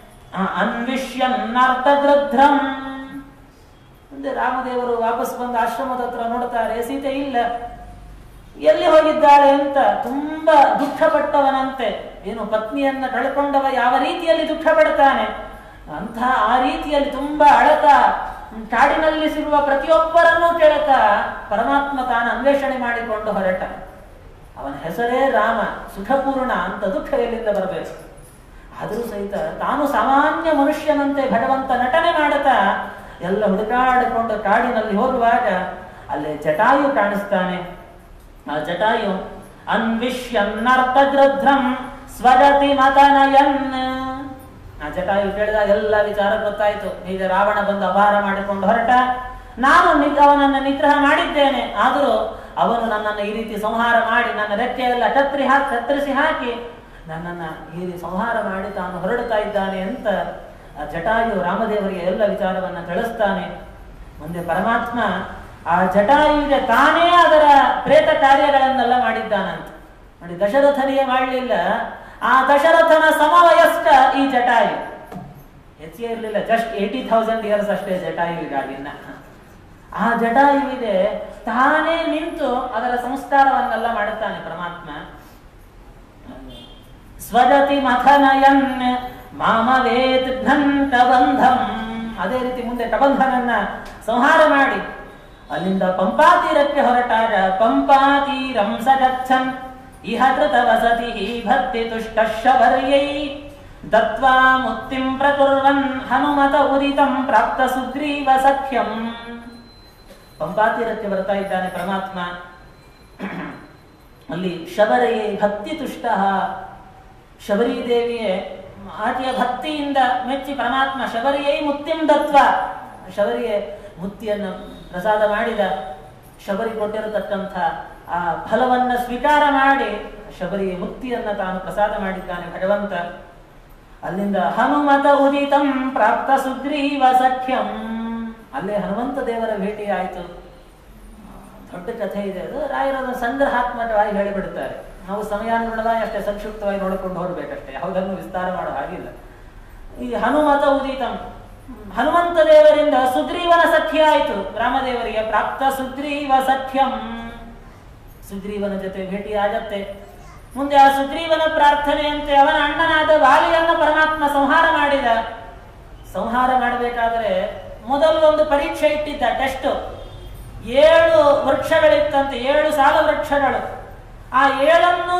ಅನ್ವಿಷ್ಯನ್ನರ್ಥಗೃಧ್ರಂ. ಮುಂದೆ ರಾಮದೇವರು ವಾಪಸ್ ಬಂದು ಆಶ್ರಮದ ಹತ್ರ ನೋಡ್ತಾರೆ, ಸೀತೆ ಇಲ್ಲ, ಎಲ್ಲಿ ಹೋಗಿದ್ದಾಳೆ ಅಂತ ತುಂಬಾ ದುಃಖ ಪಟ್ಟವನಂತೆ. ಏನು ಪತ್ನಿಯನ್ನ ಕಳ್ಕೊಂಡವ ಯಾವ ರೀತಿಯಲ್ಲಿ ದುಃಖ ಪಡ್ತಾನೆ, ಅಂತಹ ಆ ರೀತಿಯಲ್ಲಿ ತುಂಬಾ ಅಳತ ಕಾಡಿನಲ್ಲಿ ಸಿರುವ ಪ್ರತಿಯೊಬ್ಬರನ್ನೂ ಕೇಳತ ಪರಮಾತ್ಮ ತಾನು ಅನ್ವೇಷಣೆ ಮಾಡಿಕೊಂಡು ಹೊರಟ. ಅವನ ಹೆಸರೇ ರಾಮ, ಸುಖಪೂರ್ಣ ಅಂತ ದುಃಖ ಎಲ್ಲಿಂದ ಬರಬೇಕು. ಆದರೂ ಸಹಿತ ತಾನು ಸಾಮಾನ್ಯ ಮನುಷ್ಯನಂತೆ ಭಗವಂತ ನಟನೆ ಮಾಡುತ್ತಾ ಎಲ್ಲ ಹುಡುಕಾಡಿಕೊಂಡು ಕಾಡಿನಲ್ಲಿ ಹೋಗುವಾಗ ಅಲ್ಲೇ ಜಟಾಯು ಕಾಣಿಸ್ತಾನೆ. ಆ ಜಟಾಯು ಅನ್ವಿಷ್ಯನ್ನರ್ಥಗೃಧ್ರಂ ಸ್ವಗತಿ ಮತನಯನ್. ಆ ಜಟಾಯು ಕೇಳಿದಾಗ ಎಲ್ಲ ವಿಚಾರ ಗೊತ್ತಾಯ್ತು. ಈಗ ರಾವಣ ಬಂದು ಅಪಹಾರ ಮಾಡಿಕೊಂಡು ಹೊರಟ, ನಾನು ಅವನನ್ನು ನಿಗ್ರಹ ಮಾಡಿದ್ದೇನೆ, ಆದರೂ ಅವನು ನನ್ನನ್ನು ಈ ರೀತಿ ಸಂಹಾರ ಮಾಡಿ ನನ್ನ ರೆಕ್ಕೆಯೆಲ್ಲ ಕತ್ತರಿಸಿ ಹಾಕಿ ನನ್ನನ್ನು ಈ ರೀತಿ ಸಂಹಾರ ಮಾಡಿ ತಾನು ಹೊರಡ್ತಾ ಇದ್ದಾನೆ ಅಂತ ಆ ಜಟಾಯು ರಾಮದೇವರಿಗೆ ಎಲ್ಲ ವಿಚಾರವನ್ನ ತಿಳಿಸ್ತಾನೆ. ಮುಂದೆ ಪರಮಾತ್ಮ ಆ ಜಟಾಯುವಿಗೆ ತಾನೇ ಅದರ ಪ್ರೇತ ಕಾರ್ಯಗಳನ್ನೆಲ್ಲ ಮಾಡಿದ್ದಾನಂತ. ನೋಡಿ, ದಶರಥನಿಗೆ ಮಾಡಲಿಲ್ಲ, ಆ ದಶರಥನ ಸಮವಯಸ್ಕ ಈ ಜಟಾಯು. ಹೆಚ್ಚಿಗೆ ಇರಲಿಲ್ಲ, ಜಸ್ಟ್ 80,000 ಇಯರ್ಸ್ ಅಷ್ಟೇ ಜಟಾಯುವಿಗಾಗಿನ್ನ. ಆ ಜಟಾಯುವಿಗೆ ತಾನೇ ನಿಂತು ಅದರ ಸಂಸ್ಕಾರವನ್ನೆಲ್ಲ ಮಾಡುತ್ತಾನೆ ಪರಮಾತ್ಮ. ಸ್ವಜತಿ ಮಥನಯನ್ ಮಾಮವೇತ್ ಘಂಟಬಂಧಂ. ಅದೇ ರೀತಿ ಮುಂದೆ ಕಬಂಧನನ್ನ ಸಂಹಾರ ಮಾಡಿ ಅಲ್ಲಿಂದ ಪಂಪಾತೀರಕ್ಕೆ ಹೊರಟಾಗ ಪಂಪಾತೀರಂ ಸಗಚ್ಚನ್ ಇಹ ಕೃತ ವಸತಿ ಭಕ್ತಿ ತುಷ್ಟ ಶಬರ್ಯೈ ದತ್ವಾ ಮುಕ್ತಿಂ ಪ್ರಕುರ್ವನ್ ಹನುಮತ ಉದಿತಂ ಪ್ರಾಪ್ತ ಸುಗ್ರೀವ ಸಖ್ಯಂ. ಪಂಪಾತೀರಕ್ಕೆ ಬರ್ತಾ ಇದ್ದಾನೆ ಪರಮಾತ್ಮ. ಅಲ್ಲಿ ಶಬರಯೇ ಭಕ್ತಿ ತುಷ್ಟ, ಶಬರಿ ದೇವಿಯೇ ಆಕೆಯ ಭಕ್ತಿಯಿಂದ ಮೆಚ್ಚಿ ಪರಮಾತ್ಮ ಶಬರಿಯೇ ಮುಕ್ತಿಂ ದತ್ವ, ಶಬರಿಗೆ ಮುಕ್ತಿಯನ್ನು ಪ್ರಸಾದ ಮಾಡಿದ. ಶಬರಿ ಕೊಟ್ಟಿರತಕ್ಕಂಥ ಆ ಫಲವನ್ನ ಸ್ವೀಕಾರ ಮಾಡಿ ಶಬರಿಗೆ ಮುಕ್ತಿಯನ್ನ ತಾನು ಪ್ರಸಾದ ಮಾಡಿದ್ದಾನೆ ಭಗವಂತ. ಅಲ್ಲಿಂದ ಹನುಮತ ಉದಿತಂ ಪ್ರಾಪ್ತ ಸುಗ್ರೀವ ಸಖ್ಯಂ. ಅಲ್ಲೇ ಹನುಮಂತ ದೇವರ ಭೇಟಿ ಆಯಿತು. ದೊಡ್ಡ ಕಥೆ ಇದೆ, ಅದು ರಾಯರದ ಸಂಗ್ರಹಾತ್ಮಕವಾಗಿ ಹೇಳಿಬಿಡುತ್ತಾರೆ. ನಾವು ಸಮಯಾನುಗುಣವಾಗಿ ಅಷ್ಟೇ ಸಂಕ್ಷಿಪ್ತವಾಗಿ ನೋಡಿಕೊಂಡು ಹೋಗ್ಬೇಕಷ್ಟೇ, ಯಾವುದನ್ನು ವಿಸ್ತಾರ ಮಾಡೋ ಹಾಗಿಲ್ಲ. ಈ ಹನುಮತ ಉದಿತಂ, ಹನುಮಂತ ದೇವರಿಂದ ಸುಗ್ರೀವನ ಸಖ್ಯ ಆಯಿತು ರಾಮದೇವರಿಗೆ. ಪ್ರಾಪ್ತ ಸುಗ್ರೀವ ಸಖ್ಯಂ, ಸುಗ್ರೀವನ ಜೊತೆ ಭೇಟಿ ಆಗತ್ತೆ. ಮುಂದೆ ಆ ಸುಗ್ರೀವನ ಪ್ರಾರ್ಥನೆಯಂತೆ ಅವನ ಅಣ್ಣನಾದ ವಾಲಿಯನ್ನ ಪರಮಾತ್ಮ ಸಂಹಾರ ಮಾಡಿದ. ಸಂಹಾರ ಮಾಡಬೇಕಾದ್ರೆ ಮೊದಲು ಒಂದು ಪರೀಕ್ಷೆ ಇಟ್ಟಿದ್ದ, ಟೆಸ್ಟ್. 7 ವೃಕ್ಷಗಳಿತ್ತಂತೆ, 7 ಸಾಲ ವೃಕ್ಷಗಳು. ಆ 7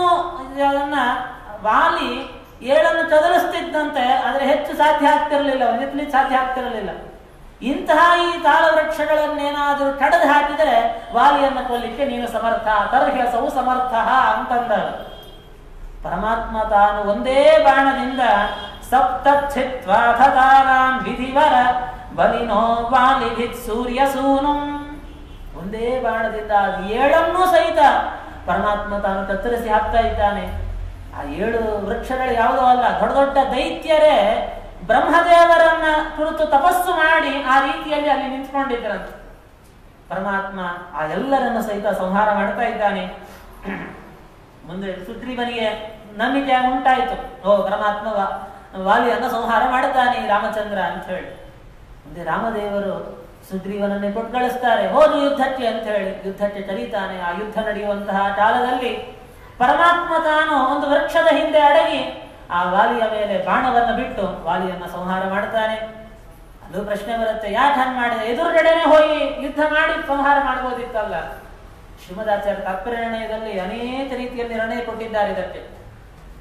ವಾಲಿ 7 ಕದಲಿಸ್ತಿದ್ದಂತೆ, ಆದ್ರೆ ಹೆಚ್ಚು ಸಾಧ್ಯ ಆಗ್ತಿರಲಿಲ್ಲ, ಎತ್ತಲಿಕ್ಕೆ ಸಾಧ್ಯ ಆಗ್ತಿರಲಿಲ್ಲ. ಇಂತಹ ಈ ತಾಳ ವೃಕ್ಷಗಳನ್ನೇನಾದರೂ ಕಡದು ಹಾಕಿದರೆ ವಾಲಿಯನ್ನು ಕೊಲ್ಲಿಕ್ಕೆ ನೀನು ಸಮರ್ಥ, ತರ್ಹ್ಯಸವು ಸಮರ್ಥ ಅಂತಂದ ಪರಮಾತ್ಮ. ತಾನು ಒಂದೇ ಬಾಣದಿಂದ ಸಪ್ತಚ್ಛಿತ್ವಾಧಾರಾನ್ ವಿಧಿವರ ಬಲಿನೋ ವಾಲಿಭಿತ್ ಸೂರ್ಯ ಸೂನು, ಒಂದೇ ಬಾಣದಿಂದ 7 ಸಹಿತ ಪರಮಾತ್ಮ ತಾನು ಕತ್ತರಿಸಿ ಹಾಕ್ತಾ ಇದ್ದಾನೆ. ಆ 7 ವೃಕ್ಷಗಳು ಯಾವುದೋ ಅಲ್ಲ, ದೊಡ್ಡ ದೊಡ್ಡ ದೈತ್ಯರೇ ಬ್ರಹ್ಮದೇವರನ್ನ ಕುರಿತು ತಪಸ್ಸು ಮಾಡಿ ಆ ರೀತಿಯಲ್ಲಿ ಅಲ್ಲಿ ನಿಂತ್ಕೊಂಡಿದ್ರಂತೆ. ಪರಮಾತ್ಮ ಆ ಎಲ್ಲರನ್ನು ಸಹಿತ ಸಂಹಾರ ಮಾಡ್ತಾ ಇದ್ದಾನೆ. ಮುಂದೆ ಸುಗ್ರೀವನಿಗೆ ನಂಬಿಕೆ ಉಂಟಾಯಿತು, ಓ ಪರಮಾತ್ಮ ವಾಲಿಯನ್ನು ಸಂಹಾರ ಮಾಡುತ್ತಾನೆ ರಾಮಚಂದ್ರ ಅಂತ ಹೇಳಿ. ಮುಂದೆ ರಾಮದೇವರು ಸುಗ್ರೀವನನ್ನೇ ಕೊಟ್ಟು ಕಳಿಸ್ತಾರೆ, ಹೋದು ಯುದ್ಧಕ್ಕೆ ಅಂತ ಹೇಳಿ. ಯುದ್ಧಕ್ಕೆ ಕರೀತಾನೆ. ಆ ಯುದ್ಧ ನಡೆಯುವಂತಹ ಕಾಲದಲ್ಲಿ ಪರಮಾತ್ಮ ತಾನು ಒಂದು ವೃಕ್ಷದ ಹಿಂದೆ ಅಡಗಿ ಆ ವಾಲಿಯ ಮೇಲೆ ಬಾಣವನ್ನು ಬಿಟ್ಟು ವಾಲಿಯನ್ನ ಸಂಹಾರ ಮಾಡ್ತಾನೆ. ಅದು ಪ್ರಶ್ನೆ ಬರುತ್ತೆ, ಯಾಕೆ ಹಂಗೆ ಮಾಡಿದೆ? ಎದುರುಗಡೆನೆ ಹೋಗಿ ಯುದ್ಧ ಮಾಡಿ ಸಂಹಾರ ಮಾಡ್ಬೋದಿತ್ತಲ್ಲ. ಶ್ರೀಮದಾಚಾರ್ಯ ತಾತ್ಪರ್ಯ ನಿರ್ಣಯದಲ್ಲಿ ಅನೇಕ ರೀತಿಯಲ್ಲಿ ನಿರ್ಣಯ ಕೊಟ್ಟಿದ್ದಾರೆ ಇದಕ್ಕೆ.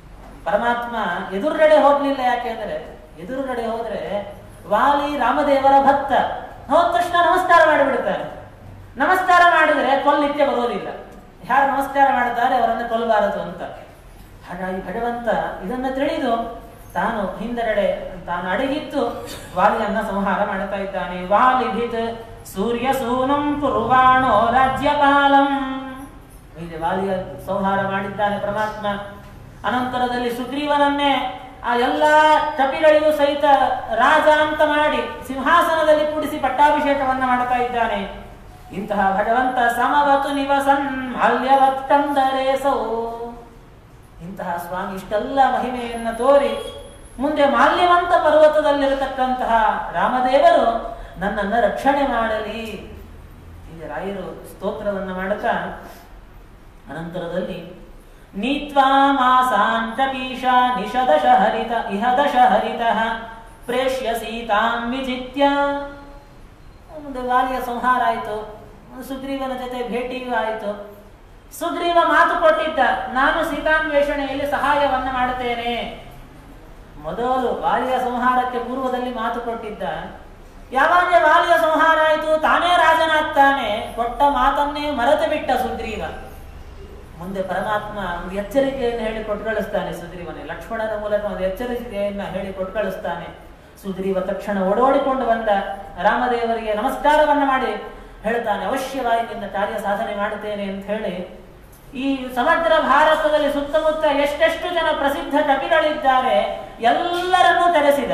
ಪರಮಾತ್ಮ ಎದುರುಗಡೆ ಹೋಗ್ಲಿಲ್ಲ. ಯಾಕೆಂದ್ರೆ ಎದುರುಗಡೆ ಹೋದ್ರೆ ವಾಲಿ ರಾಮದೇವರ ಭಕ್ತ, ಹೋದ ತಕ್ಷಣ ನಮಸ್ಕಾರ ಮಾಡಿಬಿಡ್ತಾನೆ. ನಮಸ್ಕಾರ ಮಾಡಿದ್ರೆ ಕೊಲ್ಲಿಕ್ಕೆ ಬರೋದಿಲ್ಲ. ಯಾರು ನಮಸ್ಕಾರ ಮಾಡ್ತಾರೆ ಅವರನ್ನು ಕೊಲ್ಲಬಾರದು ಅಂತ. ಹಾಗಾಗಿ ಭಗವಂತ ಇದನ್ನ ತಿಳಿದು ತಾನು ಹಿಂದೆರಡೆ ತಾನು ಅಡಗಿತ್ತು ವಾಲಿಯನ್ನ ಸಂಹಾರ ಮಾಡ್ತಾ ಇದ್ದಾನೆ. ವಾಲಿಭಿತ್ ಸೂರ್ಯ ಸೂನಂ ಕುರ್ವಾಣೋ ರಾಜ್ಯಪಾಲಂ. ಇಲ್ಲಿ ವಾಲಿಯ ಸಂಹಾರ ಮಾಡಿದ್ದಾನೆ ಪರಮಾತ್ಮ. ಅನಂತರದಲ್ಲಿ ಸುಗ್ರೀವನನ್ನೇ ಆ ಎಲ್ಲಾ ಕಪಿಗಳಿಗೂ ಸಹಿತ ರಾಜ ಅಂತ ಮಾಡಿ ಸಿಂಹಾಸನದಲ್ಲಿ ಕೂಡಿಸಿ ಪಟ್ಟಾಭಿಷೇಕವನ್ನ ಮಾಡ್ತಾ ಇದ್ದಾನೆ. ಇಂತಹ ಭಗವಂತ ಸಮವತು ನಿವಸನ್ ಮಾಲ್ಯವತ್ತಂದರೇಸೌ. ಇಂತಹ ಸ್ವಾಮಿ ಇಷ್ಟೆಲ್ಲ ಮಹಿಮೆಯನ್ನ ತೋರಿ ಮುಂದೆ ಮಾಲ್ಯವಂತ ಪರ್ವತದಲ್ಲಿರತಕ್ಕಂತಹ ರಾಮದೇವರು ನನ್ನನ್ನು ರಕ್ಷಣೆ ಮಾಡಲಿ. ಈಗ ರಾಯರು ಸ್ತೋತ್ರವನ್ನ ಮಾಡುತ್ತಾ ಅನಂತರದಲ್ಲಿ ನೀತ್ವಾ ಮಾಸಾನ್ ಕಪೀಶ ನಿಷದಶ ಹರಿತ ಇಹದಶ ಹರಿತಃ ಪ್ರೇಷ್ಯ ಸೀತಾಂ ವಿಜಿತ್ಯ. ಒಂದು ವಾಲಿಯ ಸಂಹಾರ ಆಯಿತು, ಸುಗ್ರೀವನ ಜೊತೆ ಭೇಟಿಯೂ ಆಯಿತು. ಸುಗ್ರೀವ ಮಾತು ಕೊಟ್ಟಿದ್ದ, ನಾನು ಸೀತಾನ್ವೇಷಣೆಯಲ್ಲಿ ಸಹಾಯವನ್ನ ಮಾಡುತ್ತೇನೆ. ಮೊದಲು ವಾಲಿಯ ಸಂಹಾರಕ್ಕೆ ಪೂರ್ವದಲ್ಲಿ ಮಾತು ಕೊಟ್ಟಿದ್ದ. ಯಾವಾಗ ವಾಲಿಯ ಸಂಹಾರ ಆಯಿತು ತಾನೇ ರಾಜನಾಗ್ತಾನೆ. ಕೊಟ್ಟ ಮಾತನ್ನೇ ಮರೆತು ಬಿಟ್ಟ ಸುಗ್ರೀವ. ಮುಂದೆ ಪರಮಾತ್ಮ ಒಂದು ಎಚ್ಚರಿಕೆಯನ್ನು ಹೇಳಿ ಕೊಟ್ಟು ಕಳಿಸ್ತಾನೆ ಸುಗ್ರೀವನೇ. ಲಕ್ಷ್ಮಣನ ಮೂಲಕ ಒಂದು ಎಚ್ಚರಿಕೆಯನ್ನ ಹೇಳಿ ಕೊಟ್ಟು ಕಳಿಸ್ತಾನೆ. ಸುಗ್ರೀವ ತಕ್ಷಣ ಓಡೋಡಿಕೊಂಡು ಬಂದ ರಾಮದೇವರಿಗೆ ನಮಸ್ಕಾರವನ್ನ ಮಾಡಿ ಹೇಳ್ತಾನೆ, ಅವಶ್ಯವಾಗಿ ನಿನ್ನ ಕಾರ್ಯ ಸಾಧನೆ ಮಾಡುತ್ತೇನೆ ಅಂತ ಹೇಳಿ ಈ ಸಮಗ್ರ ಭಾರತದಲ್ಲಿ ಸುತ್ತಮುತ್ತ ಎಷ್ಟೆಷ್ಟು ಜನ ಪ್ರಸಿದ್ಧ ಕವಿಗಳಿದ್ದಾರೆ ಎಲ್ಲರನ್ನೂ ತೆರೆಸಿದ.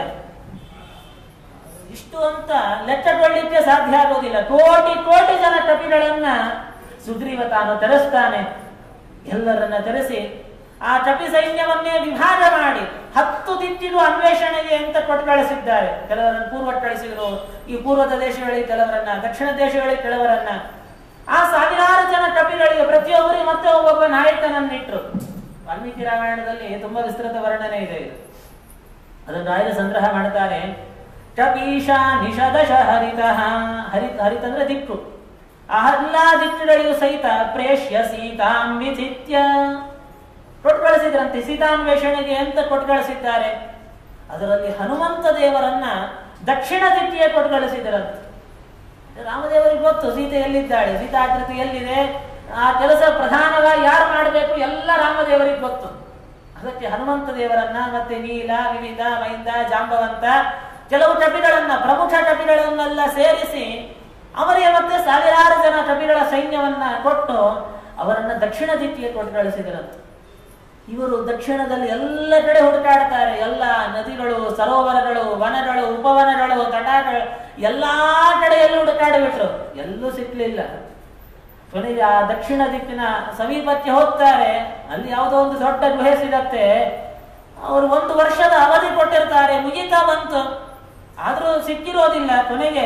ಇಷ್ಟು ಅಂತ ಲೆಕ್ಕಗೊಳ್ಳಿಕ್ಕೆ ಸಾಧ್ಯ ಆಗೋದಿಲ್ಲ. ಕೋಟಿ ಕೋಟಿ ಜನ ಕವಿಗಳನ್ನ ಸುಗ್ರೀವ ತಾನು ತೆರೆಸ್ತಾನೆ. ಎಲ್ಲರನ್ನ ತೆರೆಸಿ ಆ ಕಪಿ ಸೈನ್ಯವನ್ನೇ ವಿಭಾಗ ಮಾಡಿ 10 ದಿಕ್ಕಿಗೂ ಅನ್ವೇಷಣೆಗೆ ಅಂತ ಕೊಟ್ಟು ಕಳಿಸಿದ್ದಾರೆ. ಕೆಲವರನ್ನು ಪೂರ್ವಕ್ಕೆ ಕಳಿಸಿದ್ರು, ಈ ಪೂರ್ವದ ದೇಶಗಳಿಗೆ ಕೆಲವರನ್ನ, ದಕ್ಷಿಣ ದೇಶಗಳಿಗೆ ಕೆಲವರನ್ನ. ಆ ಸಾವಿರಾರು ಜನ ಕಪಿಗಳಿಗೆ ಪ್ರತಿಯೊಬ್ಬರಿಗೆ ಮತ್ತೆ ಒಬ್ಬೊಬ್ಬ ನಾಯಕನನ್ನಿಟ್ರು. ವಾಲ್ಮೀಕಿ ರಾಮಾಯಣದಲ್ಲಿ ತುಂಬಾ ವಿಸ್ತೃತ ವರ್ಣನೆ ಇದೆ ಇದು. ಅದನ್ನು ರಾಯರು ಸಂಗ್ರಹ ಮಾಡ್ತಾರೆ. ಕಪೀಶ ನಿಷದಶ ಹರಿತಃ. ಹರಿತ ಅಂದ್ರೆ ದಿಕ್ಕು. ಆ ಎಲ್ಲಾ ದಿಕ್ಕುಗಳಿಗೂ ಸಹಿತ ಪ್ರೇಷ್ಯ ಸೀತಾಂ ವಿಜಿತ್ಯ ಕೊಟ್ಟು ಕಳಿಸಿದ್ರಂತೆ. ಸೀತಾನ್ವೇಷಣೆಗೆ ಅಂತ ಕೊಟ್ಟು ಕಳಿಸಿದ್ದಾರೆ. ಅದರಲ್ಲಿ ಹನುಮಂತ ದೇವರನ್ನ ದಕ್ಷಿಣ ದಿಕ್ಕಿಗೆ ಕೊಟ್ಟು ಕಳಿಸಿದ್ರಂತೆ. ರಾಮದೇವರಿಗೆ ಗೊತ್ತು ಸೀತೆ ಎಲ್ಲಿದ್ದಾಳೆ, ಸೀತಾಕೃತಿ ಎಲ್ಲಿದೆ, ಆ ಕೆಲಸ ಪ್ರಧಾನವಾಗಿ ಯಾರು ಮಾಡಬೇಕು ಎಲ್ಲ ರಾಮದೇವರಿಗೆ ಗೊತ್ತು. ಅದಕ್ಕೆ ಹನುಮಂತ ದೇವರನ್ನ ಮತ್ತೆ ನೀಲ, ವಿವಿಧ, ಮೈಂದ, ಜಾಂಬವಂತ ಕೆಲವು ಕಪಿಗಳನ್ನ, ಪ್ರಮುಖ ಕಪಿಗಳನ್ನೆಲ್ಲ ಸೇರಿಸಿ ಅವರಿಗೆ ಮತ್ತೆ ಸಾವಿರಾರು ಜನ ಕಪಿಗಳ ಸೈನ್ಯವನ್ನ ಕೊಟ್ಟು ಅವರನ್ನ ದಕ್ಷಿಣ ದಿಕ್ಕಿಗೆ ಕೊಟ್ಟು ಕಳಿಸಿದರಂತೆ. ಇವರು ದಕ್ಷಿಣದಲ್ಲಿ ಎಲ್ಲ ಕಡೆ ಹುಡುಕಾಡ್ತಾರೆ. ಎಲ್ಲ ನದಿಗಳು, ಸರೋವರಗಳು, ವನಗಳು, ಉಪವನಗಳು, ತಟಾಕಗಳು ಎಲ್ಲಾ ಕಡೆಯಲ್ಲೂ ಹುಡುಕಾಡಿಬಿಟ್ರು, ಎಲ್ಲೂ ಸಿಕ್ಲಿಲ್ಲ. ಕೊನೆಗೆ ಆ ದಕ್ಷಿಣ ದಿಕ್ಕಿನ ಸಮೀಪಕ್ಕೆ ಹೋಗ್ತಾರೆ. ಅಲ್ಲಿ ಯಾವುದೋ ಒಂದು ದೊಡ್ಡ ಗುಹೆ ಸಿಗತ್ತೆ. ಅವರು 1 ವರ್ಷದ ಅವಧಿ ಕೊಟ್ಟಿರ್ತಾರೆ, ಮುಗಿತಾ ಬಂತು, ಆದ್ರೂ ಸಿಕ್ಕಿರೋದಿಲ್ಲ. ಕೊನೆಗೆ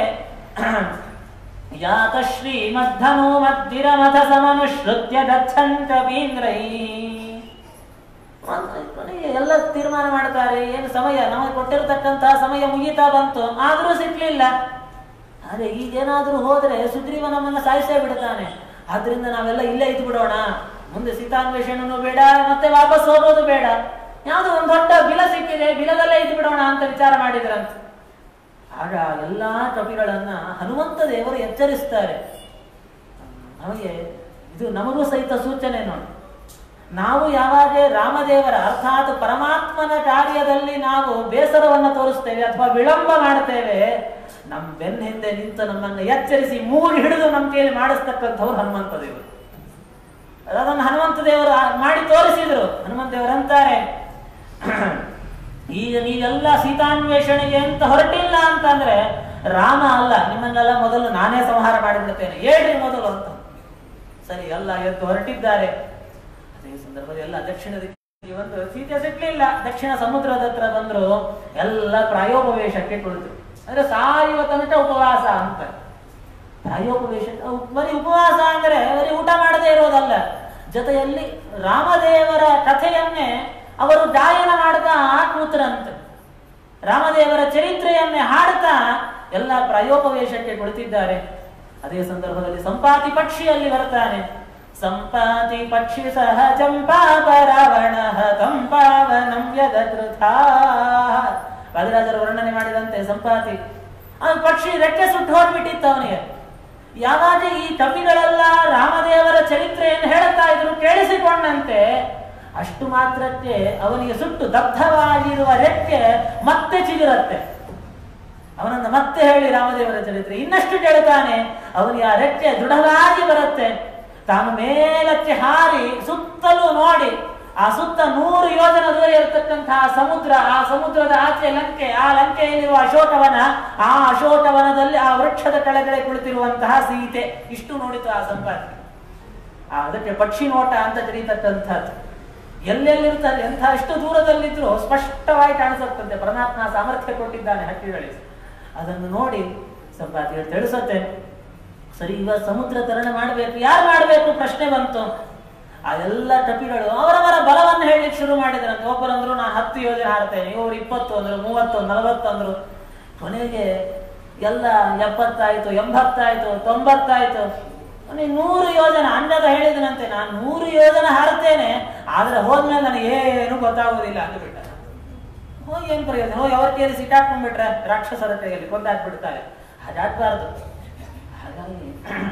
ಯಾತ ಶ್ರೀಮದ್ಧನೋ ಮದ್ದಿರಮಥ ಸಮನುಶ್ರುತ್ಯ ಗಚ್ಚನ್ ಕವೀಂದ್ರೈ. ಕೊನೆಗೆ ಎಲ್ಲ ತೀರ್ಮಾನ ಮಾಡ್ತಾರೆ, ಏನು ಸಮಯ, ನಮಗೆ ಕೊಟ್ಟಿರತಕ್ಕಂತಹ ಸಮಯ ಮುಗಿತಾ ಬಂತು, ಆದ್ರೂ ಸಿಕ್ಲಿಲ್ಲ. ಆದ್ರೆ ಈಗೇನಾದ್ರೂ ಹೋದ್ರೆ ಸುಗ್ರೀವ ನಮ್ಮನ್ನ ಸಾಯಿಸೇ ಬಿಡ್ತಾನೆ. ಆದ್ರಿಂದ ನಾವೆಲ್ಲ ಇಲ್ಲೇ ಇದ್ದು ಬಿಡೋಣ, ಮುಂದೆ ಸೀತಾನ್ವೇಷಣೆನೂ ಬೇಡ, ಮತ್ತೆ ವಾಪಸ್ ಹೋಗೋದು ಬೇಡ, ಯಾವ್ದು ಒಂದು ದೊಡ್ಡ ಬಿಲ ಸಿಕ್ಕಿದೆ, ಬಿಲದಲ್ಲೇ ಇದ್ದು ಬಿಡೋಣ ಅಂತ ವಿಚಾರ ಮಾಡಿದ್ರಂತ. ಆಗ ಎಲ್ಲಾ ಕವಿಗಳನ್ನ ಹನುಮಂತ ದೇವರು ಎಚ್ಚರಿಸ್ತಾರೆ. ನಮಗೆ ಇದು ನಮಗೂ ಸಹಿತ ಸೂಚನೆ ನೋಡಿ. ನಾವು ಯಾವಾಗ ರಾಮದೇವರ ಅರ್ಥಾತ್ ಪರಮಾತ್ಮನ ಕಾರ್ಯದಲ್ಲಿ ನಾವು ಬೇಸರವನ್ನು ತೋರಿಸ್ತೇವೆ ಅಥವಾ ವಿಳಂಬ ಮಾಡ್ತೇವೆ, ನಮ್ಮ ಬೆನ್ನ ಹಿಂದೆ ನಿಂತು ನಮ್ಮನ್ನು ಎಚ್ಚರಿಸಿ ಮೂಗಿ ಹಿಡಿದು ನಮ್ಮ ಕೈಯಲ್ಲಿ ಮಾಡಿಸ್ತಕ್ಕಂಥವ್ರು ಹನುಮಂತ ದೇವರು. ಅದನ್ನು ಹನುಮಂತ ದೇವರು ಮಾಡಿ ತೋರಿಸಿದ್ರು. ಹನುಮಂತ ದೇವರು ಅಂತಾರೆ, ಈಗ ನೀವೆಲ್ಲ ಸೀತಾನ್ವೇಷಣೆಗೆ ಅಂತ ಹೊರಟಿಲ್ಲ ಅಂತಂದ್ರೆ ರಾಮ ಅಲ್ಲ, ನಿಮ್ಮನ್ನೆಲ್ಲ ಮೊದಲು ನಾನೇ ಸಂಹಾರ ಮಾಡಿಬಿಡ್ತೇನೆ, ಹೇಳ್ರಿ ಮೊದಲು ಅಂತ. ಸರಿ, ಎಲ್ಲ ಎದ್ದು ಹೊರಟಿದ್ದಾರೆ. ಅದೇ ಸಂದರ್ಭದಲ್ಲಿ ಎಲ್ಲ ದಕ್ಷಿಣ ದಿಕ್ಕಿಗೆ ಒಂದು ಸೀತೆ ಸಿಗ್ಲಿಲ್ಲ. ದಕ್ಷಿಣ ಸಮುದ್ರದ ಹತ್ರ ಬಂದ್ರು, ಎಲ್ಲ ಪ್ರಾಯೋಪವೇಶಕ್ಕೆ ಕುಳಿತು. ಅಂದ್ರೆ ಸಾಯುವ ತನಕ ಉಪವಾಸ ಅಂತ. ಪ್ರಾಯೋಪವೇಶ ಬರೀ ಉಪವಾಸ ಅಂದ್ರೆ ಬರೀ ಊಟ ಮಾಡದೇ ಇರೋದಲ್ಲ, ಜೊತೆಯಲ್ಲಿ ರಾಮದೇವರ ಕಥೆಯನ್ನೇ ಅವರು ಗಾಯನ ಮಾಡ್ತಾ ಕೂತರಂತೆ. ರಾಮದೇವರ ಚರಿತ್ರೆಯನ್ನೇ ಹಾಡ್ತಾ ಎಲ್ಲ ಪ್ರಾಯೋಪವೇಶಕ್ಕೆ ಕುಳಿತಿದ್ದಾರೆ. ಅದೇ ಸಂದರ್ಭದಲ್ಲಿ ಸಂಪಾತಿ ಪಕ್ಷಿಯಲ್ಲಿ ಬರ್ತಾನೆ. ಸಂಪಾತಿ ಪಕ್ಷಿ ಸಹಜಂ ಪಾಪ ರಾವಣ ಹತಂ ಪಾವನಂ ಯದಕೃತಾ. ವಾದಿರಾಜರು ವರ್ಣನೆ ಮಾಡಿದಂತೆ ಸಂಪಾತಿ ಅವನ ಪಕ್ಷಿ ರೆಕ್ಕೆ ಸುಟ್ಟು ಹೋಗ್ಬಿಟ್ಟಿತ್ತು ಅವನಿಗೆ. ಯಾವಾಗ ಈ ಕವಿಗಳೆಲ್ಲ ರಾಮದೇವರ ಚರಿತ್ರೆಯನ್ನು ಹೇಳುತ್ತಾ ಇದ್ರು ಕೇಳಿಸಿಕೊಂಡಂತೆ ಅಷ್ಟು ಮಾತ್ರಕ್ಕೆ ಅವನಿಗೆ ಸುಟ್ಟು ದಗ್ಧವಾಗಿರುವ ರೆಕ್ಕೆ ಮತ್ತೆ ಚಿಗುರತ್ತೆ. ಅವನನ್ನು ಮತ್ತೆ ಹೇಳಿ ರಾಮದೇವರ ಚರಿತ್ರೆ ಇನ್ನಷ್ಟು ಕೇಳುತ್ತಾನೆ, ಅವನಿಗೆ ಆ ರೆಕ್ಕೆ ದೃಢವಾಗಿ ಬರುತ್ತೆ. ತಾನು ಮೇಲಕ್ಕೆ ಹಾರಿ ಸುತ್ತಲೂ ನೋಡಿ ಆ ಸುತ್ತ 100 ಯೋಜನ ದೂರ ಇರತಕ್ಕಂತಹ ಸಮುದ್ರ, ಆ ಸಮುದ್ರದ ಆಚೆ ಲಂಕೆ, ಆ ಲಂಕೆಯಲ್ಲಿರುವ ಅಶೋಕವನ, ಆ ಅಶೋಕವನದಲ್ಲಿ ಆ ವೃಕ್ಷದ ಕೆಳಗಡೆ ಕುಳಿತಿರುವಂತಹ ಸೀತೆ. ಇಷ್ಟು ನೋಡಿತು ಆ ಸಂಪಾತಿ. ಅದಕ್ಕೆ ಪಕ್ಷಿ ನೋಟ ಅಂತ ಕರೀತಕ್ಕಂಥದ್ದು. ಎಲ್ಲೆಲ್ಲಿರ್ತಾರೆ ಎಂಥ ಎಷ್ಟು ದೂರದಲ್ಲಿದ್ರು ಸ್ಪಷ್ಟವಾಗಿ ಕಾಣಿಸುತ್ತಂತೆ. ಪರಮಾತ್ಮ ಸಾಮರ್ಥ್ಯ ಕೊಟ್ಟಿದ್ದಾನೆ ಹಕ್ಕಿಗಳಿಗೆ. ಅದನ್ನು ನೋಡಿ ಸಂಪಾತಿಗಳು ತಿಳಿಸುತ್ತೆ, ಸರಿ ಇವಾಗ ಸಮುದ್ರ ತರಣ ಮಾಡಬೇಕು, ಯಾರು ಮಾಡಬೇಕು ಪ್ರಶ್ನೆ ಬಂತು. ಆ ಎಲ್ಲ ಕಪಿಗಳು ಅವರವರ ಬಲವನ್ನು ಹೇಳಲಿಕ್ಕೆ ಶುರು ಮಾಡಿದ್ರಂತೆ. ಒಬ್ಬರಂದ್ರು ನಾನು 10 ಯೋಜನೆ ಹಾಡ್ತೇನೆ, ಇವರು 20 ಅಂದ್ರು, 30, 40 ಅಂದ್ರು. ಕೊನೆಗೆ ಎಲ್ಲ 70 ಆಯ್ತು, 80 ಆಯ್ತು, 90 ಆಯ್ತು. 100 ಯೋಜನೆ ಅಂಡದ ಹೇಳಿದನಂತೆ, ನಾನು 100 ಯೋಜನೆ ಹಾಡ್ತೇನೆ, ಆದ್ರೆ ಹೋದ್ಮೇಲೆ ನನಗೆ ಏನು ಗೊತ್ತಾಗುವುದಿಲ್ಲ ಅಂತ ಬಿಟ್ಟ. ಹೋಗಿ ಏನ್ ಪ್ರಯೋಜನ, ಹೋಗಿ ಅವ್ರ ಕೇಳಿ ಸಿಕ್ಕಾಕೊಂಡ್ಬಿಟ್ರೆ ರಾಕ್ಷಸರ ಕೈಯಲ್ಲಿ ಕೊಂದಾಕ್ಬಿಡ್ತಾರೆ. ಹಾಗಾಗ್ಬಾರ್ದು. ಹಾಗಾಗಿ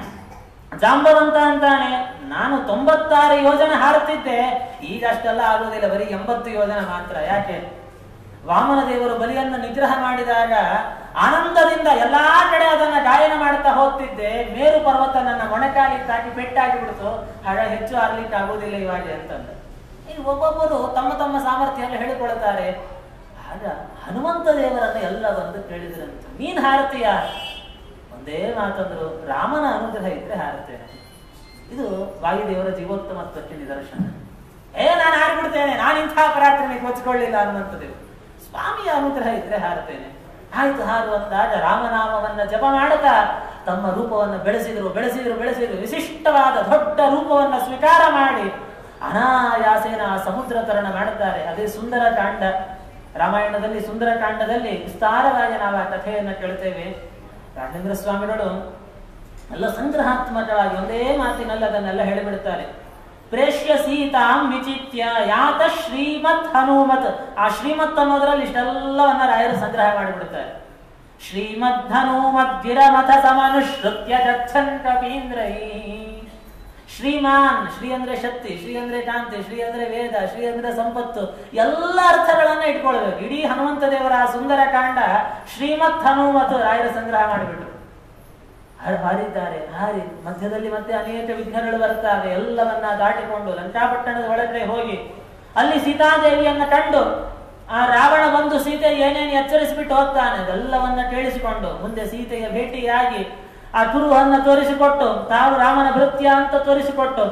ಜಾಂಬವಂತ ಅಂತಾನೆ, ನಾನು 96 ಯೋಜನೆ ಹಾಡುತ್ತಿದ್ದೆ, ಈಗ ಅಷ್ಟೆಲ್ಲ ಆಗುವುದಿಲ್ಲ, ಬರೀ 80 ಯೋಜನೆ ಮಾತ್ರ. ಯಾಕೆ? ವಾಮನ ದೇವರು ಬಲಿಯನ್ನು ನಿಗ್ರಹ ಮಾಡಿದಾಗ ಆನಂದದಿಂದ ಎಲ್ಲಾ ಕಡೆ ಅದನ್ನ ಗಾಯನ ಮಾಡ್ತಾ ಹೋಗ್ತಿದ್ದೆ. ಮೇರು ಪರ್ವತ ನನ್ನ ಮೊಣಕಾಲಿ ತಾಕಿ ಪೆಟ್ಟಾಗಿ ಬಿಡ್ತು, ಹಾಗಾಗಿ ಹೆಚ್ಚು ಆರ್ಲಿಕ್ಕೆ ಆಗುವುದಿಲ್ಲ ಇವಾಗ ಅಂತಂದ. ಈಗ ಒಬ್ಬೊಬ್ಬರು ತಮ್ಮ ತಮ್ಮ ಸಾಮರ್ಥ್ಯ ಹೇಳಿಕೊಳ್ತಾರೆ. ಆಗ ಹನುಮಂತ ದೇವರನ್ನ ಎಲ್ಲ ಬಂದು ಕೇಳಿದ್ರಂತೆ, ನೀನ್ ಹಾರತೀಯ? ಒಂದೇ ಮಾತಂದ್ರು, ರಾಮನ ಅನುಗ್ರಹ ಇದ್ರೆ ಹಾರುತ್ತೇನೆ. ಇದು ವಾಯುದೇವರ ಜೀವೋತ್ತಮತ್ವಕ್ಕೆ ನಿದರ್ಶನ. ನಾನು ಹಾರಿಬಿಡ್ತೇನೆ, ನಾನು ಇಂಥ ಪರಾಕ್ರಮಕ್ಕೆ ಹೊಚ್ಕೊಳ್ಳಿಲ್ಲ ಅನ್ನುವಂಥದ್ದು. ಸ್ವಾಮಿಯ ಅನುಗ್ರಹ ಇದ್ರೆ ಹಾರುತ್ತೇನೆ. ಆಯ್ತು ಹಾರು ಅಂದಾಗ ರಾಮನಾಮವನ್ನ ಜಪ ಮಾಡುತ್ತಾ ತಮ್ಮ ರೂಪವನ್ನು ಬೆಳೆಸಿದ್ರು. ವಿಶಿಷ್ಟವಾದ ದೊಡ್ಡ ರೂಪವನ್ನ ಸ್ವೀಕಾರ ಮಾಡಿ ಅನಾಯಾಸೇನ ಸಮುದ್ರ ತರಣ ಮಾಡುತ್ತಾರೆ. ಅದೇ ಸುಂದರ ಕಾಂಡ. ರಾಮಾಯಣದಲ್ಲಿ ಸುಂದರ ಕಾಂಡದಲ್ಲಿ ವಿಸ್ತಾರವಾಗಿ ನಾವು ಆ ಕಥೆಯನ್ನು ಕೇಳ್ತೇವೆ. ರಾಘವೇಂದ್ರ ಸ್ವಾಮಿಗಳು ಎಲ್ಲ ಸಂಗ್ರಹಾತ್ಮಕವಾಗಿ ಒಂದೇ ಮಾತಿನಲ್ಲಿ ಅದನ್ನೆಲ್ಲ ಹೇಳಿಬಿಡುತ್ತಾರೆ. ಪ್ರೇಷ್ಯ ಸೀತಾಂ ವಿಚಿತ್ಯ ಯಾತ ಶ್ರೀಮತ್ ಹನುಮತ್. ಆ ಶ್ರೀಮತ್ ಅನ್ನೋದ್ರಲ್ಲಿ ಇಷ್ಟೆಲ್ಲವನ್ನ ರಾಯರು ಸಂಗ್ರಹ ಮಾಡಿಬಿಡುತ್ತಾರೆ. ಶ್ರೀಮದ್ ಹನುಮದ್ ಗಿರಮಥ ಸಮನುಶ್ರುತ್ಯ ಗಚ್ಚನ್ ಕಪೀಂದ್ರೈ. ಶ್ರೀಮಾನ್, ಶ್ರೀ ಅಂದ್ರೆ ಶಕ್ತಿ, ಶ್ರೀ ಅಂದ್ರೆ ಕಾಂತಿ, ಶ್ರೀ ಅಂದ್ರೆ ವೇದ, ಶ್ರೀ ಅಂದ್ರೆ ಸಂಪತ್ತು, ಎಲ್ಲ ಅರ್ಥಗಳನ್ನ ಇಟ್ಕೊಳ್ಬೇಕು. ಇಡೀ ಹನುಮಂತ ದೇವರ ಸುಂದರ ಕಾಂಡ ಶ್ರೀಮತ್ ಹನುಮತ್ ರಾಯರ ಸಂಗ್ರಹ ಮಾಡಿಬಿಟ್ರು. ಹಾರಿದ್ದಾರೆ. ಹಾರಿ ಮಧ್ಯದಲ್ಲಿ ಮತ್ತೆ ಅನೇಕ ವಿಘ್ನಗಳು ಬರುತ್ತವೆ. ಎಲ್ಲವನ್ನ ದಾಟಿಕೊಂಡು ಲಂಕಾಪಟ್ಟಣದ ಒಳಗಡೆ ಹೋಗಿ ಅಲ್ಲಿ ಸೀತಾದೇವಿಯನ್ನ ಕಂಡು ಆ ರಾವಣ ಬಂದು ಸೀತೆ ಏನೇನು ಎಚ್ಚರಿಸಿಬಿಟ್ಟು ಹೋಗ್ತಾನೆ ಅದೆಲ್ಲವನ್ನ ಕೇಳಿಸಿಕೊಂಡು ಮುಂದೆ ಸೀತೆಯ ಭೇಟಿಯಾಗಿ ಆ ಕುರುಹನ್ನ ತೋರಿಸಿಕೊಟ್ಟು ತಾವು ರಾಮನ ಭೃತ್ಯ ಅಂತ ತೋರಿಸಿಕೊಟ್ಟು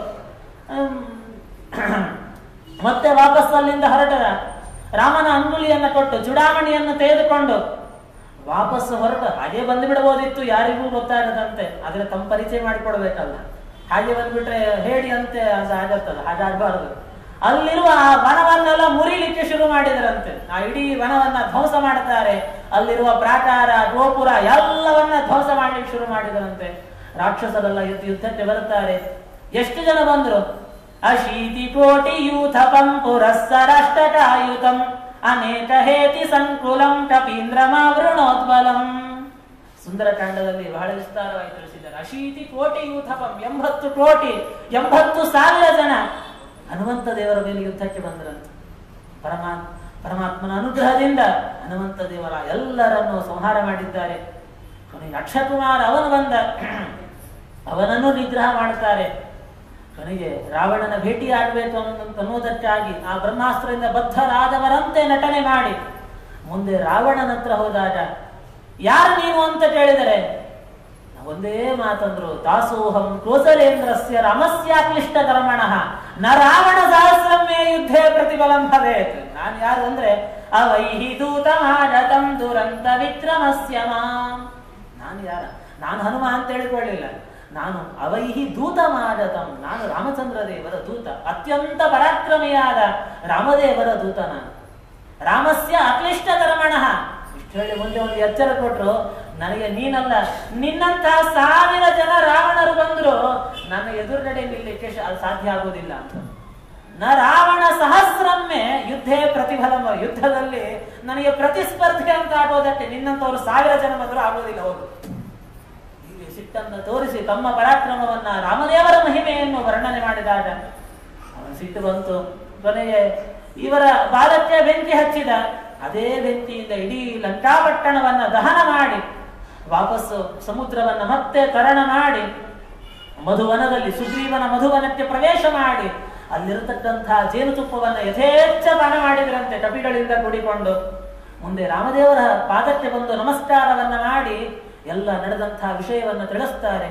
ಮತ್ತೆ ವಾಪಸ್ ಅಲ್ಲಿಂದ ಹೊರಟದ ರಾಮನ ಅಂಗುಲಿಯನ್ನ ಕೊಟ್ಟು ಚುಡಾಮಣಿಯನ್ನು ತೆಗೆದುಕೊಂಡು ವಾಪಸ್ ಹೊರಟ. ಹಾಗೆ ಬಂದು ಬಿಡಬಹುದಿತ್ತು, ಯಾರಿಗೂ ಗೊತ್ತಾಗದಂತೆ. ಆದ್ರೆ ತಮ್ಮ ಪರಿಚಯ ಮಾಡಿಕೊಡ್ಬೇಕಲ್ಲ. ಹಾಗೆ ಬಂದ್ಬಿಟ್ರೆ ಹೇಳಿ ಅಂತೆ ಅದು ಆಗತ್ತದ, ಹಾಗಾಗಬಾರದು. ಅಲ್ಲಿರುವ ಆ ವನವನ್ನೆಲ್ಲ ಮುರಿಲಿಕ್ಕೆ ಶುರು ಮಾಡಿದರಂತೆ. ಆ ಇಡೀ ವನವನ್ನ ಧ್ವಂಸ ಮಾಡ್ತಾರೆ. ಅಲ್ಲಿರುವ ಪ್ರಾಕಾರ, ಗೋಪುರ ಎಲ್ಲವನ್ನ ಧ್ವಂಸ ಮಾಡ್ಲಿಕ್ಕೆ ಶುರು ಮಾಡಿದರಂತೆ. ರಾಕ್ಷಸರೆಲ್ಲ ಯುದ್ಧಕ್ಕೆ ಬರುತ್ತಾರೆ. ಎಷ್ಟು ಜನ ಬಂದ್ರು? 80 ಕೋಟಿ ಯೂಥಪಂ ಪುರಸ್ಸರಾಷ್ಟಕಾಯುತಂ ಅನೇಕ ಹೇತಿ ಸಂಕುಲಂ ಕಪೀಂದ್ರಮಾವೃಣೋದ್ಬಲಂ. ಸುಂದರಕಾಂಡದಲ್ಲಿ ಬಹಳ ವಿಸ್ತಾರವಾಗಿ ತಿಳಿಸಿದ್ದಾರೆ. 80 ಕೋಟಿ ಯೂಥಪಂ, 80 ಕೋಟಿ, 80,000 ಜನ ಹನುಮಂತ ದೇವರ ಮೇಲೆ ಯುದ್ಧಕ್ಕೆ ಬಂದರಂತೆ. ಪರಮಾತ್ಮನ ಅನುಗ್ರಹದಿಂದ ಹನುಮಂತ ದೇವರ ಎಲ್ಲರನ್ನು ಸಂಹಾರ ಮಾಡಿದ್ದಾರೆ. ಕೊನೆಗೆ ಅಕ್ಷಕುಮಾರ ಅವನು ಬಂದ, ಅವನನ್ನು ನಿಗ್ರಹ ಮಾಡುತ್ತಾರೆ. ಕೊನೆಗೆ ರಾವಣನ ಭೇಟಿಯಾಗಬೇಕು ಅನ್ನೋದಕ್ಕಾಗಿ ಆ ಬ್ರಹ್ಮಾಸ್ತ್ರದಿಂದ ಬದ್ಧರಾದವರಂತೆ ನಟನೆ ಮಾಡಿ ಮುಂದೆ ರಾವಣನ ಹತ್ರ ಹೋದಾಗ ಯಾರು ನೀವು ಅಂತ ಕೇಳಿದರೆ ಒಂದೇ ಮಾತಂದ್ರು, ದಾಸೋಹಂ ಕೋಸಲೇಂದ್ರಸ್ಯ ರಾಮಸ್ಯಾಕ್ಲಿಷ್ಟ ಕರ್ಮಣಃ ನ ರಾವಣ ಸಹಸ್ರಮೇ ಯುದ್ಧೇ ಪ್ರತಿಫಲಂ ಭವೇತ್. ನಾನು ಯಾರು ಅಂದ್ರೆ ಅವೈಹಿ ದೂತಮಾಗತಂ ದುರಂತ ವಿಕ್ರಮಸ್ಯ ಮಾಂ. ನಾನು ಯಾರ? ನಾನು ಹನುಮ ಅಂತ ಹೇಳಿಕೊಳ್ಳಿಲ್ಲ. ನಾನು ಅವೈಹಿ ದೂತಮಾಗತಂ, ನಾನು ರಾಮಚಂದ್ರ ದೇವರ ದೂತ, ಅತ್ಯಂತ ಪರಾಕ್ರಮಿಯಾದ ರಾಮದೇವರ ದೂತ ನಾನು. ರಾಮಸ್ಯ ಅಕ್ಲಿಷ್ಟ ಕರ್ಮಣಃ ಇಷ್ಟು ಹೇಳಿ ಮುಂದೆ ಒಂದು ಎಚ್ಚರ ಕೊಟ್ಟರು. ನನಗೆ ನೀನಲ್ಲ, ನಿನ್ನಂತಹ 1000 ಜನ ರಾವಣರು ಬಂದ್ರು ನನ್ನ ಎದುರುಗಡೆ ನಿಲ್ಲಕ್ಕೆ ಸಾಧ್ಯ ಆಗುವುದಿಲ್ಲ ಅಂತ. ನ ರಾವಣ ಸಹಸ್ರಮ್ಮೆ ಯುದ್ಧೇ ಪ್ರತಿಫಲಮ, ಯುದ್ಧದಲ್ಲಿ ನನಗೆ ಪ್ರತಿಸ್ಪರ್ಧೆ ಅಂತ ಆಗೋದಕ್ಕೆ ನಿನ್ನಂತವರು 1000 ಜನ ಬಂದರೂ ಆಗೋದಿಲ್ಲ. ಅವರು ಹೀಗೆ ಸಿಟ್ಟನ್ನು ತೋರಿಸಿ ತಮ್ಮ ಪರಾಕ್ರಮವನ್ನ, ರಾಮದೇವರ ಮಹಿಮೆಯನ್ನು ವರ್ಣನೆ ಮಾಡಿದಾಗ ಅವನ ಸಿಟ್ಟು ಬಂತು. ಕೊನೆಗೆ ಇವರ ಬಾಲಕ್ಕೆ ಬೆಂಕಿ ಹಚ್ಚಿದ. ಅದೇ ಬೆಂಕಿಯಿಂದ ಇಡೀ ಲಂಕಾಪಟ್ಟಣವನ್ನ ದಹನ ಮಾಡಿ ವಾಪಸ್ಸು ಸಮುದ್ರವನ್ನ ಮತ್ತೆ ತರಣ ಮಾಡಿ ಮಧುವನದಲ್ಲಿ ಸುಗ್ರೀವನ ಮಧುವನಕ್ಕೆ ಪ್ರವೇಶ ಮಾಡಿ ಅಲ್ಲಿರತಕ್ಕಂತಹ ಜೇನುತುಪ್ಪವನ್ನ ಯಥೇಚ್ಛ ಪಾನ ಮಾಡಿದ್ರಂತೆ ಕಪಿಗಳಿಂದ ಕೂಡಿಕೊಂಡು. ಮುಂದೆ ರಾಮದೇವರ ಪಾದಕ್ಕೆ ಬಂದು ನಮಸ್ಕಾರವನ್ನ ಮಾಡಿ ಎಲ್ಲ ನಡೆದಂತಹ ವಿಷಯವನ್ನ ತಿಳಿಸ್ತಾರೆ.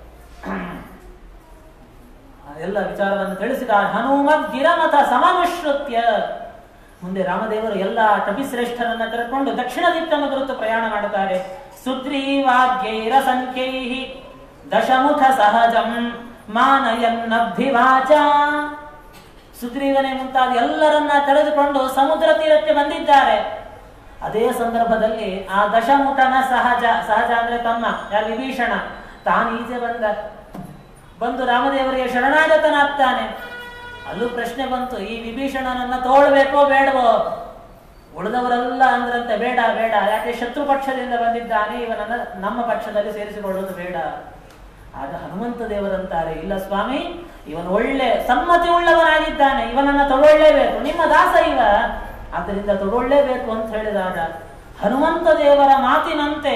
ಎಲ್ಲ ವಿಚಾರವನ್ನು ತಿಳಿಸಿದ ಹನುಮದ್ ಗಿರಮತ ಸಮನುಶ್ರುತ್ಯ ಮುಂದೆ ರಾಮದೇವರು ಎಲ್ಲ ಕಪಿಶ್ರೇಷ್ಠರನ್ನ ಕರೆಕೊಂಡು ದಕ್ಷಿಣ ದಿಕ್ಕನ್ನು ಕುರಿತು ಪ್ರಯಾಣ ಮಾಡುತ್ತಾರೆ. ಸುಗ್ರೀವಾದ್ಯೈರ ಸಂಖ್ಯೈಹಿ ದಶಮುಖ ಸಹಜಂ ಮಾನಯನ್ನಭಿವಾಚ. ಸುಗ್ರೀವನೇ ಮುಂತಾದ ಎಲ್ಲರನ್ನ ಕರೆದುಕೊಂಡು ಸಮುದ್ರ ತೀರಕ್ಕೆ ಬಂದಿದ್ದಾರೆ. ಅದೇ ಸಂದರ್ಭದಲ್ಲಿ ಆ ದಶಮುಖನ ಸಹಜ ಅಂದ್ರೆ ತಮ್ಮ ಯಾರು ವಿಭೀಷಣ ತಾನೀಚೆ ಬಂದು ರಾಮದೇವರಿಗೆ ಶರಣಾಗತನಾಗ್ತಾನೆ. ಅಲ್ಲೂ ಪ್ರಶ್ನೆ ಬಂತು, ಈ ವಿಭೀಷಣನನ್ನ ತೋಳ್ಬೇಕೋ ಬೇಡವೋ? ಉಳಿದವರೆಲ್ಲ ಅಂದ್ರಂತೆ ಬೇಡ ಬೇಡ, ಯಾಕೆ ಶತ್ರು ಪಕ್ಷದಿಂದ ಬಂದಿದ್ದಾನೆ, ಇವನನ್ನ ನಮ್ಮ ಪಕ್ಷದಲ್ಲಿ ಸೇರಿಸಿಕೊಳ್ಳುವುದು ಬೇಡ. ಆಗ ಹನುಮಂತ ದೇವರಂತಾರೆ, ಇಲ್ಲ ಸ್ವಾಮಿ, ಇವನು ಒಳ್ಳೆ ಸಮ್ಮತಿ ಉಳ್ಳವನಾಗಿದ್ದಾನೆ, ಇವನನ್ನ ತೊಗೊಳ್ಳೇಬೇಕು, ನಿಮ್ಮ ದಾಸ ಇವ, ಆದ್ದರಿಂದ ತೊಗೊಳ್ಳೇಬೇಕು ಅಂತ ಹೇಳಿದಾಗ ಹನುಮಂತ ದೇವರ ಮಾತಿನಂತೆ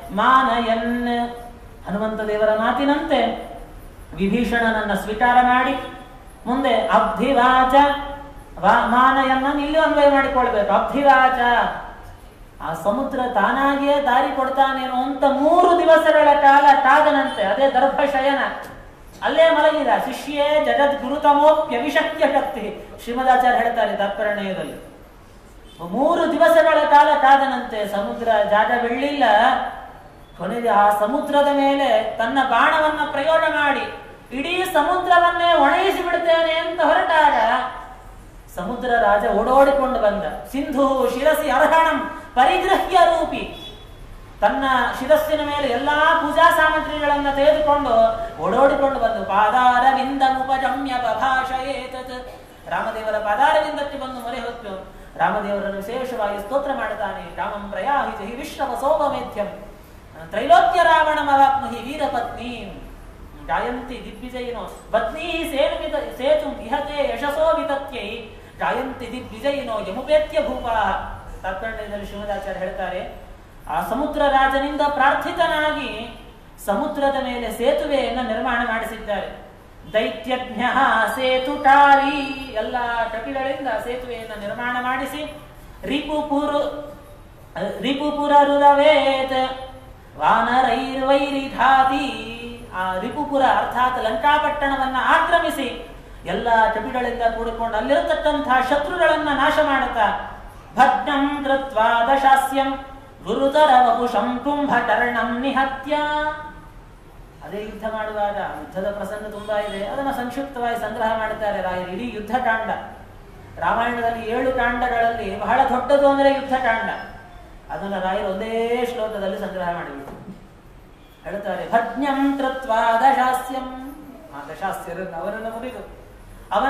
ಹನುಮಂತ ದೇವರ ಮಾತಿನಂತೆ ವಿಭೀಷಣನನ್ನ ಸ್ವೀಕಾರ ಮಾಡಿ ಮುಂದೆ ಅಬ್ಧಿವಾಚ ಮಾನಯನ್ನ ಇಲ್ಲಿ ಅನ್ವಯ ಮಾಡಿಕೊಳ್ಬೇಕು. ಅಬ್ಧಿವಾಚ ಆ ಸಮುದ್ರ ತಾನಾಗಿಯೇ ದಾರಿ ಕೊಡ್ತಾನೇನೋ ಅಂತ 3 ದಿವಸಗಳ ಕಾಲ ಕಾದನಂತೆ. ಅದೇ ದರ್ಭಶಯನ, ಅಲ್ಲೇ ಮಲಗಿದ. ಶಿಷ್ಯೇ ಜಗದ್ಗುರುತಮೋಪ್ಯವಿಶಕ್ಯ ಶಕ್ತಿ ಶ್ರೀಮದಾಚಾರ್ಯ ಹೇಳ್ತಾರೆ ತಾತ್ಪರ್ಯದಲ್ಲಿ. 3 ದಿವಸಗಳ ಕಾಲ ಕಾದನಂತೆ. ಸಮುದ್ರ ಜಾಗ ಬೆಳ್ಳಿಲ್ಲ. ಕೊನೆಗೆ ಆ ಸಮುದ್ರದ ಮೇಲೆ ತನ್ನ ಬಾಣವನ್ನ ಪ್ರಯೋಗ ಮಾಡಿ ಇಡೀ ಸಮುದ್ರವನ್ನೇ ಒಣಗಿಸಿ ಬಿಡ್ತೇನೆ ಅಂತ ಹೊರಟಾಗ ಸಮುದ್ರ ರಾಜ ಓಡೋಡಿಕೊಂಡು ಬಂದ. ಸಿಂಧು ಶಿರಸಿ ಅರ್ಹಣಂ ಪರಿಗೃಹ್ಯ ರೂಪಿ, ತನ್ನ ಶಿರಸ್ಸಿನ ಮೇಲೆ ಎಲ್ಲಾ ಪೂಜಾ ಸಾಮಗ್ರಿಗಳನ್ನ ತೆಗೆದುಕೊಂಡು ಓಡೋಡಿಕೊಂಡು ಬಂದು ಪಾದಾರವಿಂದ ಉಪಜಮ್ಯ ಬಭಾಷಯೇತತ್, ರಾಮದೇವರ ಪಾದಾರವಿಂದಕ್ಕೆ ಬಂದು ಮೊರೆ ಹೊತ್ತು ರಾಮದೇವರನ್ನು ವಿಶೇಷವಾಗಿ ಸ್ತೋತ್ರ ಮಾಡುತ್ತಾನೆ. ರಾಮಂ ಪ್ರಯಾಹಿ ಜಹಿ ವಿಶ್ವ ಸೋಮಮೇಧ್ಯಂ ತ್ರೈಲೋಕ್ಯ ರಾವಣಮವಾಪ್ನುಹಿ ವೀರಪತ್ನಿ ಗಾಯಂತಿ ದಿಗ್ವಿಜಯಿನೋ ಪತ್ನಿ ಸೇತು ಇಹತೆ ಯಶಸೋ ವಿತತ್ಯೈ ಗಾಯಂತಿ ದಿಗ್ವಿಜಯಿನೋ ಯಮುಪೇತ್ಯ ಭೂಪಾ. ತಾತ್ಪರ್ಯದಲ್ಲಿ ಶ್ರೀಮದಾಚಾರ್ಯ ಹೇಳ್ತಾರೆ, ಆ ಸಮುದ್ರ ರಾಜನಿಂದ ಪ್ರಾರ್ಥಿತನಾಗಿ ಸಮುದ್ರದ ಮೇಲೆ ಸೇತುವೆಯನ್ನು ನಿರ್ಮಾಣ ಮಾಡಿಸಿದ್ದಾರೆ. ದೈತ್ಯಜ್ಞ ಸೇತುಕಾರಿ, ಎಲ್ಲ ಕಪಿಗಳಿಂದ ಸೇತುವೆಯನ್ನು ನಿರ್ಮಾಣ ಮಾಡಿಸಿ ರಿಪುಪುರ ರುರವೇತ್ ವಾನರೈರ್ವೈರಿಧಾತಿ, ಆ ರಿಪುಪುರ ಅರ್ಥಾತ್ ಲಂಕಾಪಟ್ಟಣವನ್ನ ಆಕ್ರಮಿಸಿ ಎಲ್ಲ ಕಪಿಗಳಿಂದ ಕೂಡಿಕೊಂಡು ಅಲ್ಲಿರತಕ್ಕಂತಹ ಶತ್ರುಗಳನ್ನ ನಾಶ ಮಾಡುತ್ತಾ ಭಗ್ನಂ ಕೃತ್ವಾ ದಶಾಸ್ಯಂ ಗುರುತರ ವಪುಷಂ ಕುಂಭಕರ್ಣಂ ನಿಹತ್ಯ. ಅದೇ ಯುದ್ಧ ಮಾಡುವಾಗ ಯುದ್ಧದ ಪ್ರಸಂಗ ತುಂಬಾ ಇದೆ, ಅದನ್ನು ಸಂಕ್ಷಿಪ್ತವಾಗಿ ಸಂಗ್ರಹ ಮಾಡುತ್ತಾರೆ ರಾಯರು. ಇಡೀ ಯುದ್ಧಕಾಂಡ ರಾಮಾಯಣದಲ್ಲಿ 7 ಕಾಂಡಗಳಲ್ಲಿ ಬಹಳ ದೊಡ್ಡದು ಅಂದರೆ ಯುದ್ಧಕಾಂಡ. ಅದನ್ನು ರಾಯರು ಒಂದೇ ಶ್ಲೋಕದಲ್ಲಿ ಸಂಗ್ರಹ ಮಾಡಿಬಿಟ್ಟು ಹೇಳ್ತಾರೆ, ಭಜ್ಞಂ ಕೃತ್ವಾ ದಶಾಸ್ಯಂ. ಆ ದಶಾಸ್ಯರನ್ನು ಅವರನ್ನು ಮುರಿದು ಅವನ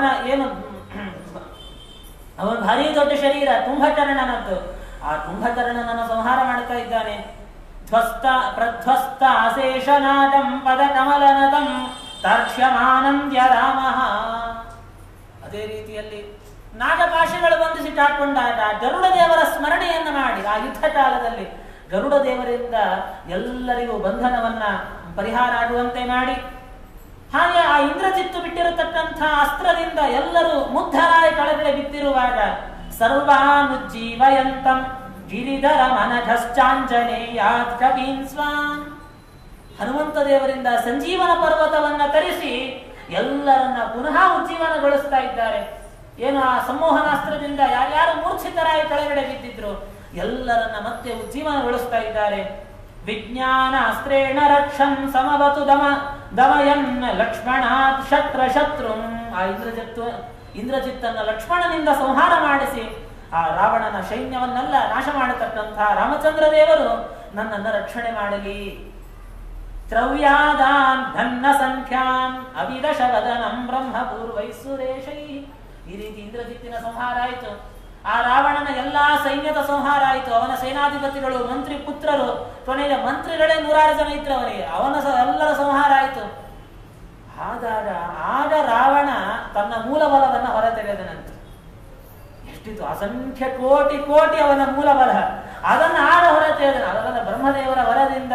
ಭಾರಿ ದೊಡ್ಡ ಶರೀರ ಕುಂಭಕರ್ಣನದ್ದು, ಆ ಕುಂಭಕರ್ಣನನ್ನು ಸಂಹಾರ ಮಾಡ್ತಾ ಇದ್ದಾನೆ. ಪ್ರಧ್ವಸ್ತ ಅಶೇಷನಾದಂ ಪದ ಕಮಲನದಂ ತಾರ್ಕ್ಷ್ಯಮಾನಂದ್ಯ ರಾಮಃ. ಅದೇ ರೀತಿಯಲ್ಲಿ ನಾಗಪಾಶಗಳು ಬಂದು ಸಿಕ್ಕಾಕೊಂಡಾಗ ಗರುಡ ದೇವರ ಸ್ಮರಣೆಯನ್ನ ಮಾಡಿ ಆ ಯುದ್ಧ ಕಾಲದಲ್ಲಿ ಗರುಡ ದೇವರಿಂದ ಎಲ್ಲರಿಗೂ ಬಂಧನವನ್ನ ಪರಿಹಾರ ಆಗುವಂತೆ ಮಾಡಿ, ಹಾಗೆ ಆ ಇಂದ್ರಜಿತ್ತು ಬಿಟ್ಟಿರತಕ್ಕಂಥ ಅಸ್ತ್ರದಿಂದ ಎಲ್ಲರೂ ಮುಗ್ಧರಾಯ ಕೆಳಗಡೆ ಬಿದ್ದಿರುವಾಗ ಸರ್ವಾನುಜ್ಜೀವಯಂತಂ ಗಿರಿಧರ ಮನಘಶ್ಚಾಂಜನೇಯಾತ್ ಕಪೀನ್ ಸ್ವಾನ್. ಹನುಮಂತ ದೇವರಿಂದ ಸಂಜೀವನ ಪರ್ವತವನ್ನ ತರಿಸಿ ಎಲ್ಲರನ್ನ ಪುನಃ ಉಜ್ಜೀವನಗೊಳಿಸ್ತಾ ಇದ್ದಾರೆ. ಏನು ಆ ಸಂಮೋಹನಾಸ್ತ್ರದಿಂದ ಯಾರ್ಯಾರು ಮೂರ್ಛಿತರಾಗಿ ಕೆಳಗಡೆ ಬಿದ್ದಿದ್ರು ಎಲ್ಲರನ್ನ ಮತ್ತೆ ಉಜ್ಜೀವನಗೊಳಿಸ್ತಾ ಇದ್ದಾರೆ. ವಿಜ್ಞಾನ ಅಸ್ತ್ರೇಣ ರಕ್ಷನ್ ಸಮವತು ದಮಯನ್ ಲಕ್ಷ್ಮಣಾತ್ ಶತ್ರು. ಆ ಇಂದ್ರಜಿತ್ತನ್ನ ಲಕ್ಷ್ಮಣನಿಂದ ಸಂಹಾರ ಮಾಡಿಸಿ ಆ ರಾವಣನ ಸೈನ್ಯವನ್ನೆಲ್ಲ ನಾಶ ಮಾಡತಕ್ಕಂತಹ ರಾಮಚಂದ್ರ ದೇವರು ನನ್ನನ್ನು ರಕ್ಷಣೆ ಮಾಡಲಿ. ತ್ರವ್ಯಾದಾನ್ ಧನ್ನ ಸಂಖ್ಯಾಂ ಅವಿದಶವದನಂ ಬ್ರಹ್ಮ ಪೂರ್ವೈ ಸುರೇಶೈ. ಈ ರೀತಿ ಇಂದ್ರಜಿತ್ತಿನ ಸಂಹಾರ ಆಯಿತು. ಆ ರಾವಣನ ಎಲ್ಲಾ ಸೈನ್ಯದ ಸಂಹಾರ ಆಯಿತು. ಅವನ ಸೇನಾಧಿಪತಿಗಳು, ಮಂತ್ರಿ ಪುತ್ರರು, ಕೊನೆಯ ಮಂತ್ರಿಗಳೇ 106 ಜನ ಇದ್ರು ಅವನಿಗೆ. ಅವನ ಎಲ್ಲರ ಸಂಹಾರ ಆಯಿತು. ಆಗ ರಾವಣ ತನ್ನ ಮೂಲ ಬಲವನ್ನು ಹೊರತೆಗೆದನಂತೆ. ಎಷ್ಟಿತ್ತು? ಅಸಂಖ್ಯ ಕೋಟಿ ಕೋಟಿ ಅವನ ಮೂಲ ಬಲ. ಅದನ್ನು ಹೊರತೆಗೆದನು. ಅದರ ಬ್ರಹ್ಮದೇವರ ವರದಿಂದ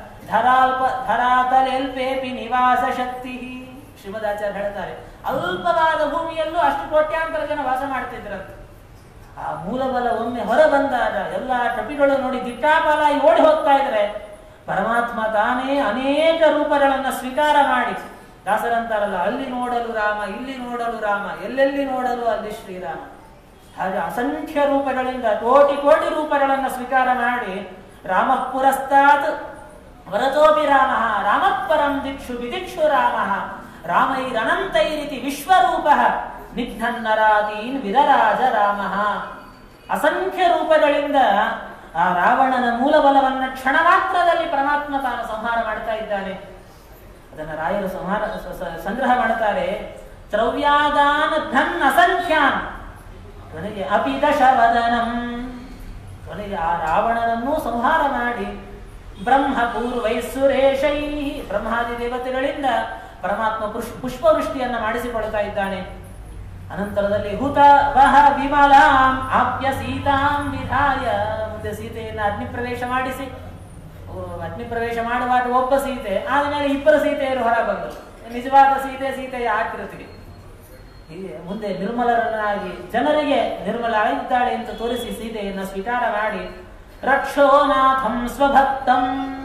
ಧರಾತಲೆಲ್ಪೇಪಿ ನಿವಾಸ ಶಕ್ತಿ. ಶ್ರೀಮದಾಚಾರ್ಯ ಹೇಳ್ತಾರೆ, ಅಲ್ಪವಾದ ಭೂಮಿಯಲ್ಲೂ ಅಷ್ಟು ಕೋಟ್ಯಾಂತರ ಜನ ವಾಸ ಮಾಡ್ತಿದ್ರಂತೆ. ಆ ಮೂಲಬಲ ಒಮ್ಮೆ ಹೊರ ಬಂದಾಗ ಎಲ್ಲ ಕಪಿಗಳು ನೋಡಿ ದಿಟ್ಟಾಪಾಲಾಗಿ ಓಡಿ ಹೋಗ್ತಾ ಇದ್ರೆ ಪರಮಾತ್ಮ ತಾನೇ ಅನೇಕ ರೂಪಗಳನ್ನು ಸ್ವೀಕಾರ ಮಾಡಿ, ದಾಸರಂತಾರಲ್ಲ, ಅಲ್ಲಿ ನೋಡಲು ರಾಮ, ಇಲ್ಲಿ ನೋಡಲು ರಾಮ, ಎಲ್ಲೆಲ್ಲಿ ನೋಡಲು ಅಲ್ಲಿ ಶ್ರೀರಾಮ. ಹಾಗೆ ಅಸಂಖ್ಯ ರೂಪಗಳಿಂದ ಕೋಟಿ ಕೋಟಿ ರೂಪಗಳನ್ನು ಸ್ವೀಕಾರ ಮಾಡಿ ರಾಮ ಪುರಸ್ತಾತ್ ವರತೋಪಿ ರಾಮ ರಾಮ ಪರಂ ದಿಕ್ಷು ವಿದಿಕ್ಷು ರಾಮ ರಾಮೈರನಂತೈರಿತಿ ವಿಶ್ವರೂಪ ನಿಘ್ನನ್ನರಾದೀನ್ ವಿದರಾಜ ರಾಮ. ಅಸಂಖ್ಯ ರೂಪಗಳಿಂದ ಆ ರಾವಣನ ಮೂಲ ಬಲವನ್ನು ಕ್ಷಣ ಮಾತ್ರದಲ್ಲಿ ಪರಮಾತ್ಮ ತಾನು ಸಂಹಾರ ಮಾಡ್ತಾ ಇದ್ದಾನೆ. ಅದನ್ನು ರಾಯರು ಸಂಗ್ರಹ ಮಾಡುತ್ತಾರೆ. ತ್ರವ್ಯಾದಾನ್ ಧನ್ ಅಸಂಖ್ಯಾನ್ ಕೊನೆಗೆ ಅಪಿ ದಶವದನಂ. ಕೊನೆಗೆ ಆ ರಾವಣನನ್ನೂ ಸಂಹಾರ ಮಾಡಿ ಬ್ರಹ್ಮ ಪೂರ್ವೈ ಸುರೇಶೈ ಬ್ರಹ್ಮಾದಿ ದೇವತೆಗಳಿಂದ ಪರಮಾತ್ಮ ಪುಷ್ಪವೃಷ್ಟಿಯನ್ನು ಮಾಡಿಸಿಕೊಳ್ತಾ ಇದ್ದಾನೆ. ಅನಂತರದಲ್ಲಿ ಹುತ ವಹ ವಿಮಲಾಂ ಆಪ್ಯ ಸೀತಾಂ ವಿಧಾಯ. ಮುಂದೆ ಸೀತೆಯನ್ನು ಅಗ್ನಿಪ್ರವೇಶ ಮಾಡಿಸಿ, ಅಗ್ನಿಪ್ರವೇಶ ಮಾಡುವಾಗ ಒಬ್ಬ ಸೀತೆ, ಆದಮೇಲೆ 2 ಸೀತೆಯರು ಹೊರ ಬಂದರು. ನಿಜವಾದ ಸೀತೆಯ ಆಕೃತಿಗೆ ಮುಂದೆ ನಿರ್ಮಲರನ್ನಾಗಿ ಜನರಿಗೆ ನಿರ್ಮಲ ಆಗಿದ್ದಾಳೆ ಅಂತ ತೋರಿಸಿ ಸೀತೆಯನ್ನು ಸ್ವೀಕಾರ ಮಾಡಿ ರಕ್ಷೋನಾಥಂ ಸ್ವಭಕ್ತಂ.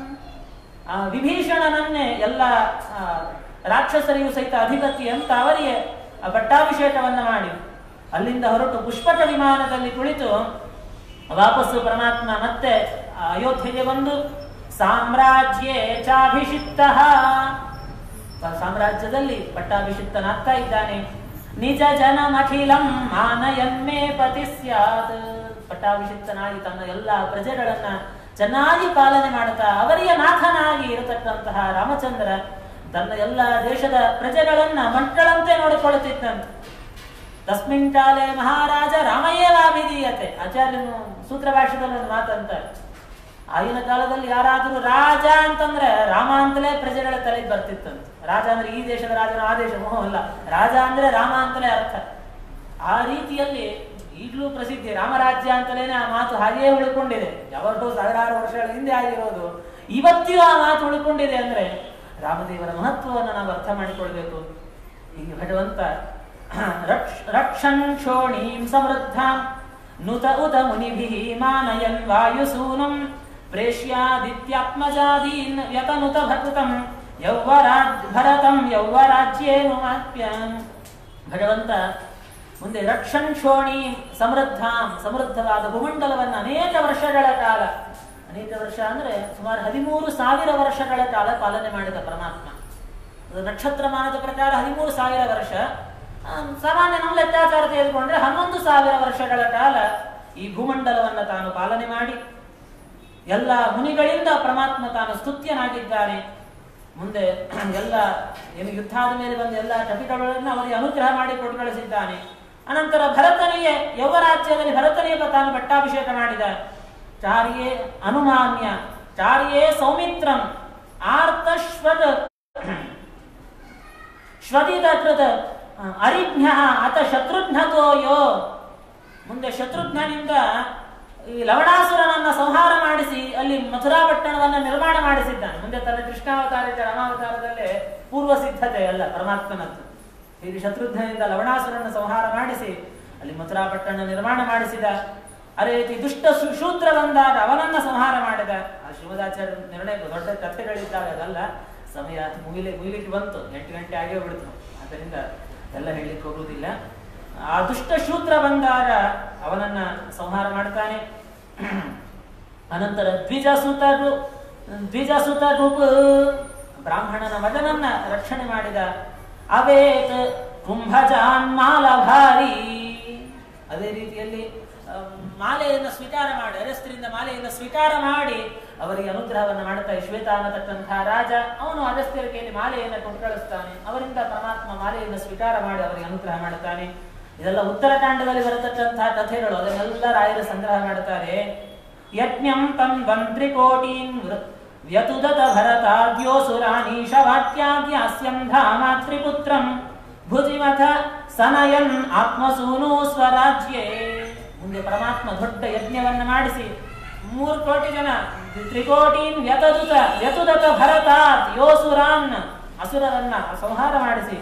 ವಿಭೀಷಣನನ್ನೇ ಎಲ್ಲ ರಾಕ್ಷಸರಿಗೂ ಸಹಿತ ಅಧಿಪತಿ ಅಂತ ಅವರಿಗೆ ಪಟ್ಟಾಭಿಷೇಕವನ್ನ ಮಾಡಿ ಅಲ್ಲಿಂದ ಹೊರಟು ಪುಷ್ಪಕ ವಿಮಾನದಲ್ಲಿ ಕುಳಿತು ವಾಪಸ್ಸು ಪರಮಾತ್ಮ ಮತ್ತೆ ಅಯೋಧ್ಯೆಗೆ ಬಂದು ಸಾಮ್ರಾಜ್ಯೇ ಚಾಭಿಷಿಕ್ತ, ಸಾಮ್ರಾಜ್ಯದಲ್ಲಿ ಪಟ್ಟಾಭಿಷಿಕ್ತನಾಗ್ತಾ ಇದ್ದಾನೆ. ನಿಜ ಜನಮಖಿಲಂ ಮಾನಯನ್ಮೇ ಪತಿ ಸ್ಯಾತ್. ಪಟ್ಟಾಭಿಷಿಕ್ತನಾಗಿ ತನ್ನ ಎಲ್ಲ ಪ್ರಜೆಗಳನ್ನ ಚೆನ್ನಾಗಿ ಪಾಲನೆ ಮಾಡುತ್ತಾ ಅವರಿಗೆ ನಾಥನಾಗಿ ಇರತಕ್ಕಂತಹ ರಾಮಚಂದ್ರ ತನ್ನ ಎಲ್ಲ ದೇಶದ ಪ್ರಜೆಗಳನ್ನ ಮಕ್ಕಳಂತೆ ನೋಡಿಕೊಳ್ಳುತ್ತಿದ್ದಂತೆ. ತಸ್ಮಿನ್ ಕಾಲೇ ಮಹಾರಾಜ ರಾಮಯ್ಯವಾಭಿಧೀಯತೆ. ಆಚಾರ್ಯನು ಸೂತ್ರ ಭಾಷೆದಲ್ಲಿ ಒಂದು ಮಾತಂತಾರೆ, ಆಗಿನ ಕಾಲದಲ್ಲಿ ಯಾರಾದರೂ ರಾಜ ಅಂತಂದ್ರೆ ರಾಮ ಅಂತಲೇ ಪ್ರಜೆಗಳ ತಲೆಗೆ ಬರ್ತಿತ್ತಂತೆ. ರಾಜ ಅಂದ್ರೆ ಈ ದೇಶದ ರಾಜನ ಆ ದೇಶ ಅಲ್ಲ, ರಾಜ ಅಂದ್ರೆ ರಾಮ ಅಂತಲೇ ಅರ್ಥ. ಆ ರೀತಿಯಲ್ಲಿ ಈಗಲೂ ಪ್ರಸಿದ್ಧಿ ರಾಮರಾಜ್ಯ ಅಂತಲೇನೆ ಆ ಮಾತು ಹಾಗೆಯೇ ಉಳ್ಕೊಂಡಿದೆ. ಯಾವತ್ತೋ 1000 ವರ್ಷಗಳ ಹಿಂದೆ ಆಗಿರೋದು ಇವತ್ತಿಗೂ ಆ ಮಾತು ಉಳ್ಕೊಂಡಿದೆ. ಅಂದ್ರೆ ರಾಮದೇವರ ಮಹತ್ವವನ್ನು ನಾವು ಅರ್ಥ ಮಾಡಿಕೊಳ್ಬೇಕು. ಈಗ ಭಗವಂತ ರಕ್ಷನ್ ಕ್ಷೋಣೀಂ ಸಮೃದ್ಧಾಂ ನುತ ಉತ ಮುನಿಭಿಃ ಮಾನಯನ್ ವಾಯುಸೂನಂ ಪ್ರೇಷ್ಯಾದಿತ್ಯಾತ್ಮಜಾದೀನ್ ಯತನುತ ಭಕೃತಂ ಭರತಂ ಯೌವರಾಜ್ಯೇನು ಮಾಪ್ಯಂ. ಭಗವಂತ ಮುಂದೆ ರಕ್ಷನ್ ಕ್ಷೋಣಿ ಸಮೃದ್ಧಾಂ, ಸಮೃದ್ಧವಾದ ಭೂಮಂಡಲವನ್ನು ಅನೇಕ ವರ್ಷಗಳ ಕಾಲ, ಅನೇಕ ವರ್ಷ ಅಂದ್ರೆ ಸುಮಾರು 13,000 ವರ್ಷಗಳ ಕಾಲ ಪಾಲನೆ ಮಾಡಿದ ಪರಮಾತ್ಮ. ನಕ್ಷತ್ರಮಾನದ ಪ್ರಕಾರ 13,000 ವರ್ಷ. ಸಾಮಾನ್ಯ ನಮ್ಮ ಲೆಕ್ಕಾಚಾರ ತೆಗೆದುಕೊಂಡ್ರೆ 11,000 ವರ್ಷಗಳ ಕಾಲ ಈ ಭೂಮಂಡಲವನ್ನು ತಾನು ಪಾಲನೆ ಮಾಡಿ ಎಲ್ಲ ಮುನಿಗಳಿಂದ ಪರಮಾತ್ಮ ತಾನು ಸ್ತುತ್ಯನಾಗಿದ್ದಾನೆ. ಮುಂದೆ ಎಲ್ಲ ಏನು ಯುದ್ಧಾದ ಮೇಲೆ ಬಂದ ಎಲ್ಲ ಕಪಿಗಳನ್ನು ಅವರಿಗೆ ಅನುಗ್ರಹ ಮಾಡಿ ಕೊಟ್ಟು ಕಳಿಸಿದ್ದಾನೆ. ಅನಂತರ ಭರತನಿಗೆ ಯೌವರಾಜ್ಯದಲ್ಲಿ ಭರತನಿಗೆ ತಾನು ಪಟ್ಟಾಭಿಷೇಕ ಮಾಡಿದ. ಚಾರ್ಯೇ ಅನುಮಾನ್ಯ ಚಾರ್ಯೇ ಸೌಮಿತ್ರಂ ಆರ್ತಶ್ವದ ಶ್ವದಿತಕೃತ ಅರಿಜ್ಞ ಅತ ಶತ್ರುಘ್ನತೋಯೋ. ಮುಂದೆ ಶತ್ರುಘ್ನಿಂದ ಈ ಲವಣಾಸುರನನ್ನ ಸಂಹಾರ ಮಾಡಿಸಿ ಅಲ್ಲಿ ಮಥುರಾ ಪಟ್ಟಣವನ್ನು ನಿರ್ಮಾಣ ಮಾಡಿಸಿದ್ದಾನೆ. ಮುಂದೆ ತನ್ನ ಕೃಷ್ಣಾವತಾರಕ್ಕೆ ರಾಮಾವತಾರದಲ್ಲೇ ಪೂರ್ವ ಸಿದ್ಧತೆ ಅಲ್ಲ ಪರಮಾತ್ಮನದ್ದು. ಹೀಗೆ ಶತ್ರುಘ್ನಿಂದ ಲವಣಾಸುರನ ಸಂಹಾರ ಮಾಡಿಸಿ ಅಲ್ಲಿ ಮಥುರಾ ಪಟ್ಟಣ ನಿರ್ಮಾಣ ಮಾಡಿಸಿದ. ಅದೇ ರೀತಿ ದುಷ್ಟ ಶೂದ್ರ ಬಂದಾಗ ಅವನನ್ನ ಸಂಹಾರ ಮಾಡಿದ. ಆ ಶ್ರೀಮದಾಚಾರ್ಯ ನಿರ್ಣಯ ದೊಡ್ಡ ಕಥೆಗಳಿದ್ದಾಗ ಅದಲ್ಲ, ಸಮಯ ಮುಗಿಲಿಕ್ಕೆ ಬಂತು, 8 ಗಂಟೆ ಆಗೇ ಬಿಡ್ತು, ಆದ್ದರಿಂದ ಎಲ್ಲ ಹೇಳಲಿಕ್ಕೆ ಹೋಗುವುದಿಲ್ಲ. ಆ ದುಷ್ಟ ಶೂದ್ರ ಬಂದಾಗ ಅವನನ್ನ ಸಂಹಾರ ಮಾಡ್ತಾನೆ. ಅನಂತರ ದ್ವಿಜಸುತ ರೂಪ ಬ್ರಾಹ್ಮಣನ ಮಗನನ್ನ ರಕ್ಷಣೆ ಮಾಡಿದ. ಅವೇತ್ ಕುಂಭಜಾನ್ ಮಾಲಭಾರಿ. ಅದೇ ರೀತಿಯಲ್ಲಿ ಮಾಲೆಯನ್ನು ಸ್ವೀಕಾರ ಮಾಡಿ, ಅರಸ್ತ್ರಿಂದ ಮಾಲೆಯನ್ನು ಸ್ವೀಕಾರ ಮಾಡಿ ಅವರಿಗೆ ಅನುಗ್ರಹವನ್ನು ಮಾಡುತ್ತಾ ಶ್ವೇತ ಅನ್ನತಕ್ಕಂತಹ ರಾಜ ಅವನು ಅಗಸ್ತ್ಯರ ಕೈಯಲ್ಲಿ ಮಾಲೆಯನ್ನು ಕೊಟ್ಟು ಕಳಿಸ್ತಾನೆ. ಅವರಿಂದ ಪರಮಾತ್ಮ ಮಾಲೆಯನ್ನು ಸ್ವೀಕಾರ ಮಾಡಿ ಅವರಿಗೆ ಅನುಗ್ರಹ ಮಾಡುತ್ತಾನೆ. ಇದೆಲ್ಲ ಉತ್ತರಕಾಂಡದಲ್ಲಿ ಬರತಕ್ಕಂತಹ ಕಥೆಗಳು, ಅದನ್ನೆಲ್ಲ ರಾಯರು ಸಂಗ್ರಹ ಮಾಡುತ್ತಾರೆ. ಯಜ್ಞಂ ತಂ ವಂತ್ರಿಕೋಟೀನ್ ವ್ಯತುದತ ಭರತಾದ್ಯೋಸುರಾನೀಶ ವಾಕ್ಯಾದ್ಯಾಸ್ಯಂ ಧಾಮಾತ್ರಿಪುತ್ರಂ ಭುಜಿಮಥ ಸನಯನ್ ಆತ್ಮಸೂನು ಸ್ವರಾಜ್ಯೇ. ಮುಂದೆ ಪರಮಾತ್ಮ ದೊಡ್ಡ ಯಜ್ಞವನ್ನು ಮಾಡಿಸಿ 3 ಕೋಟಿ ಜನ ತ್ರಿಕೋಟೀನ್ ವ್ಯತುದತ ಭರತಾತ್ ಯೋಸುರಾನ್ ಅಸುರರನ್ನ ಸಂಹಾರ ಮಾಡಿಸಿ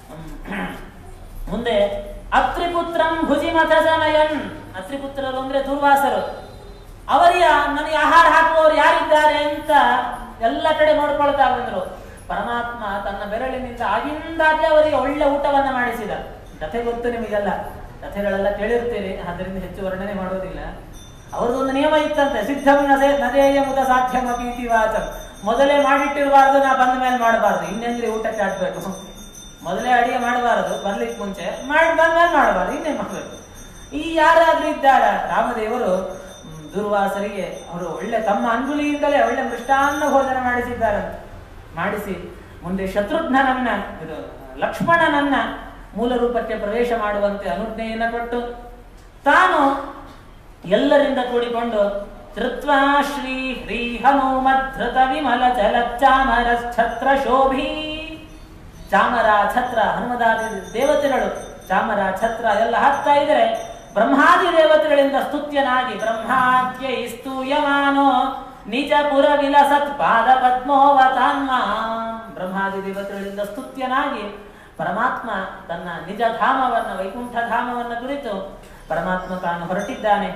ಮುಂದೆ ಅತ್ರಿಪುತ್ರಂ ಭುಜಿಮಥ ಸನಯನ್, ಅತ್ರಿಪುತ್ರರು ಅಂದ್ರೆ ದುರ್ವಾಸರು, ಅವರಿಗೆ ನನಗೆ ಆಹಾರ ಹಾಕುವವರು ಯಾರಿದ್ದಾರೆ ಅಂತ ಎಲ್ಲ ಕಡೆ ನೋಡ್ಕೊಳ್ತಾ ಬಂದ್ರು. ಪರಮಾತ್ಮ ತನ್ನ ಬೆರಳಿನಿಂದ ಆಗಿಂದಾಗ್ಲೇ ಅವರಿಗೆ ಒಳ್ಳೆ ಊಟವನ್ನ ಮಾಡಿಸಿದ. ಕಥೆ ಗೊತ್ತು ನಿಮಗೆಲ್ಲ, ಕಥೆಗಳೆಲ್ಲ ಕೇಳಿರ್ತೀರಿ, ಅದರಿಂದ ಹೆಚ್ಚು ವರ್ಣನೆ ಮಾಡೋದಿಲ್ಲ. ಅವ್ರದ್ದೊಂದು ನಿಯಮ ಇತ್ತಂತೆ, ಸಿದ್ಧಂ ನದೇಯ ಮುದ ಸಾಧ್ಯಂ ಅಪೀತಿ ವಾಚಂ. ಮೊದಲೇ ಮಾಡಿಟ್ಟಿರಬಾರ್ದು, ನಾ ಬಂದ ಮೇಲೆ ಮಾಡಬಾರ್ದು, ಇನ್ನೇನ್ರಿ ಊಟಕ್ಕೆ ಹಾಕ್ಬೇಕು. ಮೊದಲೇ ಅಡಿಗೆ ಮಾಡಬಾರದು, ಬರ್ಲಿಕ್ಕೆ ಮುಂಚೆ ಬಂದ ಮೇಲೆ ಮಾಡಬಾರ್ದು, ಇನ್ನೇನ್ ಮಾಡ್ಬೇಕು. ಈ ಯಾರಾದ್ರೂ ಇದ್ದಾರ, ರಾಮದೇವರು ದುರ್ವಾಸರಿಗೆ ಅವರು ಒಳ್ಳೆ ತಮ್ಮ ಅಂಗುಲಿಯಿಂದಲೇ ಒಳ್ಳೆ ಮೃಷ್ಟಾನ್ನ ಭೋಜನ ಮಾಡಿಸಿದ್ದಾರಂತೆ. ಮಾಡಿಸಿ ಮುಂದೆ ಶತ್ರುಘ್ನನನ್ನ ಲಕ್ಷ್ಮಣನನ್ನ ಮೂಲ ರೂಪಕ್ಕೆ ಪ್ರವೇಶ ಮಾಡುವಂತೆ ಅನುಜ್ಞೆಯನ್ನು ಕೊಟ್ಟು ತಾನು ಎಲ್ಲರಿಂದ ಕೂಡಿಕೊಂಡು ಧೃತ್ವಾ ಶ್ರೀ ಹ್ರೀ ಹನುಮದ್ಧೃತ ವಿಮಲ ಚಲ ಚಾಮರ ಛತ್ರ ಶೋಭಿ. ಚಾಮರ ಛತ್ರ ಹನುಮದಾದಿ ದೇವತೆಗಳು ಚಾಮರ ಛತ್ರ ಎಲ್ಲ ಹಾಕ್ತಾ ಇದ್ರೆ ಬ್ರಹ್ಮಾದಿ ದೇವತೆಗಳಿಂದ ಸ್ತುತ್ಯನಾಗಿ ಬ್ರಹ್ಮಾದ್ಯೈ ಸ್ತೂಯಮಾನೋ ನಿಜ ಪುರ ವಿಲಸತ್ ಪಾದ ಪದ್ಮೋವತಾನ್ಮ. ಬ್ರಹ್ಮಾದಿ ದೇವತೆಗಳಿಂದ ಸ್ತುತ್ಯನಾಗಿ ಪರಮಾತ್ಮ ತನ್ನ ನಿಜ ಧಾಮವನ್ನ ವೈಕುಂಠ ಧಾಮವನ್ನ ಕುರಿತು ಪರಮಾತ್ಮ ತಾನು ಹೊರಟಿದ್ದಾನೆ.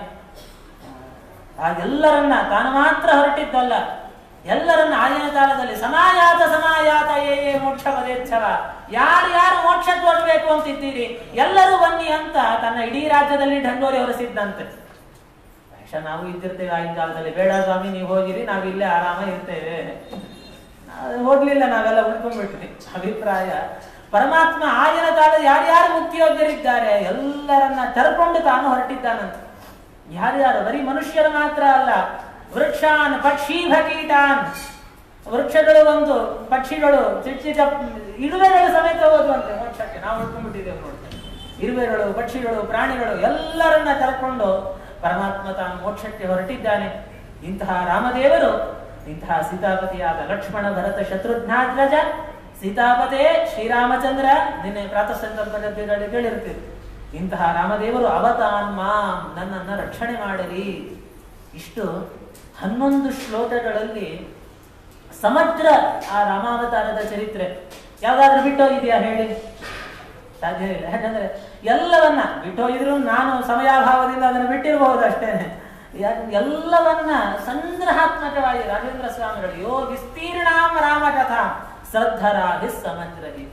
ಹಾಗೆಲ್ಲರನ್ನ ತಾನು ಮಾತ್ರ ಹೊರಟಿದ್ದಲ್ಲ, ಎಲ್ಲರನ್ನ ಆಗಿನ ಕಾಲದಲ್ಲಿ ಸಮಾಯಾತ ಏ ಮೋಕ್ಷ ಪದೇಚ್ಛವ, ಯಾರು ಮೋಕ್ಷಕ್ಕೆ ಹೋಗಬೇಕು ಅಂತಿದ್ದೀರಿ ಎಲ್ಲರೂ ಬನ್ನಿ ಅಂತ ತನ್ನ ಇಡೀ ರಾಜ್ಯದಲ್ಲಿ ಢಂಡೋರಿ ಹೊರಸಿದ್ದಂತೆ. ನಾವು ಇದ್ದಿರ್ತೇವೆ ಆಗಿನ ಕಾಲದಲ್ಲಿ, ಬೇಡ ಸ್ವಾಮಿ ನೀವು ಹೋಗಿರಿ, ನಾವಿಲ್ಲೇ ಆರಾಮ ಇರ್ತೇವೆ. ಹೋಗ್ಲಿಲ್ಲ, ನಾವೆಲ್ಲ ಉಳ್ಕೊಂಡ್ಬಿಟ್ವಿ ಅಭಿಪ್ರಾಯ. ಪರಮಾತ್ಮ ಆಗಿನ ಕಾಲದ ಯಾರ್ಯಾರು ಮುಕ್ತಿಯೋಗ್ಯರಿದ್ದಾರೆ ಎಲ್ಲರನ್ನ ಕರ್ಕೊಂಡು ತಾನು ಹೊರಟಿದ್ದಾನಂತ. ಯಾರ್ಯಾರು ಬರೀ ಮನುಷ್ಯರು ಮಾತ್ರ ಅಲ್ಲ, ವೃಕ್ಷಾನ್ ಪಕ್ಷಿ ಭಕೀಟಾನ್, ವೃಕ್ಷಗಳು ಒಂದು ಪಕ್ಷಿಗಳು ಚಿಕ್ಕ ಇರುವೆಗಳು ಸಮೇತ ಹೋಗುವಂತೆ ಮೋಕ್ಷಕ್ಕೆ. ನಾವು ಉಳ್ಕೊಂಡ್ಬಿಟ್ಟಿದ್ದೇವೆ ನೋಡ್ತೇವೆ. ಇರುವೆಗಳು ಪಕ್ಷಿಗಳು ಪ್ರಾಣಿಗಳು ಎಲ್ಲರನ್ನ ಕರ್ಕೊಂಡು ಪರಮಾತ್ಮ ತಾನು ಮೋಕ್ಷಕ್ಕೆ ಹೊರಟಿದ್ದಾನೆ. ಇಂತಹ ರಾಮದೇವರು ಇಂತಹ ಸೀತಾಪತಿಯಾದ ಲಕ್ಷ್ಮಣ ಭರತ ಶತ್ರುಘ್ನಾಗ್ರಜ ಸೀತಾಪತೆ ಶ್ರೀರಾಮಚಂದ್ರ, ನಿನ್ನೆ ಪ್ರಾತಃ ಸಂಕಲ್ಪದಲ್ಲಿ ಕೇಳಿರ್ತೀವಿ. ಇಂತಹ ರಾಮದೇವರು ಅವತಾನ್ ಮಾಂ, ನನ್ನನ್ನ ರಕ್ಷಣೆ ಮಾಡಲಿ. ಇಷ್ಟು 11 ಶ್ಲೋಕಗಳಲ್ಲಿ ಸಮಗ್ರ ಆ ರಾಮಾವತಾರದ ಚರಿತ್ರೆ. ಯಾವ್ದಾದ್ರೂ ಬಿಟ್ಟೋಗಿದೆಯಾ ಹೇಳಿ? ಸಾಧ್ಯ ಇಲ್ಲ. ಯಾಕಂದ್ರೆ ಎಲ್ಲವನ್ನ ಬಿಟ್ಟೋಗಿದ್ರು ನಾನು ಸಮಯಾಭಾವದಿಂದ ಅದನ್ನು ಬಿಟ್ಟಿರಬಹುದು ಅಷ್ಟೇನೆ. ಎಲ್ಲವನ್ನ ಸಂಗ್ರಹಾತ್ಮಕವಾಗಿ ರಾಘವೇಂದ್ರ ಸ್ವಾಮಿಗಳು ಯೋ ವಿಸ್ತೀರ್ಣಾಂ ರಾಮಕಥಾ ಶ್ರದ್ಧರಾಗಿ ಸಮಗ್ರಹಿ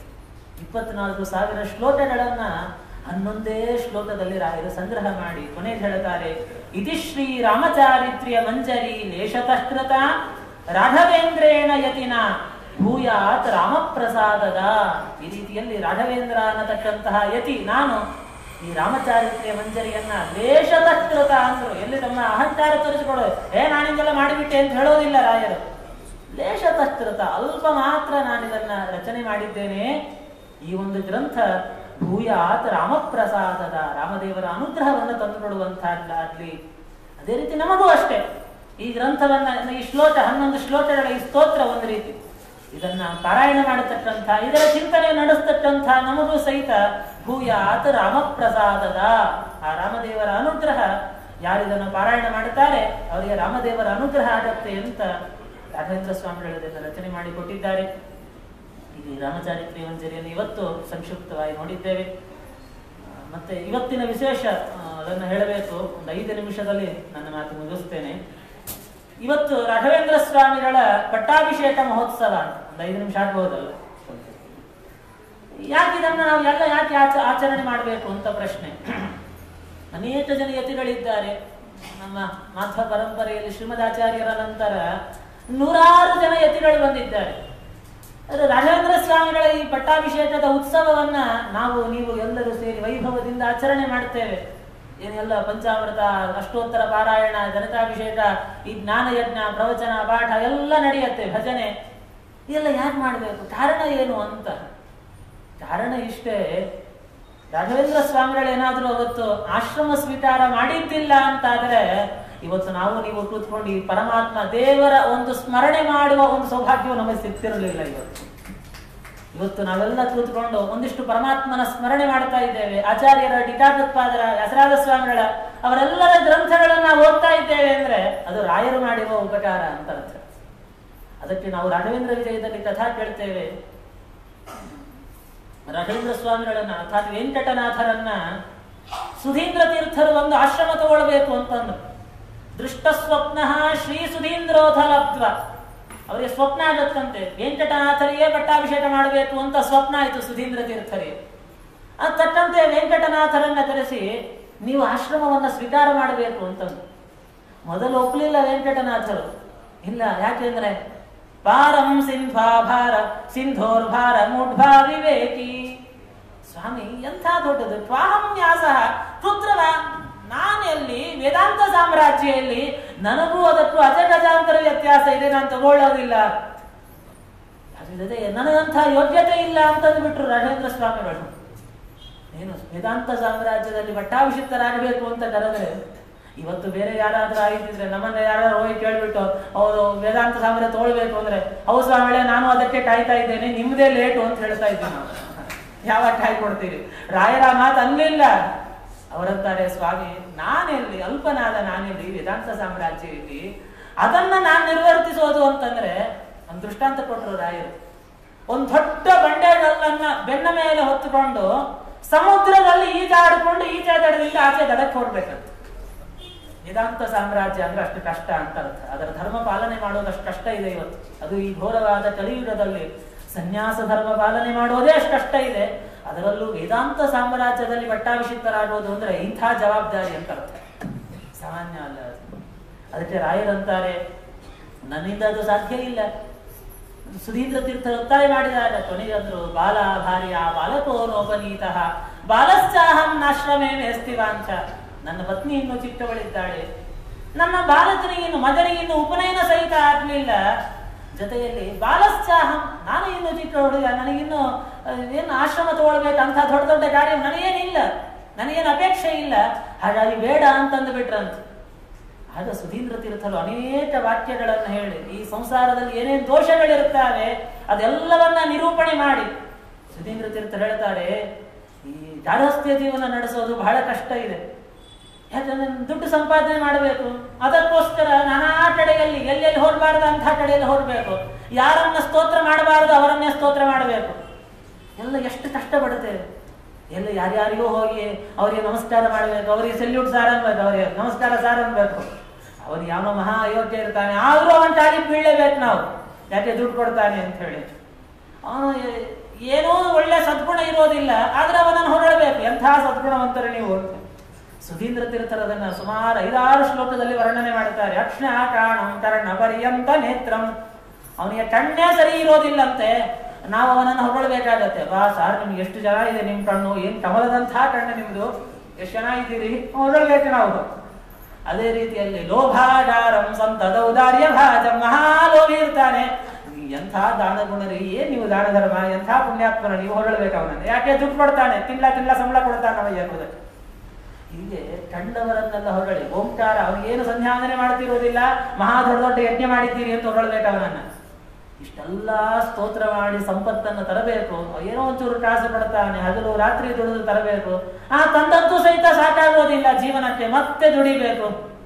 24,000 ಶ್ಲೋಕಗಳನ್ನ 11 ಶ್ಲೋಕದಲ್ಲಿ ರಾಯರು ಸಂಗ್ರಹ ಮಾಡಿ ಕೊನೆಗೆ ಹೇಳ್ತಾರೆ, ಇತಿ ಶ್ರೀ ರಾಮಚಾರಿತ್ರ್ಯ ಮಂಜರಿ ಲೇಷತಃ ಕೃತ ರಾಘವೇಂದ್ರೇಣ ಯತಿನ ಭೂಯಾತ್ ರಾಮಪ್ರಸಾದದ. ಈ ರೀತಿಯಲ್ಲಿ ರಾಘವೇಂದ್ರ ಅನ್ನತಕ್ಕಂತಹ ಯತಿ ನಾನು ಈ ರಾಮಚಾರಿತ್ರ್ಯ ಮಂಜರಿಯನ್ನ ಲೇಷತಃ ಕೃತ ಅಂದ್ರು. ಎಲ್ಲಿ ತಮ್ಮ ಅಹಂಕಾರ ತೋರಿಸಿಕೊಳ್ಳೋದು, ನಾನಿಂದೆಲ್ಲ ಮಾಡಿಬಿಟ್ಟೆ ಅಂತ ಹೇಳೋದಿಲ್ಲ ರಾಯರು. ಲೇಷತಃ ಕೃತ, ಅಲ್ಪ ಮಾತ್ರ ನಾನಿದನ್ನ ರಚನೆ ಮಾಡಿದ್ದೇನೆ. ಈ ಒಂದು ಗ್ರಂಥ ಭೂಯಾತ್ ರಾಮಪ್ರಸಾದದ, ರಾಮದೇವರ ಅನುಗ್ರಹವನ್ನು ತಂದುಕೊಡುವಂತಹದ್ದಾಗ್ಲಿ. ಅದೇ ರೀತಿ ನಮಗೂ ಅಷ್ಟೇ. ಈ ಗ್ರಂಥವನ್ನ, ಈ ಶ್ಲೋಕ 11 ಶ್ಲೋಕಗಳ ಈ ಸ್ತೋತ್ರ ಒಂದು ರೀತಿ, ಇದನ್ನ ಪಾರಾಯಣ ಮಾಡತಕ್ಕಂಥ, ಇದರ ಚಿಂತನೆ ನಡೆಸ್ತಕ್ಕಂಥ ನಮಗೂ ಸಹಿತ ಭೂಯಾತ್ ರಾಮಪ್ರಸಾದದ, ಆ ರಾಮದೇವರ ಅನುಗ್ರಹ ಯಾರಿದನ್ನು ಪಾರಾಯಣ ಮಾಡುತ್ತಾರೆ ಅವರಿಗೆ ರಾಮದೇವರ ಅನುಗ್ರಹ ಆಗತ್ತೆ ಅಂತ ರಾಘವೇಂದ್ರ ಸ್ವಾಮಿಗಳು ಇದನ್ನು ರಚನೆ ಮಾಡಿಕೊಟ್ಟಿದ್ದಾರೆ. ಇದು ರಾಮಚಾರಿತ್ರ್ಯ ಮಂಜರಿಯನ್ನು ಇವತ್ತು ಸಂಕ್ಷಿಪ್ತವಾಗಿ ನೋಡಿದ್ದೇವೆ. ಮತ್ತೆ ಇವತ್ತಿನ ವಿಶೇಷ ಅದನ್ನು ಹೇಳಬೇಕು, ಒಂದು 5 ನಿಮಿಷದಲ್ಲಿ ನನ್ನ ಮಾತು ಮುಗಿಸ್ತೇನೆ. ಇವತ್ತು ರಾಘವೇಂದ್ರ ಸ್ವಾಮಿಗಳ ಪಟ್ಟಾಭಿಷೇಕ ಮಹೋತ್ಸವ ಅಂತ. ಒಂದು 5 ನಿಮಿಷ ಆಗ್ಬಹುದಲ್ಲ? ಯಾಕೆ ಇದನ್ನು ನಾವು ಎಲ್ಲ ಯಾಕೆ ಆಚರಣೆ ಮಾಡಬೇಕು ಅಂತ ಪ್ರಶ್ನೆ. ಅನೇಕ ಜನ ಯತಿಗಳಿದ್ದಾರೆ ನಮ್ಮ ಮಾಧ್ವ ಪರಂಪರೆಯಲ್ಲಿ. ಶ್ರೀಮದಾಚಾರ್ಯರ ನಂತರ 100 ಜನ ಯತಿಗಳು ಬಂದಿದ್ದಾರೆ. ರಾಘವೇಂದ್ರ ಸ್ವಾಮಿಗಳ ಈ ಪಟ್ಟಾಭಿಷೇಕದ ಉತ್ಸವವನ್ನ ನಾವು ನೀವು ಎಲ್ಲರೂ ಸೇರಿ ವೈಭವದಿಂದ ಆಚರಣೆ ಮಾಡ್ತೇವೆ. ಏನೆಲ್ಲ ಪಂಚಾಮೃತ, ಅಷ್ಟೋತ್ತರ ಪಾರಾಯಣ, ಜನತಾಭಿಷೇಕ, ಈ ಜ್ಞಾನಯಜ್ಞ, ಪ್ರವಚನ, ಪಾಠ ಎಲ್ಲ ನಡೆಯುತ್ತೆ, ಭಜನೆ ಇದೆಲ್ಲ ಯಾಕೆ ಮಾಡಬೇಕು? ಕಾರಣ ಏನು ಅಂತ. ಕಾರಣ ಇಷ್ಟೇ, ರಾಘವೇಂದ್ರ ಸ್ವಾಮಿಗಳೇನಾದ್ರೂ ಅವತ್ತು ಆಶ್ರಮ ಸ್ವೀಕಾರ ಮಾಡಿದ್ದಿಲ್ಲ ಅಂತಾದ್ರೆ ಇವತ್ತು ನಾವು ನೀವು ಕೂತ್ಕೊಂಡು ಈ ಪರಮಾತ್ಮ ದೇವರ ಒಂದು ಸ್ಮರಣೆ ಮಾಡುವ ಒಂದು ಸೌಭಾಗ್ಯವು ನಮಗೆ ಸಿಗ್ತಿರಲಿಲ್ಲ. ಇವತ್ತು ನಾವೆಲ್ಲ ಕೂತ್ಕೊಂಡು ಒಂದಿಷ್ಟು ಪರಮಾತ್ಮನ ಸ್ಮರಣೆ ಮಾಡ್ತಾ ಇದ್ದೇವೆ. ಆಚಾರ್ಯರ, ಟೀಕಾಕೃತ್ಪಾದರ, ವ್ಯಾಸರಾಜ ಸ್ವಾಮಿಗಳ ಅವರೆಲ್ಲರ ಗ್ರಂಥಗಳನ್ನ ಓದ್ತಾ ಇದ್ದೇವೆ ಅಂದ್ರೆ ಅದು ರಾಯರು ಮಾಡಿರುವ ಉಪಕಾರ ಅಂತ ಅರ್ಥ. ಅದಕ್ಕೆ ನಾವು ರಾಘವೇಂದ್ರ ವಿಜಯದಲ್ಲಿ ಕಥಾ ಕೇಳ್ತೇವೆ. ರಾಘವೇಂದ್ರ ಸ್ವಾಮಿಗಳನ್ನ ಅರ್ಥಾತ್ ವೆಂಕಟನಾಥರನ್ನ ಸುಧೀಂದ್ರ ತೀರ್ಥರು ಒಂದು ಆಶ್ರಮ ತಗೊಳ್ಬೇಕು ಅಂತಂದ್ರು. ದೃಷ್ಟ ಸ್ವಪ್ನ ಶ್ರೀ ಸುಧೀಂದ್ರೋಥ ಲಬ್ಧ್ವ. ಅವರಿಗೆ ಸ್ವಪ್ನ ಆಗತ್ತಂತೆ, ವೆಂಕಟನಾಥರಿಗೆ ಪಟ್ಟಾಭಿಷೇಕ ಮಾಡಬೇಕು ಅಂತ ಸ್ವಪ್ನ ಆಯಿತು ಸುಧೀಂದ್ರ ತೀರ್ಥರಿಗೆ. ಅದು ತಕ್ಕಂತೆ ವೆಂಕಟನಾಥರನ್ನ ಕರೆಸಿ ನೀವು ಆಶ್ರಮವನ್ನ ಸ್ವೀಕಾರ ಮಾಡಬೇಕು ಅಂತಂದ್ರು. ಮೊದಲು ಒಪ್ಪಲಿಲ್ಲ ವೆಂಕಟನಾಥರು. ಇಲ್ಲ, ಯಾಕೆಂದ್ರೆ ಪಾರಂ ಸಿಂಧ್ವಾಭಾರ ಸಿಂಧೋರ್ಭಾರ ಮೂಢ್ಭಾ ವಿವೇಕಿ. ಸ್ವಾಮಿ ಎಂಥ ದೊಡ್ಡದು, ತ್ವಾಹಂ ವ್ಯಾಸ ಪುತ್ರವ, ನಾನೆಲ್ಲಿ ವೇದಾಂತ ಸಾಮ್ರಾಜ್ಯಲ್ಲಿ ನನಗೂ ಅದಕ್ಕೂ ಅಜಗಜಾಂತರ ವ್ಯತ್ಯಾಸ ಇದೆ, ನಾನು ತಗೊಳ್ಳೋದಿಲ್ಲ, ನನಗಂಥ ಯೋಗ್ಯತೆ ಇಲ್ಲ ಅಂತಂದ್ಬಿಟ್ರು ರಾಘವೇಂದ್ರ ಸ್ವಾಮಿಗಳು. ಏನು ವೇದಾಂತ ಸಾಮ್ರಾಜ್ಯದಲ್ಲಿ ಪಟ್ಟಾಭಿಷಿಕ್ತರಾಗಬೇಕು ಅಂತ ಕರೆದ್ರೆ, ಇವತ್ತು ಬೇರೆ ಯಾರಾದ್ರೂ ಆಗಿದ್ರೆ ನಮ್ಮನ್ನ ಯಾರು ಹೋಗಿ ಕೇಳ್ಬಿಟ್ಟು ಅವರು ವೇದಾಂತ ಸಾಮ್ರಾಜ್ಯ ತಗೊಳ್ಬೇಕು ಅಂದ್ರೆ, ಹೌದು ಸ್ವಾಮಿಗಳೇ ನಾನು ಅದಕ್ಕೆ ಕಾಯ್ತಾ ಇದ್ದೇನೆ, ನಿಮ್ದೇ ಲೇಟು ಅಂತ ಹೇಳ್ತಾ ಇದ್ದೀವಿ ನಾವು. ಯಾವಾಗ ಕಾಯ್ಕೊಡ್ತೀವಿ? ರಾಯರ ಮಾತು ಅನ್ಲಿಲ್ಲ. ಅವರಂತಾರೆ, ಸ್ವಾಮಿ ನಾನೆಲ್ಲಿ ಅಲ್ಪನಾದ, ನಾನೆಲ್ಲಿ ವೇದಾಂತ ಸಾಮ್ರಾಜ್ಯ ಇಲ್ಲಿ ಅದನ್ನ ನಾನು ನಿರ್ವರ್ತಿಸೋದು ಅಂತಂದ್ರೆ ಒಂದು ದೃಷ್ಟಾಂತ ಕೊಟ್ಟರು ರಾಯರು. ಒಂದು ದೊಡ್ಡ ಬಂಡೆಗಳನ್ನ ಬೆನ್ನ ಮೇಲೆ ಹೊತ್ತುಕೊಂಡು ಸಮುದ್ರದಲ್ಲಿ ಈಜಾಡಿಕೊಂಡು ಈಚೆ ದಡದಿಂದ ಆಚೆ ದಡಕ್ಕೆ ಹೋಗ್ಬೇಕಂತ. ವೇದಾಂತ ಸಾಮ್ರಾಜ್ಯ ಅಂದ್ರೆ ಅಷ್ಟು ಕಷ್ಟ ಅಂತ ಅರ್ಥ. ಅದರ ಧರ್ಮ ಪಾಲನೆ ಮಾಡೋದು ಅಷ್ಟು ಕಷ್ಟ ಇದೆ ಇವತ್ತು. ಅದು ಈ ಘೋರವಾದ ಕಲಿಯುಗದಲ್ಲಿ ಸನ್ಯಾಸ ಧರ್ಮ ಪಾಲನೆ ಮಾಡೋದೇ ಅಷ್ಟು ಕಷ್ಟ ಇದೆ. ಅದರಲ್ಲೂ ವೇದಾಂತ ಸಾಮ್ರಾಜ್ಯದಲ್ಲಿ ಪಟ್ಟಾಭಿಷಿಕ್ತರಾಗೋದು ಅಂದ್ರೆ ಇಂಥ ಜವಾಬ್ದಾರಿ ಅಂತ ಅರ್ಥ, ಸಾಮಾನ್ಯ ಅಲ್ಲ. ಅದಕ್ಕೆ ರಾಯರಂತಾರೆ, ನನ್ನಿಂದ ಅದು ಸಾಧ್ಯ ಇಲ್ಲ. ಸುಧೀಂದ್ರ ತೀರ್ಥರು ಒತ್ತಾಯ ಮಾಡಿದಾಗ ಕೊನೆಗಂದ್ರು, ಬಾಲ ಭಾರ್ಯ ಬಾಲಕೋನೋಪನೀತಃ ಬಾಲಶ್ಚಾಹಂ ನಾಶ್ರಮೇ ಮೇಸ್ತಿವಾಂಚ. ನನ್ನ ಪತ್ನಿ ಇನ್ನು ಚಿಕ್ಕವಳಿದ್ದಾಳೆ, ನನ್ನ ಬಾಲಕನಿಗಿನ್ನು ಮಗನಿಗಿನ್ನು ಉಪನಯನ ಸಹಿತ ಆಗ್ಲಿಲ್ಲ, ಜೊತೆಯಲ್ಲಿ ಬಾಲಶ್ಚಾಹಂ ನಾನು ಇನ್ನು ಚಿಕ್ಕ ಹುಡುಗ, ನನಗಿನ್ನು ಏನು ಆಶ್ರಮ ತಗೊಳ್ಬೇಕಂತ ದೊಡ್ಡ ದೊಡ್ಡ ಕಾರ್ಯ ನನಗೇನಿಲ್ಲ, ನನಗೇನು ಅಪೇಕ್ಷೆ ಇಲ್ಲ, ಹಾಗಾಗಿ ಬೇಡ ಅಂತಂದು ಬಿಟ್ರಂತ. ಆಗ ಸುಧೀಂದ್ರ ತೀರ್ಥರು ಅನೇಕ ವಾಕ್ಯಗಳನ್ನು ಹೇಳಿ ಈ ಸಂಸಾರದಲ್ಲಿ ಏನೇನು ದೋಷಗಳಿರುತ್ತವೆ ಅದೆಲ್ಲವನ್ನ ನಿರೂಪಣೆ ಮಾಡಿ ಸುಧೀಂದ್ರ ತೀರ್ಥರು ಹೇಳ್ತಾರೆ, ಈ ಗಾರ್ಹಸ್ಥ್ಯ ಜೀವನ ನಡೆಸೋದು ಬಹಳ ಕಷ್ಟ ಇದೆ. ಯಾಕಂದ್ರೆ ದುಡ್ಡು ಸಂಪಾದನೆ ಮಾಡಬೇಕು, ಅದಕ್ಕೋಸ್ಕರ ನಾನಾ ಕಡೆಯಲ್ಲಿ ಎಲ್ಲೆಲ್ಲಿ ಹೊರಬಾರ್ದು ಅಂಥ ಕಡೆಯಲ್ಲಿ ಹೊರಬೇಕು, ಯಾರನ್ನ ಸ್ತೋತ್ರ ಮಾಡಬಾರದು ಅವರನ್ನೇ ಸ್ತೋತ್ರ ಮಾಡಬೇಕು. ಎಲ್ಲ ಎಷ್ಟು ಕಷ್ಟಪಡುತ್ತೇವೆ. ಎಲ್ಲ ಯಾರ್ಯಾರಿಗೂ ಹೋಗಿ ಅವರಿಗೆ ನಮಸ್ಕಾರ ಮಾಡಬೇಕು, ಅವರಿಗೆ ಸೆಲ್ಯೂಟ್ ಸಾರ್ ಅನ್ಬೇಕು, ಅವರಿಗೆ ನಮಸ್ಕಾರ ಸಾರ್ ಅನ್ಬೇಕು. ಅವನು ಯಾವನೋ ಮಹಾ ಅಯೋಗ್ಯ ಇರ್ತಾನೆ, ಆದ್ರೂ ಅವನ ಕಾಲಿಗೆ ಬೀಳಲೇಬೇಕು ನಾವು, ಯಾಕೆ ದುಡ್ಡು ಕೊಡ್ತಾನೆ ಅಂತ ಹೇಳಿ. ಅವನು ಏನೋ ಒಳ್ಳೆ ಸದ್ಗುಣ ಇರೋದಿಲ್ಲ, ಆದ್ರೆ ಅವನನ್ನು ಹೊರಡಬೇಕು. ಎಂಥ ಸದ್ಗುಣವಂತರು ನೀವು. ಸುಧೀಂದ್ರ ತೀರ್ಥರು ಅದನ್ನ ಸುಮಾರು 5-6 ಶ್ಲೋಕದಲ್ಲಿ ವರ್ಣನೆ ಮಾಡುತ್ತಾರೆ. ಅಕ್ಷಣ ಕಾಣಂ ಕರ್ಣ ಪರ್ಯಂತ ನೇತ್ರಂ. ಅವನಿಗೆ ಕಣ್ಣೇ ಸರಿ ಇರೋದಿಲ್ಲಂತೆ, ನಾವು ಅವನನ್ನು ಹೊರಡಬೇಕಾಗತ್ತೆ. ಬಾ ಸಾರ್, ನಿಮ್ಗೆ ಎಷ್ಟು ಜನ ಇದೆ ನಿಮ್ ಕಣ್ಣು, ಏನ್ ಕಮಲದಂತಹ ಕಣ್ಣು ನಿಮ್ದು, ಎಷ್ಟು ಚೆನ್ನಾಗಿದ್ದೀರಿ, ಹೊರಡಬೇಕು ನಾವು. ಅದೇ ರೀತಿಯಲ್ಲಿ ಲೋಭಾಗಾರಂ ಸಂತದೌದಾರ್ಯ ಭಾಜ. ಮಹಾಲೋಭಿ ಇರ್ತಾನೆ, ಎಂಥ ದಾನ ಗುಣರಿ, ಏನ್ ನೀವು ದಾನ ಧರ್ಮ, ಎಂಥ ಪುಣ್ಯಾತ್ಮನ, ನೀವು ಹೊರಡಬೇಕು ಅವನನ್ನು. ಯಾಕೆ ದುಡ್ಡು ಕೊಡ್ತಾನೆ, ತಿಂಗಳ ಸಂಬಳ ಕೊಡ್ತಾನೆ ಅವ ಎಂಬುದಕ್ಕೆ. ಹೀಗೆ ಕಂಡವರನ್ನೆಲ್ಲ ಹೊರಳಿ ಓಂಕಾರ, ಅವನಿಗೇನು ಸಂಧ್ಯಾವಂದನೆ ಮಾಡ್ತಿರೋದಿಲ್ಲ, ಮಹಾ ದೊಡ್ಡ ದೊಡ್ಡ ಯಜ್ಞ ಮಾಡಿದ್ದೀರಿ ಅಂತ ಹೊರಳ್ಬೇಕು ಅವನನ್ನ. ಇಷ್ಟೆಲ್ಲ ಸ್ತೋತ್ರ ಮಾಡಿ ಸಂಪತ್ತನ್ನು ತರಬೇಕು, ಏನೋ ಒಂಚೂರು ಕಾಸು ಪಡ್ತಾನೆ, ಹಗಲು ರಾತ್ರಿ ದುಡಿದು ತರಬೇಕು. ಆ ತಂದದ್ದು ಸಹಿತ ಸಾಕಾಗೋದಿಲ್ಲ ಜೀವನಕ್ಕೆ, ಮತ್ತೆ ದುಡಿಬೇಕು.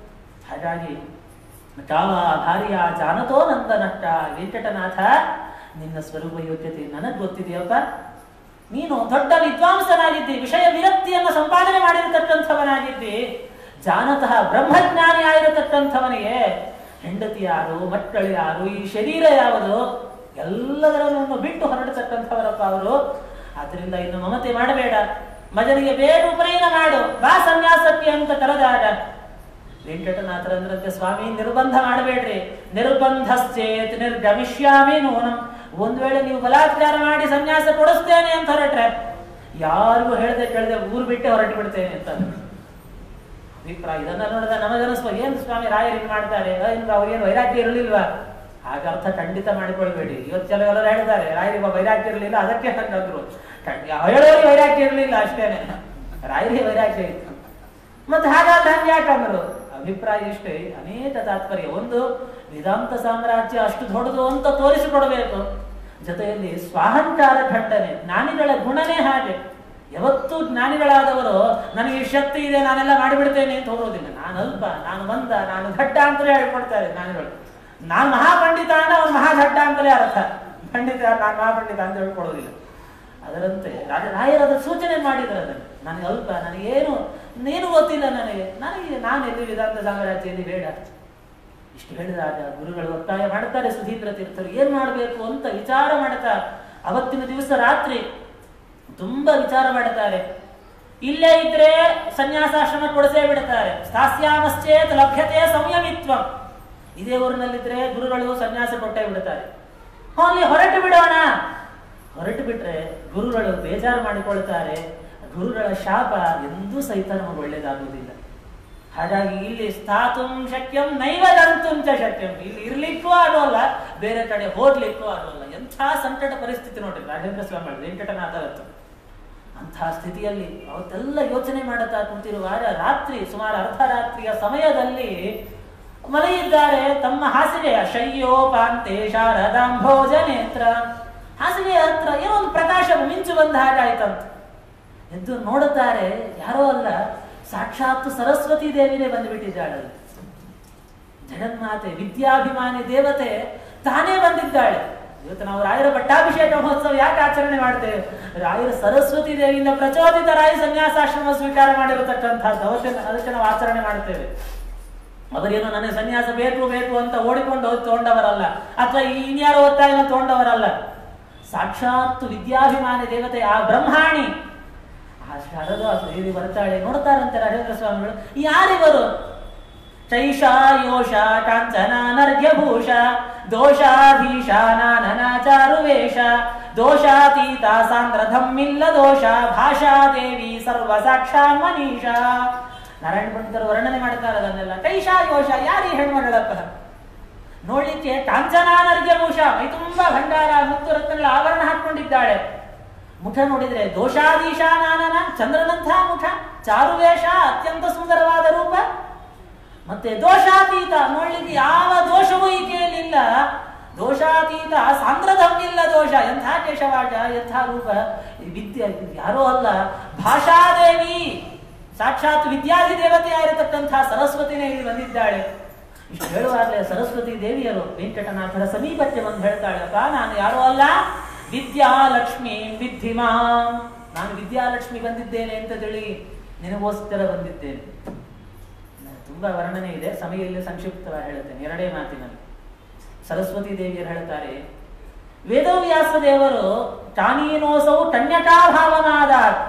ಹಾಗಾಗಿ ಕಾಮ ಭಾರ್ಯ ಜಾನತೋ ನಂದ ನಷ್ಟ. ವೆಂಕಟನಾಥ, ನಿನ್ನ ಸ್ವರೂಪ ಯೋಗ್ಯತೆ ನನಗ್ ಗೊತ್ತಿದೆಯಪ್ಪ. ನೀನು ದೊಡ್ಡ ವಿದ್ವಾಂಸನಾಗಿದ್ದಿ, ವಿಷಯ ವಿರಕ್ತಿಯನ್ನು ಸಂಪಾದನೆ ಮಾಡಿರತಕ್ಕಂಥವನಾಗಿದ್ದಿ. ಜಾನತಃ ಬ್ರಹ್ಮಜ್ಞಾನಿ ಆಗಿರತಕ್ಕಂಥವನಿಗೆ ಹೆಂಡತಿ ಯಾರು, ಮಕ್ಕಳು ಯಾರು, ಈ ಶರೀರ ಯಾವುದು, ಎಲ್ಲದರನ್ನು ಬಿಟ್ಟು ಹೊರಡತಕ್ಕಂಥವರಪ್ಪ ಅವರು. ಆದ್ರಿಂದ ಇನ್ನು ಮಮತೆ ಮಾಡಬೇಡ, ಮಗನಿಗೆ ಬೇಗ ಉಪನಯನ ಮಾಡು, ಬಾ ಸನ್ಯಾಸಕ್ಕೆ ಅಂತ ಕರೆದಾಗ ವೆಂಕಟನಾಥರಂದ್ರಂತೆ, ಸ್ವಾಮಿ ನಿರ್ಬಂಧ ಮಾಡಬೇಡ್ರಿ, ನಿರ್ಬಂಧಶ್ಚೇತ್ ನಿರ್ಗಮಿಷ್ಯಾಮಿ ನೂನಂ. ಒಂದ್ ವೇಳೆ ನೀವು ಬಲಾತ್ಕಾರ ಮಾಡಿ ಸನ್ಯಾಸ ಕೊಡಿಸ್ತೇನೆ ಅಂತ ಹೊರಟ್ರೆ ಯಾರಿಗೂ ಹೇಳ್ದೆ ಕೇಳದೆ ಊರು ಬಿಟ್ಟೆ ಹೊರಟು ಬಿಡ್ತೇನೆ ಅಂತ. ಅಭಿಪ್ರಾಯ. ಇದನ್ನ ನೋಡಿದ ನಮಗನಿಸ್ವ ಏನು ಸ್ವಾಮಿ ರಾಯರು ಹಿಂಗ್ ಮಾಡ್ತಾರೆ, ಅವ್ರಿಗೇನು ವೈರಾಗ್ಯ ಇರಲಿಲ್ವಾ? ಹಾಗರ್ಥ ಖಂಡಿತ ಮಾಡಿಕೊಳ್ಬೇಡಿ. ಇವತ್ತು ಕೆಲವೆಲ್ಲರೂ ಹೇಳ್ತಾರೆ ರಾಯರಿಗೆ ವೈರಾಗ್ಯ ಇರಲಿಲ್ಲ ಅದಕ್ಕೆ ಹಂಗಂದ್ರು. ಹೇಳೋರಿಗೆ ವೈರಾಗ್ಯ ಇರಲಿಲ್ಲ ಅಷ್ಟೇನೆ, ರಾಯರಿಗೆ ವೈರಾಗ್ಯ ಇತ್ತು. ಮತ್ತೆ ಹಾಗಾದ್ರೆ ಹಂಗೆ ಯಾಕಂದ್ರು? ಅಭಿಪ್ರಾಯ ಇಷ್ಟೇ, ಅನೇಕ ತಾತ್ಪರ್ಯ. ಒಂದು, ವೇದಾಂತ ಸಾಮ್ರಾಜ್ಯ ಅಷ್ಟು ದೊಡ್ಡದು ಅಂತ ತೋರಿಸಿಕೊಡಬೇಕು. ಜೊತೆಯಲ್ಲಿ ಸ್ವಾಹಂಕಾರ ಖಂಡನೆ. ಜ್ಞಾನಿಗಳ ಗುಣನೇ ಹಾಗೆ. ಯಾವತ್ತೂ ಜ್ಞಾನಿಗಳಾದವರು ನನಗೆ ಈ ಶಕ್ತಿ ಇದೆ ನಾನೆಲ್ಲ ಮಾಡಿಬಿಡ್ತೇನೆ ಅಂತ ಹೋಗೋದಿಲ್ಲ. ನಾನು ಅಲ್ಪ, ನಾನು ಮಂದ, ನಾನು ಘಟ್ಟ ಅಂತಲೇ ಹೇಳ್ಕೊಡ್ತಾರೆ ಜ್ಞಾನಿಗಳು. ನಾನು ಮಹಾಪಂಡಿತ ಅಂದ್ರೆ ಅವನು ಮಹಾಘಟ್ಟ ಅಂತಲೇ ಅರ್ಥ. ಪಂಡಿತ ನಾನು ಮಹಾಪಂಡಿತ ಅಂತ ಹೇಳ್ಕೊಡೋದಿಲ್ಲ. ಅದರಂತೆ ರಾಯರಾದ ಸೂಚನೆ ಮಾಡಿದ್ರು ಅದನ್ನು. ನನಗೆ ಅಲ್ಪ, ನನಗೇನು ನೀನು ಗೊತ್ತಿಲ್ಲ, ನಾನು ಎಲ್ಲಿ ವೇದಾಂತ ಸಾಮ್ರಾಜ್ಯದಲ್ಲಿ ಬೇಡ. ಇಷ್ಟು ಹೇಳಿದಾಗ ಗುರುಗಳು ಒತ್ತಾಯ ಮಾಡ್ತಾರೆ. ಸುಧೀಂದ್ರ ತೀರ್ಥರು ಏನ್ ಮಾಡಬೇಕು ಅಂತ ವಿಚಾರ ಮಾಡ್ತಾ ಅವತ್ತಿನ ದಿವಸ ರಾತ್ರಿ ತುಂಬಾ ವಿಚಾರ ಮಾಡುತ್ತಾರೆ. ಇಲ್ಲೇ ಇದ್ರೆ ಸನ್ಯಾಸಾಶ್ರಮ ಕೊಡಿಸೇ ಬಿಡುತ್ತಾರೆ. ಸ್ಥಾಸ್ಯಾಮಶ್ಚೇತ್ ಲಭ್ಯತೆ ಸಂಯಮಿತ್ವ. ಇದೇ ಊರಿನಲ್ಲಿದ್ರೆ ಗುರುಗಳು ಸನ್ಯಾಸ ಕೊಟ್ಟೇ ಬಿಡುತ್ತಾರೆ. ಅಲ್ಲಿ ಹೊರಟು ಬಿಡೋಣ. ಹೊರಟು ಬಿಟ್ರೆ ಗುರುಗಳು ಬೇಜಾರು ಮಾಡಿಕೊಳ್ತಾರೆ. ಗುರುಗಳ ಶಾಪ ಎಂದೂ ಸಹಿತ ನಮಗೆ ಒಳ್ಳೇದಾಗುವುದಿಲ್ಲ. ಹಾಗಾಗಿ ಇಲ್ಲಿ ಸ್ಥಾತುಂ ಶಕ್ಯಂ ನೈವ ಗಂತುಂ ಚ ಶಕ್ಯಂ. ಇಲ್ಲಿ ಇರ್ಲಿಕ್ಕೂ ಆಗೋಲ್ಲ, ಬೇರೆ ಕಡೆ ಹೋಗ್ಲಿಕ್ಕೂ ಆಗೋಲ್ಲ. ಎಂಥ ಸಂಕಟ ಪರಿಸ್ಥಿತಿ ನೋಡ್ರಿ ರಾಜೇಂದ್ರ ಸ್ವಾಮಿ ವೆಂಕಟನಾಥ ಅಂಥ ಸ್ಥಿತಿಯಲ್ಲಿ ಅವತ್ತೆಲ್ಲ ಯೋಚನೆ ಮಾಡುತ್ತಾ ಕುಂತಿರುವಾಗ ರಾತ್ರಿ ಸುಮಾರು ಅರ್ಧರಾತ್ರಿಯ ಸಮಯದಲ್ಲಿ ಮಲಗಿದ್ದಾರೆ. ತಮ್ಮ ಹಾಸಿಗೆಯ ಶಯ್ಯೋಪಾಂತೆ ಶಾರದಾಂಭೋಜ ನೇತ್ರ, ಹಾಸಿಗೆಯ ಹತ್ರ ಏನೋ ಒಂದು ಪ್ರಕಾಶ ಮಿಂಚು ಬಂದ ಹಾಗಾಯ್ತಂತ. ಎದ್ದು ನೋಡುತ್ತಾರೆ, ಯಾರೋ ಅಲ್ಲ, ಸಾಕ್ಷಾತ್ ಸರಸ್ವತಿ ದೇವಿನೇ ಬಂದುಬಿಟ್ಟಿದ್ದಾಳೆ. ಜಗನ್ಮಾತೆ ವಿದ್ಯಾಭಿಮಾನಿ ದೇವತೆ ತಾನೇ ಬಂದಿದ್ದಾಳೆ. ಇವತ್ತು ನಾವು ರಾಯರ ಪಟ್ಟಾಭಿಷೇಕ ಮಹೋತ್ಸವ ಯಾಕೆ ಆಚರಣೆ ಮಾಡ್ತೇವೆ? ರಾಯರ ಸರಸ್ವತಿ ದೇವಿಯಿಂದ ಪ್ರಚೋದಿತರಾಗಿ ಸನ್ಯಾಸಾಶ್ರಮ ಸ್ವೀಕಾರ ಮಾಡಿರತಕ್ಕಂಥದ್ದು. ಅದಕ್ಕೆ ನಾವು ಆಚರಣೆ ಮಾಡ್ತೇವೆ. ಅವರೇನು ನನಗೆ ಸನ್ಯಾಸ ಬೇಕು ಬೇಕು ಅಂತ ಓಡಿಕೊಂಡು ಹೋಗಿ ತಗೊಂಡವರಲ್ಲ, ಅಥವಾ ಇನ್ಯಾರೋ ಒತ್ತಾಯ ತಗೊಂಡವರಲ್ಲ. ಸಾಕ್ಷಾತ್ ವಿದ್ಯಾಭಿಮಾನಿ ದೇವತೆ ಆ ಬ್ರಹ್ಮಾಣಿ ಆ ಶಾರದಾ ದೇವಿ ಬರ್ತಾಳೆ. ನೋಡ್ತಾರಂತೆ ರಾಜೇಂದ್ರ ಸ್ವಾಮಿಗಳು, ಯಾರಿವರು? ಚೈಷಾ ಯೋಷ ಕಾಂಚನ ನರ್ಘ್ಯಭೂಷ ದೋಷಾಧೀಶ ನಾನನಾಚಾರುವೇಷ ದೋಷಾತೀತ ಸಾಂದ್ರಧಮ್ಮಿಲ್ಲ ದೋಷ ಭಾಷಾ ದೇವಿ ಸರ್ವ ಸಾಕ್ಷಾ ಮನೀಷಾ. ನಾರಾಯಣ ಪಂಡಿತರು ವರ್ಣನೆ ಮಾಡ್ತಾರೆ ಅದನ್ನೆಲ್ಲ. ಕೈಷಾ ಯೋಷ, ಯಾರಿ ಹೆಣ್ಮಗಳಪ್ಪ? ನೋಡ್ಲಿಕ್ಕೆ ಕಾಂಚನಾನರ್ಘ್ಯಭೂಷ, ಮೈ ತುಂಬಾ ಭಂಡಾರ ಮುತ್ತು ರತ್ನಗಳ ಆವರಣ ಹಾಕೊಂಡಿದ್ದಾಳೆ. ಮುಖ ನೋಡಿದ್ರೆ ದೋಷಾಧೀಶಾನನ, ಚಂದ್ರನಂಥ ಮುಖ, ಚಾರುವೇಷ, ಅತ್ಯಂತ ಸುಂದರವಾದ ರೂಪ. ಮತ್ತೆ ದೋಷಾತೀತ, ನೋಡ್ಲಿಕ್ಕೆ ಯಾವ ದೋಷವೂ ಈಕೆಯಲ್ಲಿಲ್ಲ. ದೋಷಾತೀತ ಸಾಂದ್ರಧಮ್ಮಿಲ್ಲ ದೋಷ, ಎಂಥ ಕೇಶವಾಟ, ಎಂಥ ರೂಪ. ವಿದ್ಯೆ ಯಾರೋ ಅಲ್ಲ, ಭಾಷಾದೇವಿ, ಸಾಕ್ಷಾತ್ ವಿದ್ಯಾಧಿ ದೇವತೆಯಾಗಿರತಕ್ಕಂಥ ಸರಸ್ವತಿನೇ ಇಲ್ಲಿ ಬಂದಿದ್ದಾಳೆ. ಇಷ್ಟು ಹೇಳುವಾಗಲೇ ಸರಸ್ವತಿ ದೇವಿಯರು ವೆಂಕಟನಾಥರ ಸಮೀಪಕ್ಕೆ ಬಂದು ಹೇಳ್ತಾಳಪ್ಪ, ನಾನು ಯಾರೋ ಅಲ್ಲ, ವಿದ್ಯಾಲಕ್ಷ್ಮಿ ವಿದ್ಧಿಮಾ. ನಾನು ವಿದ್ಯಾಲಕ್ಷ್ಮಿ ಬಂದಿದ್ದೇನೆ ಅಂತ ತಿಳಿ, ನಿನಗೋಸ್ಕರ ಬಂದಿದ್ದೇನೆ. ತುಂಬಾ ವರ್ಣನೆ ಇದೆ, ಸಮಯ ಇಲ್ಲಿ ಸಂಕ್ಷಿಪ್ತವಾಗಿ ಹೇಳುತ್ತೇನೆ ಎರಡೇ ಮಾತಿನಲ್ಲಿ. ಸರಸ್ವತಿ ದೇವಿಯರು ಹೇಳ್ತಾರೆ, ವೇದವ್ಯಾಸ ದೇವರು ಚಾನೀನೋಸೌ ಕನ್ಯಕಾಭಾವನಾದ,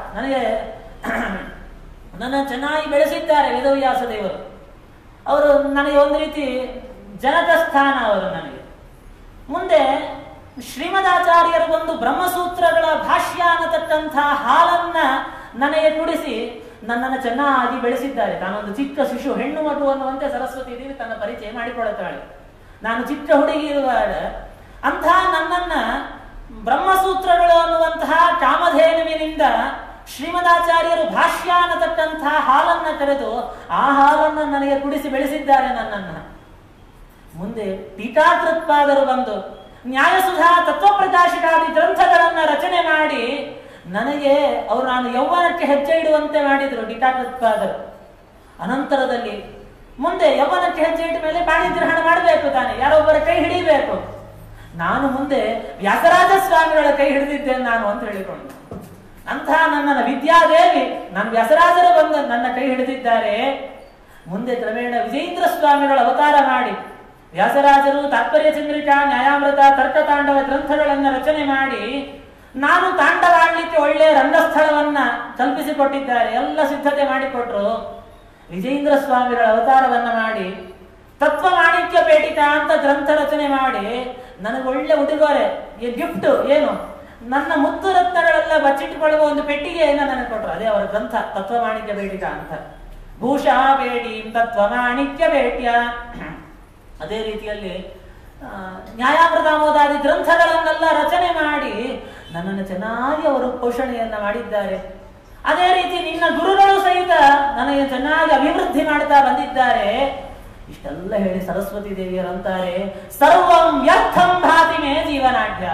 ನನ್ನ ಚೆನ್ನಾಗಿ ಬೆಳೆಸಿದ್ದಾರೆ ವೇದವ್ಯಾಸ ದೇವರು. ಅವರು ನನಗೆ ಒಂದು ರೀತಿ ಜನಕ ಸ್ಥಾನ. ಅವರು ನನಗೆ ಮುಂದೆ ಶ್ರೀಮದಾಚಾರ್ಯರು ಬಂದು ಬ್ರಹ್ಮಸೂತ್ರಗಳ ಭಾಷ್ಯ ಅನ್ನತಕ್ಕಂಥ ಹಾಲನ್ನ ನನಗೆ ಕುಡಿಸಿ ನನ್ನನ್ನು ಚೆನ್ನಾಗಿ ಬೆಳೆಸಿದ್ದಾರೆ. ನಾನೊಂದು ಚಿಕ್ಕ ಶಿಶು, ಹೆಣ್ಣು ಮಗು ಅನ್ನುವಂತೆ ಸರಸ್ವತಿ ದೇವಿ ತನ್ನ ಪರಿಚಯ ಮಾಡಿಕೊಳ್ಳುತ್ತಾಳೆ. ನಾನು ಚಿಕ್ಕ ಹುಡುಗಿ ಇರುವಾಗ ಅಂಥ ನನ್ನನ್ನ ಬ್ರಹ್ಮಸೂತ್ರಗಳು ಅನ್ನುವಂತಹ ಕಾಮಧೇನುವಿನಿಂದ ಶ್ರೀಮದಾಚಾರ್ಯರು ಭಾಷ್ಯ ಅನ್ನತಕ್ಕಂಥ ಹಾಲನ್ನ ಕರೆದು ಆ ಹಾಲನ್ನ ನನಗೆ ಕುಡಿಸಿ ಬೆಳೆಸಿದ್ದಾರೆ ನನ್ನನ್ನ. ಮುಂದೆ ಟೀಕಾಕೃತ್ಪಾದರು ಬಂದು ನ್ಯಾಯಸುಧಾ ತತ್ವಪ್ರಕಾಶಿಕಾದಿ ಗ್ರಂಥಗಳನ್ನ ರಚನೆ ಮಾಡಿ ನನಗೆ ನಾನು ಯೌವನಕ್ಕೆ ಹೆಜ್ಜೆ ಇಡುವಂತೆ ಮಾಡಿದ್ರು ಟೀಕಾಕೃತ್ಪಾದರು. ಅನಂತರದಲ್ಲಿ ಮುಂದೆ ಯೌವನಕ್ಕೆ ಹೆಜ್ಜೆ ಇಟ್ಟ ಮೇಲೆ ಪಾಣಿಗ್ರಹಣ ಮಾಡಬೇಕು ತಾನೆ, ಯಾರೊಬ್ಬರ ಕೈ ಹಿಡಿಬೇಕು. ನಾನು ಮುಂದೆ ವ್ಯಾಸರಾಜ ಸ್ವಾಮಿಗಳ ಕೈ ಹಿಡಿದಿದ್ದೇನೆ ನಾನು ಅಂತ ಹೇಳಿಕೊಂಡು, ಅಂಥ ನನ್ನ ವಿದ್ಯಾದೇವಿ ನಾನು ವ್ಯಾಸರಾಜರು ಬಂದು ನನ್ನ ಕೈ ಹಿಡಿದಿದ್ದಾರೆ. ಮುಂದೆ ಕ್ರಮೇಣ ವಿಜೇಂದ್ರ ಸ್ವಾಮಿಗಳ ಅವತಾರ ಮಾಡಿ ವ್ಯಾಸರಾಜರು ತಾತ್ಪರ್ಯ ಚಂದ್ರಿಕಾ, ನ್ಯಾಯಾಮೃತ, ತರ್ಕತಾಂಡವ ಗ್ರಂಥಗಳನ್ನು ರಚನೆ ಮಾಡಿ ನಾನು ತಾಂಡವಾಡಲಿಕ್ಕೆ ಒಳ್ಳೆಯ ರಂಗಸ್ಥಳವನ್ನ ಕಲ್ಪಿಸಿಕೊಟ್ಟಿದ್ದಾರೆ. ಎಲ್ಲ ಸಿದ್ಧತೆ ಮಾಡಿಕೊಟ್ರು. ವಿಜೇಂದ್ರ ಸ್ವಾಮಿಗಳ ಅವತಾರವನ್ನ ಮಾಡಿ ತತ್ವ ಮಾಣಿಕ್ಯ ಪೇಟಿಕ ಅಂತ ಗ್ರಂಥ ರಚನೆ ಮಾಡಿ ನನಗೊಳ್ಳೆ ಉಡುಗೊರೆ, ಗಿಫ್ಟ್ ಏನು, ನನ್ನ ಮುತ್ತು ರತ್ನಗಳೆಲ್ಲ ಬಚ್ಚಿಟ್ಟುಕೊಳ್ಳುವ ಒಂದು ಪೆಟ್ಟಿಗೆಯನ್ನು ನನಗೆ ಕೊಟ್ಟರು. ಅದೇ ಅವರ ಗ್ರಂಥ ತತ್ವ ಮಾಣಿಕ್ಯ ಪೇಟಿಕ ಅಂತ. ಭೂಷಾ ಬೇಡೀಂ ತತ್ವಮಾಣಿಕ್ಯ ಭೇಟ್ಯ. ಅದೇ ರೀತಿಯಲ್ಲಿ ನ್ಯಾಯಾಮೃತಾಮೋದಾದಿ ಗ್ರಂಥಗಳನ್ನೆಲ್ಲ ರಚನೆ ಮಾಡಿ ನನ್ನನ್ನು ಚೆನ್ನಾಗಿ ಅವರು ಪೋಷಣೆಯನ್ನ ಮಾಡಿದ್ದಾರೆ. ಅದೇ ರೀತಿ ನಿನ್ನ ಗುರುಗಳು ಸಹಿತ ನನಗೆ ಚೆನ್ನಾಗಿ ಅಭಿವೃದ್ಧಿ ಮಾಡ್ತಾ ಬಂದಿದ್ದಾರೆ. ಇಷ್ಟೆಲ್ಲ ಹೇಳಿ ಸರಸ್ವತಿ ದೇವಿಯರಂತಾರೆ, ಸರ್ವಂ ವ್ಯರ್ಥಂ ಭಾತಿ ಮೇ ಜೀವನಾಢ್ಯ.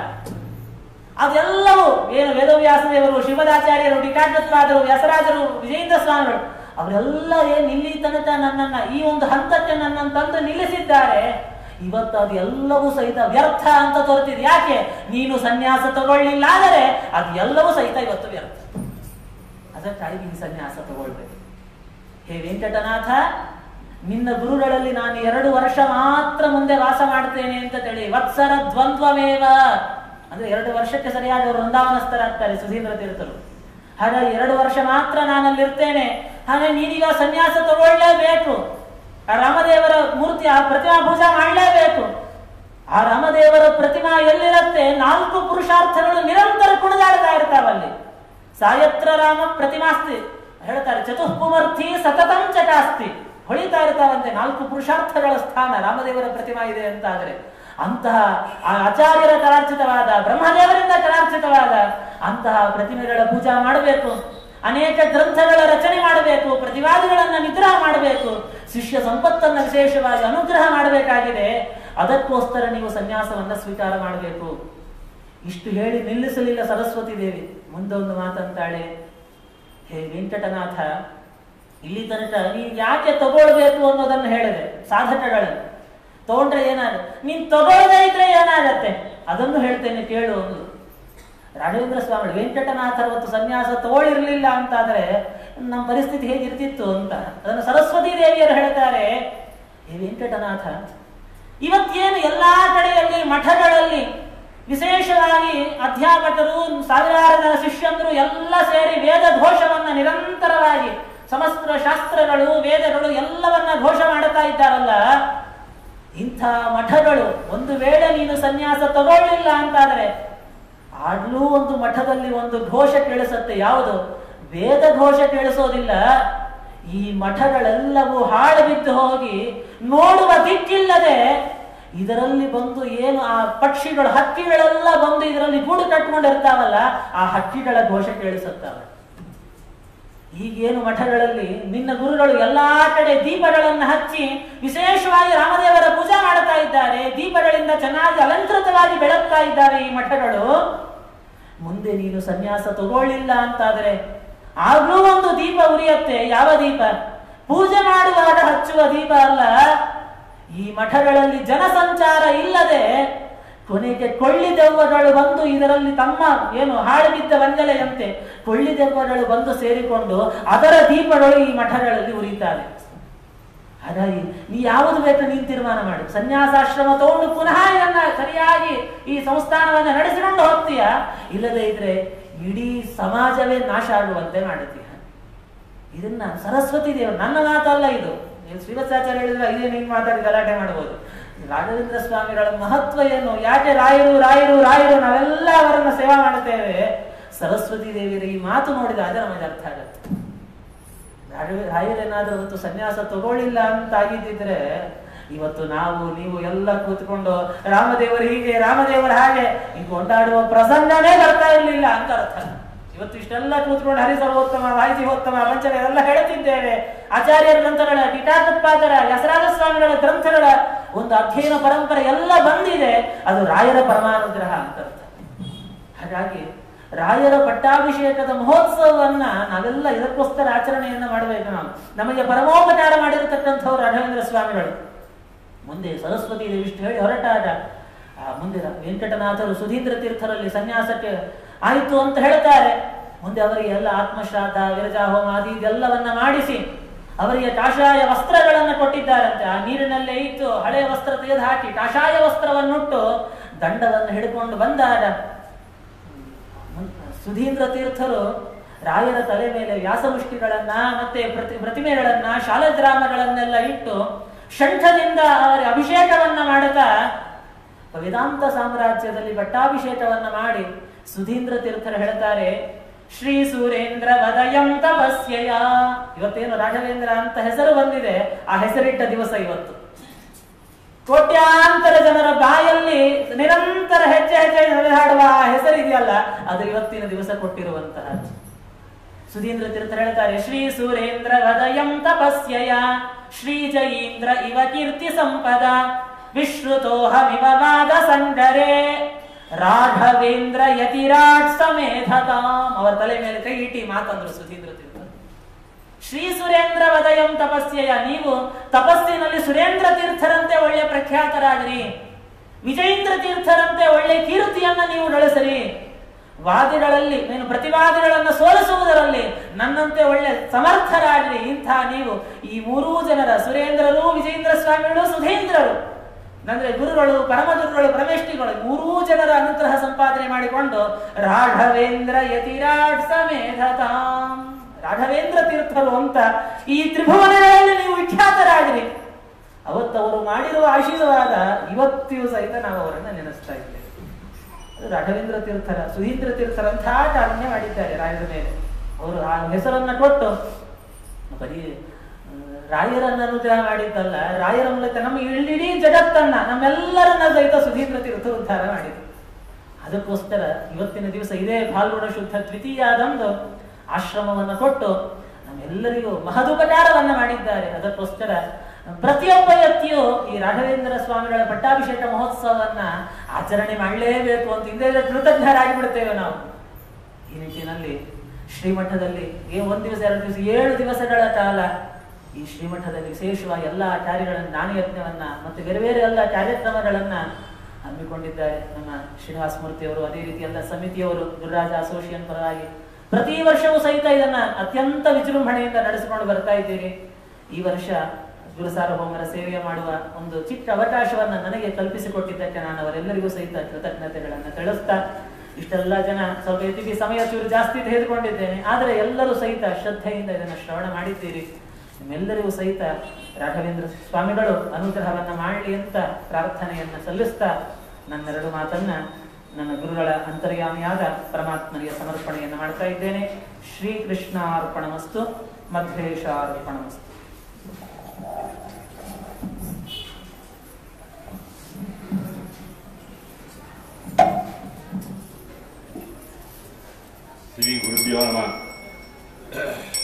ಅದೆಲ್ಲವೂ ಏನು ವೇದವ್ಯಾಸ ದೇವರು, ಶಿವದಾಚಾರ್ಯರು, ಡಿಕಾಟತ್ವಾದರು, ವ್ಯಾಸರಾಜರು, ವಿಜಯೇಂದ್ರ ಸ್ವಾಮಿಗಳು ಅವರೆಲ್ಲ ಏನು ಇಲ್ಲಿ ತನಕ ನನ್ನನ್ನ ಈ ಒಂದು ಹಂತಕ್ಕೆ ನನ್ನನ್ನು ತಂದು ನಿಲ್ಲಿಸಿದ್ದಾರೆ. ಇವತ್ತು ಅದು ಎಲ್ಲವೂ ಸಹಿತ ವ್ಯರ್ಥ ಅಂತ ತೋರ್ತಿದೆ. ಯಾಕೆ? ನೀನು ಸನ್ಯಾಸ ತಗೊಳ್ಳಿಲ್ಲ ಆದರೆ ಅದು ಎಲ್ಲವೂ ಸಹಿತ ಇವತ್ತು ವ್ಯರ್ಥ. ಅದಕ್ಕಾಗಿ ನೀನು ಸನ್ಯಾಸ ತಗೊಳ್ಬೇಕು. ಹೇ ವೆಂಕಟನಾಥ, ನಿನ್ನ ಗುರುಗಳಲ್ಲಿ ನಾನು 2 ವರ್ಷ ಮಾತ್ರ ಮುಂದೆ ವಾಸ ಮಾಡ್ತೇನೆ ಅಂತ ಹೇಳಿ ವತ್ಸರ ದ್ವಂದ್ವಮೇವ ಅಂದ್ರೆ 2 ವರ್ಷಕ್ಕೆ ಸರಿಯಾಗಿ ಅವರು ವೃಂದಾವನಸ್ಥರಾಗ್ತಾರೆ ಸುಧೀಂದ್ರ ತೀರ್ಥರು. ಹಾಗಾಗಿ 2 ವರ್ಷ ಮಾತ್ರ ನಾನಲ್ಲಿರ್ತೇನೆ. ಹಾಗೆ ನೀನೀಗ ಸನ್ಯಾಸ ತಗೊಳ್ಳೇಬೇಕು. ಆ ರಾಮದೇವರ ಮೂರ್ತಿ ಆ ಪ್ರತಿಮಾ ಪೂಜಾ ಮಾಡಲೇಬೇಕು. ಆ ರಾಮದೇವರ ಪ್ರತಿಮಾ ಎಲ್ಲಿರತ್ತೆ 4 ಪುರುಷಾರ್ಥಗಳು ನಿರಂತರ ಕುಣಿದಾಡ್ತಾ ಇರ್ತಾವಲ್ಲಿ. ಸಾಯತ್ರ ರಾಮ ಪ್ರತಿಮಾಸ್ತಿ ಹೇಳ್ತಾರೆ, ಚತುಃಪುಮರ್ಥಿ ಸತತಂ ಚಟಾಸ್ತಿ, ಹೊಳಿತಾ ಇರ್ತಾವಂತೆ 4 ಪುರುಷಾರ್ಥಗಳ ಸ್ಥಾನ ರಾಮದೇವರ ಪ್ರತಿಮಾ ಇದೆ ಅಂತಾದ್ರೆ ಅಂತಹ ಆ ಆಚಾರ್ಯರ ಕರಾರ್ಚಿತವಾದ, ಬ್ರಹ್ಮದೇವರಿಂದ ಕರಾರ್ಚಿತವಾದ ಅಂತಹ ಪ್ರತಿಮೆಗಳ ಪೂಜಾ ಮಾಡಬೇಕು. ಅನೇಕ ಗ್ರಂಥಗಳ ರಚನೆ ಮಾಡಬೇಕು. ಪ್ರತಿವಾದಿಗಳನ್ನ ನಿಗ್ರಹ ಮಾಡಬೇಕು. ಶಿಷ್ಯ ಸಂಪತ್ತನ್ನ ವಿಶೇಷವಾಗಿ ಅನುಗ್ರಹ ಮಾಡಬೇಕಾಗಿದೆ. ಅದಕ್ಕೋಸ್ಕರ ನೀವು ಸನ್ಯಾಸವನ್ನ ಸ್ವೀಕಾರ ಮಾಡಬೇಕು. ಇಷ್ಟು ಹೇಳಿ ನಿಲ್ಲಿಸಲಿಲ್ಲ ಸರಸ್ವತಿ ದೇವಿ. ಮುಂದೊಂದು ಮಾತಂತಾಳೆ, ಹೇ ವೆಂಕಟನಾಥ, ಇಲ್ಲಿ ತನಕ ನೀನ್ ಯಾಕೆ ತಗೊಳ್ಬೇಕು ಅನ್ನೋದನ್ನು ಹೇಳಿದೆ. ಸಾಧಕಗಳನ್ನು ತಗೊಂಡ್ರೆ ಏನಾಗುತ್ತೆ, ನೀನ್ ತಗೊಳ್ಳದೇ ಇದ್ರೆ ಏನಾಗತ್ತೆ ಅದನ್ನು ಹೇಳ್ತೇನೆ ಕೇಳು ಒಂದು. ರಾಘವೇಂದ್ರ ಸ್ವಾಮಿ ವೆಂಕಟನಾಥ ಅವತ್ತು ಸನ್ಯಾಸ ತಗೊಳ್ಳಿರ್ಲಿಲ್ಲ ಅಂತಾದ್ರೆ ನಮ್ಮ ಪರಿಸ್ಥಿತಿ ಹೇಗಿರ್ತಿತ್ತು ಅಂತ ಅದನ್ನು ಸರಸ್ವತಿ ದೇವಿಯರು ಹೇಳ್ತಾರೆ. ಹೇ ವೆಂಕಟನಾಥ, ಇವತ್ತೇನು ಎಲ್ಲಾ ಕಡೆಯಲ್ಲಿ ಮಠಗಳಲ್ಲಿ ವಿಶೇಷವಾಗಿ ಅಧ್ಯಾಪಕರು, ಸಾವಿರಾರು ಶಿಷ್ಯಂದರು ಎಲ್ಲ ಸೇರಿ ವೇದ ಘೋಷವನ್ನ ನಿರಂತರವಾಗಿ ಸಮಸ್ತ ಶಾಸ್ತ್ರಗಳು, ವೇದಗಳು ಎಲ್ಲವನ್ನ ಘೋಷ ಮಾಡುತ್ತಾ ಇದ್ದಾರಲ್ಲ, ಇಂಥ ಮಠಗಳು ಒಂದು ವೇಳೆ ನೀನು ಸನ್ಯಾಸ ತಗೊಳ್ಳಿಲ್ಲ ಅಂತಾದ್ರೆ ಆಗ್ಲೂ ಒಂದು ಮಠದಲ್ಲಿ ಒಂದು ಘೋಷ ಕೇಳಿಸುತ್ತೆ. ಯಾವುದು? ವೇದ ಘೋಷ ಕೇಳಿಸೋದಿಲ್ಲ. ಈ ಮಠಗಳೆಲ್ಲವೂ ಹಾಳು ಬಿದ್ದು ಹೋಗಿ ನೋಡುವ ದಿಕ್ಕಿಲ್ಲದೆ ಇದರಲ್ಲಿ ಬಂದು ಏನು ಆ ಪಕ್ಷಿಗಳು, ಹಕ್ಕಿಗಳೆಲ್ಲ ಬಂದು ಇದರಲ್ಲಿ ಗೂಡು ಕಟ್ಕೊಂಡಿರ್ತಾವಲ್ಲ, ಆ ಹಕ್ಕಿಗಳ ಘೋಷ ಕೇಳಿಸುತ್ತವೆ. ಈಗೇನು ಮಠಗಳಲ್ಲಿ ನಿನ್ನ ಗುರುಗಳು ಎಲ್ಲಾ ಕಡೆ ದೀಪಗಳನ್ನು ಹಚ್ಚಿ ವಿಶೇಷವಾಗಿ ರಾಮದೇವರ ಪೂಜಾ ಮಾಡ್ತಾ ಇದ್ದಾರೆ. ದೀಪಗಳಿಂದ ಚೆನ್ನಾಗಿ ಅಲಂಕೃತವಾಗಿ ಬೆಳಗ್ತಾ ಇದ್ದಾರೆ ಈ ಮಠಗಳು. ಮುಂದೆ ನೀನು ಸನ್ಯಾಸ ತಗೊಳ್ಳಿಲ್ಲ ಅಂತಾದ್ರೆ ಆಗ್ಲೂ ಒಂದು ದೀಪ ಉರಿಯತ್ತೆ. ಯಾವ ದೀಪ? ಪೂಜೆ ಮಾಡುವಾಗ ಹಚ್ಚುವ ದೀಪ ಅಲ್ಲ. ಈ ಮಠಗಳಲ್ಲಿ ಜನಸಂಚಾರ ಇಲ್ಲದೆ ಕೊನೆಗೆ ಕೊಳ್ಳಿದೆವ್ವಗಳು ಬಂದು ಇದರಲ್ಲಿ ತಮ್ಮ ಏನು ಹಾಳು ಬಿದ್ದ ವಂಜಲೆಯಂತೆ ಕೊಳ್ಳಿದೆವ್ವಗಳು ಬಂದು ಸೇರಿಕೊಂಡು ಅದರ ದೀಪಗಳು ಈ ಮಠಗಳಲ್ಲಿ ಉರಿತಾರೆ. ಹಾಗಾಗಿ ನೀ ಯಾವುದು ಬೇಕು ನೀನು ತೀರ್ಮಾನ ಮಾಡು. ಸನ್ಯಾಸಾಶ್ರಮ ತಗೊಂಡು ಪುನಃ ಇದನ್ನ ಸರಿಯಾಗಿ ಈ ಸಂಸ್ಥಾನವನ್ನ ನಡೆಸಿಕೊಂಡು ಹೋಗ್ತೀಯ, ಇಲ್ಲದೆ ಇದ್ರೆ ಇಡೀ ಸಮಾಜವೇ ನಾಶ ಆಗುವಂತೆ ಮಾಡುತ್ತೀಯ. ಇದನ್ನ ಸರಸ್ವತಿ ದೇವರು, ನನ್ನ ಮಾತಲ್ಲ ಇದು. ಶ್ರೀವತ್ಸಾಚಾರ್ಯ ಹೇಳಿದ್ರೆ ಇದೇ ನೀನು ಮಾತಾಡಿ ಗಲಾಟೆ ಮಾಡಬಹುದು. ರಾಘವೇಂದ್ರ ಸ್ವಾಮಿಗಳ ಮಹತ್ವ ಏನು? ಯಾಕೆ ರಾಯರು ರಾಯರು ರಾಯರು ನಾವೆಲ್ಲ ಅವರನ್ನ ಸೇವಾ ಮಾಡುತ್ತೇವೆ? ಸರಸ್ವತಿ ದೇವಿಯರ ಈ ಮಾತು ನೋಡಿದಾಗ ನಮಗೆ ಅರ್ಥ ಆಗುತ್ತೆ. ರಾಯರೇನಾದ್ರೂ ಇವತ್ತು ಸನ್ಯಾಸ ತಗೊಳ್ಳಿಲ್ಲ ಅಂತ ಆಗಿದ್ದಿದ್ರೆ ಇವತ್ತು ನಾವು ನೀವು ಎಲ್ಲ ಕೂತ್ಕೊಂಡು ರಾಮದೇವರು ಹೀಗೆ ರಾಮದೇವರು ಹಾಗೆ ಈಗ ಕೊಂಡಾಡುವ ಪ್ರಸಂಗನೇ ಬರ್ತಾ ಇರಲಿಲ್ಲ ಅಂತ ಅರ್ಥ. ಇವತ್ತು ಇಷ್ಟೆಲ್ಲ ಕೂತ್ಕೊಂಡು ಹರಿಸರ್ವೋತ್ತಮ, ವಾಯುಜೀವೋತ್ತಮ, ಪಂಚಮ ಎಲ್ಲ ಹೇಳುತ್ತಿದ್ದೇವೆ. ಆಚಾರ್ಯರ ಗ್ರಂಥಗಳ, ಟಿಟಾಕತ್ಪಾದರ, ವ್ಯಾಸರಾಜ ಸ್ವಾಮಿಗಳ ಗ್ರಂಥಗಳ ಒಂದು ಅಧ್ಯಯನ ಪರಂಪರೆ ಎಲ್ಲ ಬಂದಿದೆ. ಅದು ರಾಯರ ಪರಮಾನುಗ್ರಹ ಅಂತ ಅರ್ಥ. ಹಾಗಾಗಿ ರಾಯರ ಪಟ್ಟಾಭಿಷೇಕದ ಮಹೋತ್ಸವವನ್ನ ನಾವೆಲ್ಲ ಇದಕ್ಕೋಸ್ಕರ ಆಚರಣೆಯನ್ನ ಮಾಡಬೇಕು. ನಾವು ನಮಗೆ ಪರಮೋಪಚಾರ ಮಾಡಿರತಕ್ಕಂಥವ್ರು ರಾಘವೇಂದ್ರ ಸ್ವಾಮಿಗಳು. ಮುಂದೆ ಸರಸ್ವತಿ ದೇವಿ ಇಷ್ಟು ಹೇಳಿ ಹೊರಟಾಗ ಮುಂದೆ ವೆಂಕಟನಾಥರು ಸುಧೀಂದ್ರ ತೀರ್ಥರಲ್ಲಿ ಸನ್ಯಾಸಕ್ಕೆ ಆಯಿತು ಅಂತ ಹೇಳ್ತಾರೆ. ಮುಂದೆ ಅವರಿಗೆ ಎಲ್ಲ ಆತ್ಮಶ್ರಾದ್ದ, ವಿರಜಾ ಹೋಮ ಆದಿ ಇದೆಲ್ಲವನ್ನ ಮಾಡಿಸಿ ಅವರಿಗೆ ಕಾಷಾಯ ವಸ್ತ್ರಗಳನ್ನ ಕೊಟ್ಟಿದ್ದಾರಂತೆ. ಆ ನೀರಿನಲ್ಲೇ ಇಟ್ಟು ಹಳೆಯ ವಸ್ತ್ರ ತೆಗೆದು ಹಾಕಿ ಕಾಷಾಯ ವಸ್ತ್ರವನ್ನುಟ್ಟು ದಂಡವನ್ನು ಹಿಡ್ಕೊಂಡು ಬಂದಾಗ ಸುಧೀಂದ್ರ ತೀರ್ಥರು ರಾಯರ ತಲೆ ಮೇಲೆ ವ್ಯಾಸಮುಷ್ಟಿಗಳನ್ನ ಮತ್ತೆ ಪ್ರತಿಮೆಗಳನ್ನ, ಶಾಲಗ್ರಾಮಗಳನ್ನೆಲ್ಲ ಇಟ್ಟು ಶಂಖದಿಂದ ಅವರ ಅಭಿಷೇಕವನ್ನ ಮಾಡುತ್ತಾ ವೇದಾಂತ ಸಾಮ್ರಾಜ್ಯದಲ್ಲಿ ಪಟ್ಟಾಭಿಷೇಕವನ್ನ ಮಾಡಿ ಸುಧೀಂದ್ರ ತೀರ್ಥರು ಹೇಳ್ತಾರೆ, ಶ್ರೀ ಸುರೇಂದ್ರ ವದಯಂ ತಪಸ್ಯಯ. ಇವತ್ತೇನು ರಾಘವೇಂದ್ರ ಅಂತ ಹೆಸರು ಬಂದಿದೆ, ಆ ಹೆಸರಿಟ್ಟ ದಿವಸ ಇವತ್ತು. ಕೋಟ್ಯಾಂತರ ಜನರ ಬಾಯಲ್ಲಿ ನಿರಂತರ ಹೆಜ್ಜೆ ಹೆಜ್ಜೆ ಹಾಡುವ ಆ ಹೆಸರಿದೆಯಲ್ಲ, ಅದು ಇವತ್ತಿನ ದಿವಸ ಕೊಟ್ಟಿರುವಂತಹ. ಸುಧೀಂದ್ರ ತೀರ್ಥ ಹೇಳ್ತಾರೆ, ಶ್ರೀ ಸುರೇಂದ್ರ ವದಯಂ ತಪಸ್ಯಯ ಶ್ರೀ ಜಯೀಂದ್ರ ಇವ ಕೀರ್ತಿ ಸಂಪದ ವಿಶ್ರುತೋಹಮಿವ ವಾದ ಸಂಡರೆ ರಾಘವೇಂದ್ರ ಯತಿರಾಟ್ ಸಮೇಧತಾಂ. ಅವರ ತಲೆ ಮೇಲೆ ಕೈ ಇಟ್ಟಿ ಮಾತಂದ್ರು ಸುಧೀಂದ್ರ ತೀರ್ಥ. ಶ್ರೀ ಸುರೇಂದ್ರ ವದಯಂ ತಪಸ್ಯಯ, ನೀವು ತಪಸ್ಸಿನಲ್ಲಿ ಸುರೇಂದ್ರ ತೀರ್ಥರಂತೆ ಒಳ್ಳೆ ಪ್ರಖ್ಯಾತರಾಗಿರಿ, ವಿಜಯೇಂದ್ರ ತೀರ್ಥರಂತೆ ಒಳ್ಳೆ ಕೀರ್ತಿಯನ್ನ ನೀವು ಗಳಿಸಿರಿ, ವಾದಿಗಳಲ್ಲಿ ನೀನು ಪ್ರತಿವಾದಿಗಳನ್ನು ಸೋಲಿಸುವುದರಲ್ಲಿ ನನ್ನಂತೆ ಒಳ್ಳೆ ಸಮರ್ಥರಾಗಿರಿ. ಇಂಥ ನೀವು ಈ ಮೂರೂ ಜನರ, ಸುರೇಂದ್ರರು, ವಿಜಯೇಂದ್ರ ಸ್ವಾಮಿಗಳು, ಸುಧೀಂದ್ರರು ಅಂದ್ರೆ ಗುರುಗಳು, ಪರಮಗುರುಗಳು, ಪರಮೇಷ್ಠಿಗಳು, ಮೂರೂ ಜನರ ಅನುಗ್ರಹ ಸಂಪಾದನೆ ಮಾಡಿಕೊಂಡು ರಾಘವೇಂದ್ರ ಯತಿರಾಟ್ ಸಮೇಧತಾಂ, ರಾಘವೇಂದ್ರ ತೀರ್ಥರು ಅಂತ ಈ ತ್ರಿಭುವನಗಳಲ್ಲಿ ನೀವು ವಿಖ್ಯಾತರಾಗಿರಿ. ಅವತ್ತವರು ಮಾಡಿರುವ ಆಶೀರ್ವಾದ ಇವತ್ತಿಗೂ ಸಹಿತ ನಾವು ಅವರನ್ನ ನೆನೆಸ್ತಾ ಇದ್ದೇವೆ. ರಾಘವೇಂದ್ರ ತೀರ್ಥರ, ಸುಧೀಂದ್ರ ತೀರ್ಥರಂಥ ಕಾರುಣ್ಯ ಮಾಡಿದ್ದಾರೆ ರಾಯರ ಮೇಲೆ. ಅವರು ಆ ಹೆಸರನ್ನ ಕೊಟ್ಟು ಬರೀ ರಾಯರನ್ನ ಅನುಗ್ರಹ ಮಾಡಿದ್ದಲ್ಲ, ರಾಯರ ಮೂಲಕ ನಮ್ಮ ಇಡೀ ಜಗತ್ತನ್ನ, ನಮ್ಮೆಲ್ಲರನ್ನ ಸಹಿತ ಸುಧೀಂದ್ರ ತೀರ್ಥ ಉದ್ಧಾರ ಮಾಡಿದ್ರು. ಅದಕ್ಕೋಸ್ಕರ ಇವತ್ತಿನ ದಿವಸ ಇದೇ ಫಾಲ್ಗುಣ ಶುದ್ಧ ದ್ವಿತೀಯದಂದು ಆಶ್ರಮವನ್ನು ಕೊಟ್ಟು ನಮ್ಮೆಲ್ಲರಿಗೂ ಮಹದುಪಚಾರವನ್ನ ಮಾಡಿದ್ದಾರೆ. ಅದಕ್ಕೋಸ್ಕರ ಪ್ರತಿಯೊಬ್ಬ ವ್ಯಕ್ತಿಯು ಈ ರಾಘವೇಂದ್ರ ಸ್ವಾಮಿಗಳ ಪಟ್ಟಾಭಿಷೇಕ ಮಹೋತ್ಸವವನ್ನ ಆಚರಣೆ ಮಾಡಲೇಬೇಕು ಅಂತ ಹಿಂದೆ ಕೃತಜ್ಞರಾಗಿ ಬಿಡ್ತೇವೆ ನಾವು. ಈ ನಿಟ್ಟಿನಲ್ಲಿ ಶ್ರೀಮಠದಲ್ಲಿ ಒಂದ್ ದಿವಸ, 2 ದಿವಸ, 7 ದಿವಸಗಳ ಕಾಲ ಈ ಶ್ರೀಮಠದಲ್ಲಿ ವಿಶೇಷವಾಗಿ ಎಲ್ಲ ಕಾರ್ಯಗಳನ್ನು, ದಾನಯಜ್ಞವನ್ನ ಮತ್ತೆ ಬೇರೆ ಬೇರೆ ಎಲ್ಲ ಕಾರ್ಯಕ್ರಮಗಳನ್ನ ಹಮ್ಮಿಕೊಂಡಿದ್ದಾರೆ ನಮ್ಮ ಶ್ರೀನಿವಾಸ ಮೂರ್ತಿಯವರು. ಅದೇ ರೀತಿ ಎಲ್ಲ ಸಮಿತಿಯವರು, ಗುರುರಾಜ ಅಸೋಸಿಯೇಷನ್ ಪರವಾಗಿ ಪ್ರತಿ ವರ್ಷವೂ ಸಹಿತ ಇದನ್ನ ಅತ್ಯಂತ ವಿಜೃಂಭಣೆಯಿಂದ ನಡೆಸಿಕೊಂಡು ಬರ್ತಾ ಇದ್ದೀರಿ. ಈ ವರ್ಷ ಗುರುಸಾರ್ವಭೌಮರ ಸೇವೆ ಮಾಡುವ ಒಂದು ಚಿಕ್ಕ ಅವಕಾಶವನ್ನ ನನಗೆ ಕಲ್ಪಿಸಿಕೊಟ್ಟಿದ್ದಕ್ಕೆ ನಾನು ಅವರೆಲ್ಲರಿಗೂ ಸಹಿತ ಕೃತಜ್ಞತೆಗಳನ್ನ ತಿಳಿಸ್ತಾ, ಇಷ್ಟೆಲ್ಲ ಜನ ಸ್ವಲ್ಪ ಎತ್ತಿಗೆ ಸಮಯ ಚೂರು ಜಾಸ್ತಿ ತೆಗೆದುಕೊಂಡಿದ್ದೇನೆ, ಆದರೆ ಎಲ್ಲರೂ ಸಹಿತ ಶ್ರದ್ಧೆಯಿಂದ ಇದನ್ನು ಶ್ರವಣ ಮಾಡಿದ್ದೀರಿ. ನಿಮ್ಮೆಲ್ಲರಿಗೂ ಸಹಿತ ರಾಘವೇಂದ್ರ ಸ್ವಾಮಿಗಳು ಅನುಗ್ರಹವನ್ನ ಮಾಡಲಿ ಅಂತ ಪ್ರಾರ್ಥನೆಯನ್ನ ಸಲ್ಲಿಸ್ತಾ ನನ್ನೆರಡು ಮಾತನ್ನ ನನ್ನ ಗುರುಗಳ ಅಂತರ್ಯಾಮಿಯಾದ ಪರಮಾತ್ಮನಿಗೆ ಸಮರ್ಪಣೆಯನ್ನು ಮಾಡ್ತಾ ಇದ್ದೇನೆ. ಶ್ರೀಕೃಷ್ಣಾರ್ಪಣಮಸ್ತು, ಮಧ್ವೇಶಾರ್ಪಣಮಸ್ತು. ಶ್ರೀ ಗುರುಭ್ಯೋ ನಮಃ.